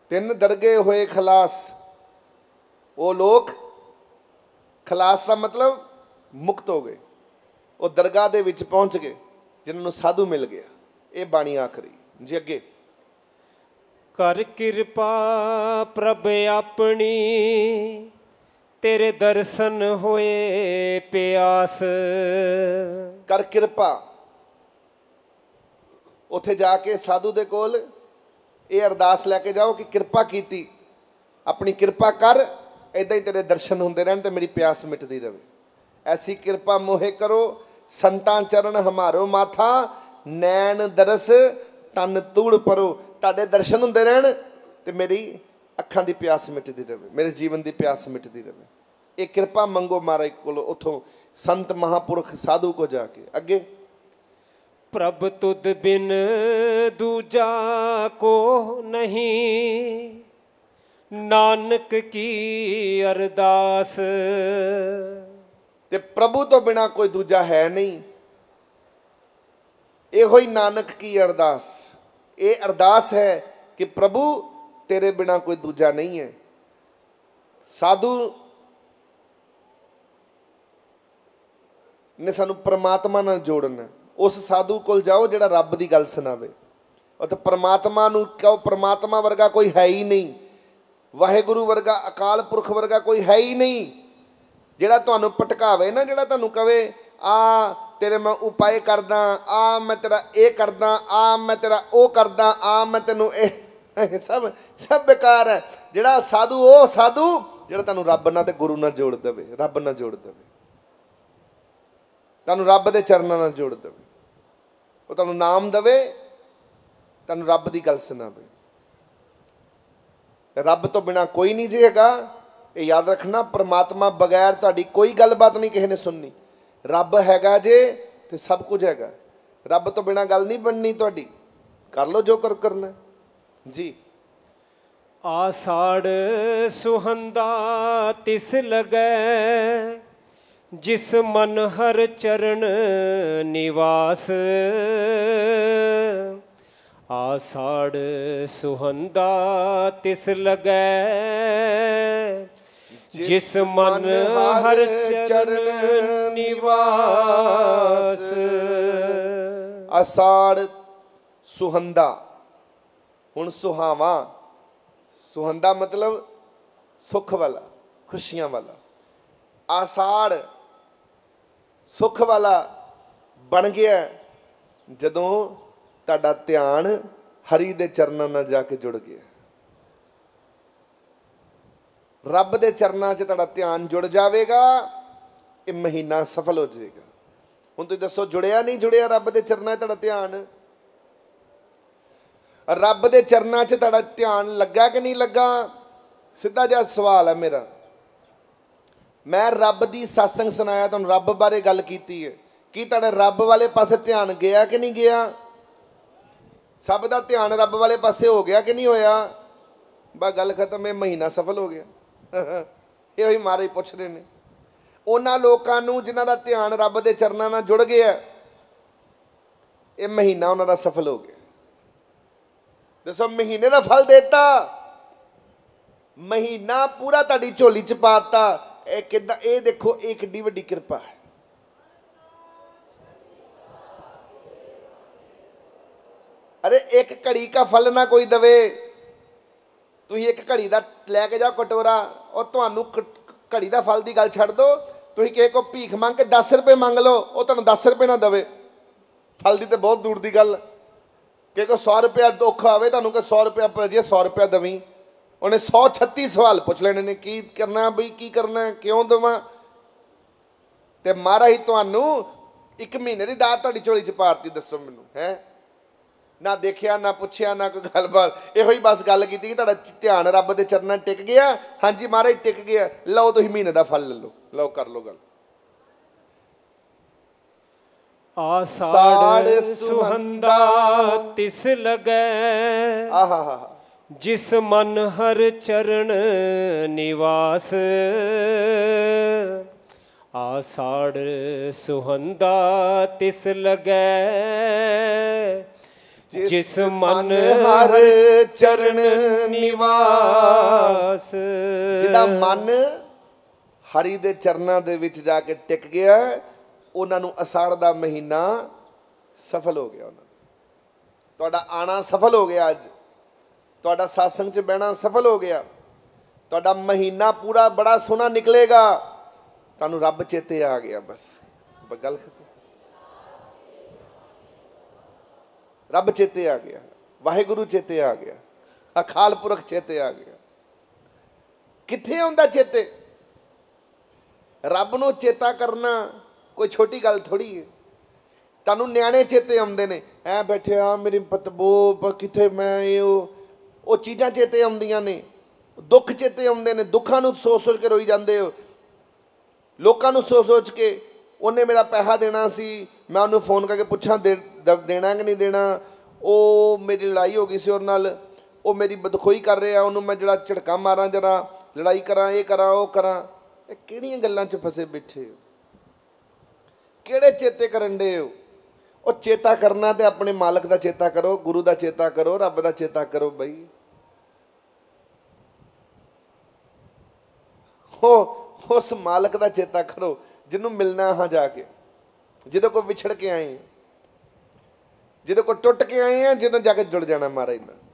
ਤਿੰਨ ਦਰਗੇ ਹੋਏ ਖਲਾਸ। ਉਹ ਲੋਕ, ਖਲਾਸ ਦਾ ਮਤਲਬ ਮੁਕਤ ਹੋ ਗਏ, ਉਹ ਦਰਗਾਹ ਦੇ ਵਿੱਚ ਪਹੁੰਚ ਗਏ ਜਿਨ੍ਹਾਂ ਨੂੰ ਸਾਧੂ ਮਿਲ ਗਿਆ। ਇਹ ਬਾਣੀ ਆਖਰੀ ਜੀ। ਅੱਗੇ, ਕਰ ਕਿਰਪਾ ਪ੍ਰਭ ਆਪਣੀ, ਤੇਰੇ ਦਰਸ਼ਨ ਹੋਏ ਪਿਆਸ। ਕਰ ਕਿਰਪਾ, ਉੱਥੇ ਜਾ ਕੇ ਸਾਧੂ ਦੇ ਕੋਲ ਇਹ ਅਰਦਾਸ ਲੈ ਕੇ ਜਾਓ ਕਿ ਕਿਰਪਾ ਕੀਤੀ, ਆਪਣੀ ਕਿਰਪਾ ਕਰ, ਇੱਦਾਂ ਹੀ ਤੇਰੇ ਦਰਸ਼ਨ ਹੁੰਦੇ ਰਹਿਣ ਤੇ ਮੇਰੀ ਪਿਆਸ ਮਿਟਦੀ ਰਹੇ। ਐਸੀ ਕਿਰਪਾ ਮੋਹੇ ਕਰੋ, ਸੰਤਾਂ ਚਰਨ ਹਮਾਰੋ ਮਾਥਾ, ਨੈਣ ਦਰਸ ਤਨ ਤੂੜ ਪਰੋ। ਤੁਹਾਡੇ ਦਰਸ਼ਨ ਹੁੰਦੇ ਰਹਿਣ ਤੇ ਮੇਰੀ ਅੱਖਾਂ ਦੀ ਪਿਆਸ ਮਿਟਦੀ ਰਹੇ, ਮੇਰੇ ਜੀਵਨ ਦੀ ਪਿਆਸ ਮਿਟਦੀ ਰਹੇ। ਇਹ ਕਿਰਪਾ ਮੰਗੋ ਮਹਾਰਾਜ ਕੋਲੋਂ, ਉੱਥੋਂ ਸੰਤ ਮਹਾਂਪੁਰਖ ਸਾਧੂ ਕੋ ਜਾ ਕੇ। ਅੱਗੇ, ਪ੍ਰਭ ਤੁਧ ਬਿਨ ਦੂਜਾ ਕੋ ਨਹੀਂ, ਨਾਨਕ ਕੀ ਅਰਦਾਸ। ਤੇ ਪ੍ਰਭੂ ਤੋਂ ਬਿਨਾ ਕੋਈ ਦੂਜਾ ਹੈ ਨਹੀਂ, ਇਹੋ ਹੀ ਨਾਨਕ ਕੀ ਅਰਦਾਸ। ਇਹ ਅਰਦਾਸ ਹੈ ਕਿ ਪ੍ਰਭੂ ਤੇਰੇ ਬਿਨਾ ਕੋਈ ਦੂਜਾ ਨਹੀਂ ਹੈ। ਸਾਧੂ ਨੇ ਸਾਨੂੰ ਪਰਮਾਤਮਾ ਨਾਲ ਜੋੜਨਾ। ਉਸ ਸਾਧੂ ਕੋਲ ਜਾਓ ਜਿਹੜਾ ਰੱਬ ਦੀ ਗੱਲ ਸੁਣਾਵੇ। ਅਤੇ ਪਰਮਾਤਮਾ ਨੂੰ ਕਹੋ, ਪਰਮਾਤਮਾ ਵਰਗਾ ਕੋਈ ਹੈ ਹੀ ਨਹੀਂ, ਵਾਹਿਗੁਰੂ ਵਰਗਾ, ਅਕਾਲ ਪੁਰਖ ਵਰਗਾ ਕੋਈ ਹੈ ਹੀ ਨਹੀਂ। ਜਿਹੜਾ ਤੁਹਾਨੂੰ ਭਟਕਾਵੇ ਨਾ, ਜਿਹੜਾ ਤੁਹਾਨੂੰ ਕਵੇ ਆ ਤੇਰੇ ਮੈਂ ਉਪਾਏ ਕਰਦਾ, ਆ ਮੈਂ ਤੇਰਾ ਇਹ ਕਰਦਾ, ਆ ਮੈਂ ਤੇਰਾ ਉਹ ਕਰਦਾ, ਆ ਮੈਂ ਤੈਨੂੰ ਇਹ, ਸਭ ਸਭ ਬੇਕਾਰ ਹੈ। ਜਿਹੜਾ ਸਾਧੂ, ਉਹ ਸਾਧੂ ਜਿਹੜਾ ਤੁਹਾਨੂੰ ਰੱਬ ਨਾਲ ਤੇ ਗੁਰੂ ਨਾਲ ਜੋੜ ਦੇਵੇ, ਰੱਬ ਨਾਲ ਜੋੜ ਦੇਵੇ, ਤੁਹਾਨੂੰ ਰੱਬ ਦੇ ਚਰਨਾਂ ਨਾਲ ਜੋੜ ਦੇਵੇ। ਉਹ ਤੁਹਾਨੂੰ ਨਾਮ ਦੇਵੇ, ਤੁਹਾਨੂੰ ਰੱਬ ਦੀ ਗੱਲ ਸੁਣਾਵੇ। ਰੱਬ ਤੋਂ ਬਿਨਾ ਕੋਈ ਨਹੀਂ ਜੀ ਹੈਗਾ। ਇਹ ਯਾਦ ਰੱਖਣਾ, ਪਰਮਾਤਮਾ ਬਗੈਰ ਤੁਹਾਡੀ ਕੋਈ ਗੱਲਬਾਤ ਨਹੀਂ ਕਿਸੇ ਨੇ ਸੁਣਨੀ। ਰੱਬ ਹੈਗਾ ਜੇ ਤੇ ਸਭ ਕੁਝ ਹੈਗਾ। ਰੱਬ ਤੋਂ ਬਿਨਾ ਗੱਲ ਨਹੀਂ ਬਣਨੀ ਤੁਹਾਡੀ। ਕਰ ਲਓ ਜੋ ਕਰ ਕਰਨਾ ਜੀ। ਆਸਾੜ ਸੁਹੰਦਾ ਤਿਸ ਲਗੈ, ਜਿਸ ਮਨ ਹਰ ਚਰਨ ਨਿਵਾਸ। ਆਸਾੜ ਸੁਹੰਦਾ ਤਿਸ ਲਗੈ, ਜਿਸ ਮਨ ਹਰ ਚਰਨ ਨਿਵਾਸ। ਆਸਾੜ ਸੁਹੰਦਾ, ਹੁਣ ਸੁਹਾਵਾ, ਸੁਹੰਦਾ ਮਤਲਬ ਸੁੱਖ ਵਾਲਾ, ਖੁਸ਼ੀਆਂ ਵਾਲਾ। ਆਸਾੜ ਸੁੱਖ ਵਾਲਾ ਬਣ ਗਿਆ ਜਦੋਂ ਤੁਹਾਡਾ ਧਿਆਨ ਹਰੀ ਦੇ ਚਰਨਾਂ ਨਾਲ ਜਾ ਕੇ ਜੁੜ ਗਿਆ। ਰੱਬ ਦੇ ਚਰਨਾਂ 'ਚ ਤੁਹਾਡਾ ਧਿਆਨ ਜੁੜ ਜਾਵੇਗਾ, ਇਹ ਮਹੀਨਾ ਸਫਲ ਹੋ ਜਾਏਗਾ। ਹੁਣ ਤੁਸੀਂ ਦੱਸੋ, ਜੁੜਿਆ ਨਹੀਂ ਜੁੜਿਆ ਰੱਬ ਦੇ ਚਰਨਾਂ 'ਚ ਤੁਹਾਡਾ ਧਿਆਨ? ਰੱਬ ਦੇ ਚਰਨਾਂ 'ਚ ਤੁਹਾਡਾ ਧਿਆਨ ਲੱਗਾ ਕਿ ਨਹੀਂ ਲੱਗਾ? ਸਿੱਧਾ ਜਿਹਾ ਸਵਾਲ ਹੈ ਮੇਰਾ। ਮੈਂ ਰੱਬ ਦੀ ਸਤਸੰਗ ਸੁਣਾਇਆ, ਤੁਹਾਨੂੰ ਰੱਬ ਬਾਰੇ ਗੱਲ ਕੀਤੀ ਹੈ, ਕੀ ਤੁਹਾਡਾ ਰੱਬ ਵਾਲੇ ਪਾਸੇ ਧਿਆਨ ਗਿਆ ਕਿ ਨਹੀਂ ਗਿਆ? ਸਭ ਦਾ ਧਿਆਨ ਰੱਬ ਵਾਲੇ ਪਾਸੇ ਹੋ ਗਿਆ ਕਿ ਨਹੀਂ ਹੋਇਆ? ਬਸ ਗੱਲ ਖਤਮ, ਇਹ ਮਹੀਨਾ ਸਫਲ ਹੋ ਗਿਆ। ਇਹੋ ਹੀ ਮਹਾਰਾਜ ਪੁੱਛਦੇ ਨੇ ਉਹਨਾਂ ਲੋਕਾਂ ਨੂੰ ਜਿਨ੍ਹਾਂ ਦਾ ਧਿਆਨ ਰੱਬ ਦੇ ਚਰਨਾਂ ਨਾਲ ਜੁੜ ਗਿਆ, ਇਹ ਮਹੀਨਾ ਉਹਨਾਂ ਦਾ ਸਫਲ ਹੋ ਗਿਆ। ਦੱਸੋ, ਮਹੀਨੇ ਦਾ ਫਲ ਦੇਤਾ, ਮਹੀਨਾ ਪੂਰਾ ਤੁਹਾਡੀ ਝੋਲੀ 'ਚ ਪਾਤਾ। ਇਹ ਕਿੱਦਾਂ? ਇਹ ਦੇਖੋ, ਇਹ ਕਿੱਡੀ ਵੱਡੀ ਕਿਰਪਾ ਹੈ। ਅਰੇ ਇੱਕ ਘੜੀ ਕਾ ਫਲ ਨਾ ਕੋਈ ਦਵੇ। ਤੁਸੀਂ ਇੱਕ ਘੜੀ ਦਾ ਲੈ ਕੇ ਜਾਓ ਕਟੋਰਾ, ਉਹ ਤੁਹਾਨੂੰ ਘੜੀ ਦਾ ਫਲ ਦੀ ਗੱਲ ਛੱਡ ਦਿਓ, ਤੁਸੀਂ ਕਿਸੇ ਕੋ ਭੀਖ ਮੰਗ ਕੇ ਦਸ ਰੁਪਏ ਮੰਗ ਲਓ, ਉਹ ਤੁਹਾਨੂੰ ਦਸ ਰੁਪਏ ਨਾ ਦੇਵੇ। ਫਲ ਦੀ ਤਾਂ ਬਹੁਤ ਦੂਰ ਦੀ ਗੱਲ। ਕਿਸੇ ਕੋ ਸੌ ਰੁਪਇਆ ਦੁੱਖ ਆਵੇ, ਤੁਹਾਨੂੰ ਕਿ ਸੌ ਰੁਪਇਆ ਪਰ ਜੇ ਸੌ ਰੁਪਇਆ ਦੇਵੀਂ, ਉਹਨੇ ਸੌ ਛੱਤੀ ਸਵਾਲ ਪੁੱਛ ਲੈਣੇ ਨੇ, ਕੀ ਕਰਨਾ ਬਈ, ਕੀ ਕਰਨਾ, ਕਿਉਂ ਦੇਵਾਂ? ਤੇ ਮਹਾਰਾਜ ਤੁਹਾਨੂੰ ਇੱਕ ਮਹੀਨੇ ਦੀ ਦਾਤ ਤੁਹਾਡੀ ਝੋਲੀ 'ਚ ਪਾਤੀ। ਦੱਸੋ ਮੈਨੂੰ, ਹੈ ਨਾ ਦੇਖਿਆ, ਨਾ ਪੁੱਛਿਆ, ਨਾ ਕੋਈ ਗੱਲਬਾਤ। ਇਹੋ ਹੀ ਬਸ ਗੱਲ ਕੀਤੀ ਕਿ ਤੁਹਾਡਾ ਧਿਆਨ ਰੱਬ ਦੇ ਚਰਨਾਂ ਟਿਕ ਗਿਆ। ਹਾਂਜੀ ਮਹਾਰਾਜ ਟਿਕ ਗਿਆ, ਲਓ ਤੁਸੀਂ ਮਹੀਨੇ ਦਾ ਫਲ ਲੈ ਲਓ, ਲਓ ਕਰ ਲਓ ਗੱਲ। ਆਸਾੜ ਸੁਹੰਦਾ ਤਿਸ ਲਗੈ, ਆਹਾ, ਜਿਸ ਮਨ ਹਰ ਚਰਨ ਨਿਵਾਸ। ਆਸਾੜ ਸੁਹੰਦਾ ਤਿਸ ਲਗੈ, ਜਿਸ ਮਨ ਹਰ ਚਰਨ ਨਿਵਾਸ। ਜਿਹਦਾ ਮਨ ਹਰੀ ਦੇ ਚਰਨਾਂ ਦੇ ਵਿੱਚ ਜਾ ਕੇ ਟਿਕ ਗਿਆ, ਉਹਨਾਂ ਨੂੰ ਅਸਾੜ ਦਾ ਮਹੀਨਾ ਸਫਲ ਹੋ ਗਿਆ। ਉਹਨਾਂ ਤੁਹਾਡਾ ਆਣਾ ਸਫਲ ਹੋ ਗਿਆ, ਅੱਜ ਤੁਹਾਡਾ ਸਾਸੰਗ 'ਚ ਬਹਿਣਾ ਸਫਲ ਹੋ ਗਿਆ, ਤੁਹਾਡਾ ਮਹੀਨਾ ਪੂਰਾ ਬੜਾ ਸੋਹਣਾ ਨਿਕਲੇਗਾ। ਤੁਹਾਨੂੰ ਰੱਬ ਚੇਤੇ ਆ ਗਿਆ, ਬਸ ਗੱਲ ਖਤਮ। ਰੱਬ ਚੇਤੇ ਆ ਗਿਆ, ਵਾਹਿਗੁਰੂ ਚੇਤੇ ਆ ਗਿਆ, ਅਕਾਲ ਪੁਰਖ ਚੇਤੇ ਆ ਗਿਆ। ਕਿੱਥੇ ਆਉਂਦਾ ਚੇਤੇ? ਰੱਬ ਨੂੰ ਚੇਤਾ ਕਰਨਾ ਕੋਈ ਛੋਟੀ ਗੱਲ ਥੋੜੀ ਹੈ। ਤੁਹਾਨੂੰ ਨਿਆਣੇ ਚੇਤੇ ਆਉਂਦੇ ਨੇ, ਐ ਬੈਠੇ ਆ ਮੇਰੀ ਪਤਬੋ ਕਿੱਥੇ, ਮੈਂ ਇਹ ਉਹ ਉਹ ਚੀਜ਼ਾਂ ਚੇਤੇ ਆਉਂਦੀਆਂ ਨੇ। ਦੁੱਖ ਚੇਤੇ ਆਉਂਦੇ ਨੇ, ਦੁੱਖਾਂ ਨੂੰ ਸੋਚ ਸੋਚ ਕੇ ਰੋਈ ਜਾਂਦੇ ਹੋ। ਲੋਕਾਂ ਨੂੰ ਸੋਚ ਸੋਚ ਕੇ, ਉਹਨੇ ਮੇਰਾ ਪੈਸਾ ਦੇਣਾ ਸੀ, ਮੈਂ ਉਹਨੂੰ ਫੋਨ ਕਰਕੇ ਪੁੱਛਾਂ ਦੇ ਦੇਣਾ ਕਿ ਨਹੀਂ ਦੇਣਾ, ਉਹ ਮੇਰੀ ਲੜਾਈ ਹੋ ਗਈ ਸੀ ਉਹਦੇ ਨਾਲ, ਉਹ ਮੇਰੀ ਬਦਖੋਈ ਕਰ ਰਿਹਾ, ਉਹਨੂੰ ਮੈਂ ਜਿਹੜਾ ਝਟਕਾ ਮਾਰਾਂ, ਜਰਾ ਲੜਾਈ ਕਰਾਂ, ਇਹ ਕਰਾਂ ਉਹ ਕਰਾਂ। ਇਹ ਕਿਹੜੀਆਂ ਗੱਲਾਂ 'ਚ ਫਸੇ ਬੈਠੇ ਹੋ? ਕਿਹੜੇ ਚੇਤੇ ਕਰਨ ਡੇ ਹੋ? ਉਹ ਚੇਤਾ ਕਰਨਾ ਤੇ ਆਪਣੇ ਮਾਲਕ ਦਾ ਚੇਤਾ ਕਰੋ, ਗੁਰੂ ਦਾ ਚੇਤਾ ਕਰੋ, ਰੱਬ ਦਾ ਚੇਤਾ ਕਰੋ। ਬਈ ਉਹ ਉਸ ਮਾਲਕ ਦਾ ਚੇਤਾ ਕਰੋ ਜਿਹਨੂੰ ਮਿਲਣਾ ਹਾਂ ਜਾ ਕੇ, ਜਿਹਦੇ ਕੋਲ ਵਿਛੜ ਕੇ ਆਏ, ਜਿਹਦੇ ਕੋਲ ਟੁੱਟ ਕੇ ਆਏ ਆ, ਜਿਹਨੂੰ ਜਾ ਕੇ ਜੁੜ ਜਾਣਾ ਮਹਾਰਾਜ ਨਾਲ।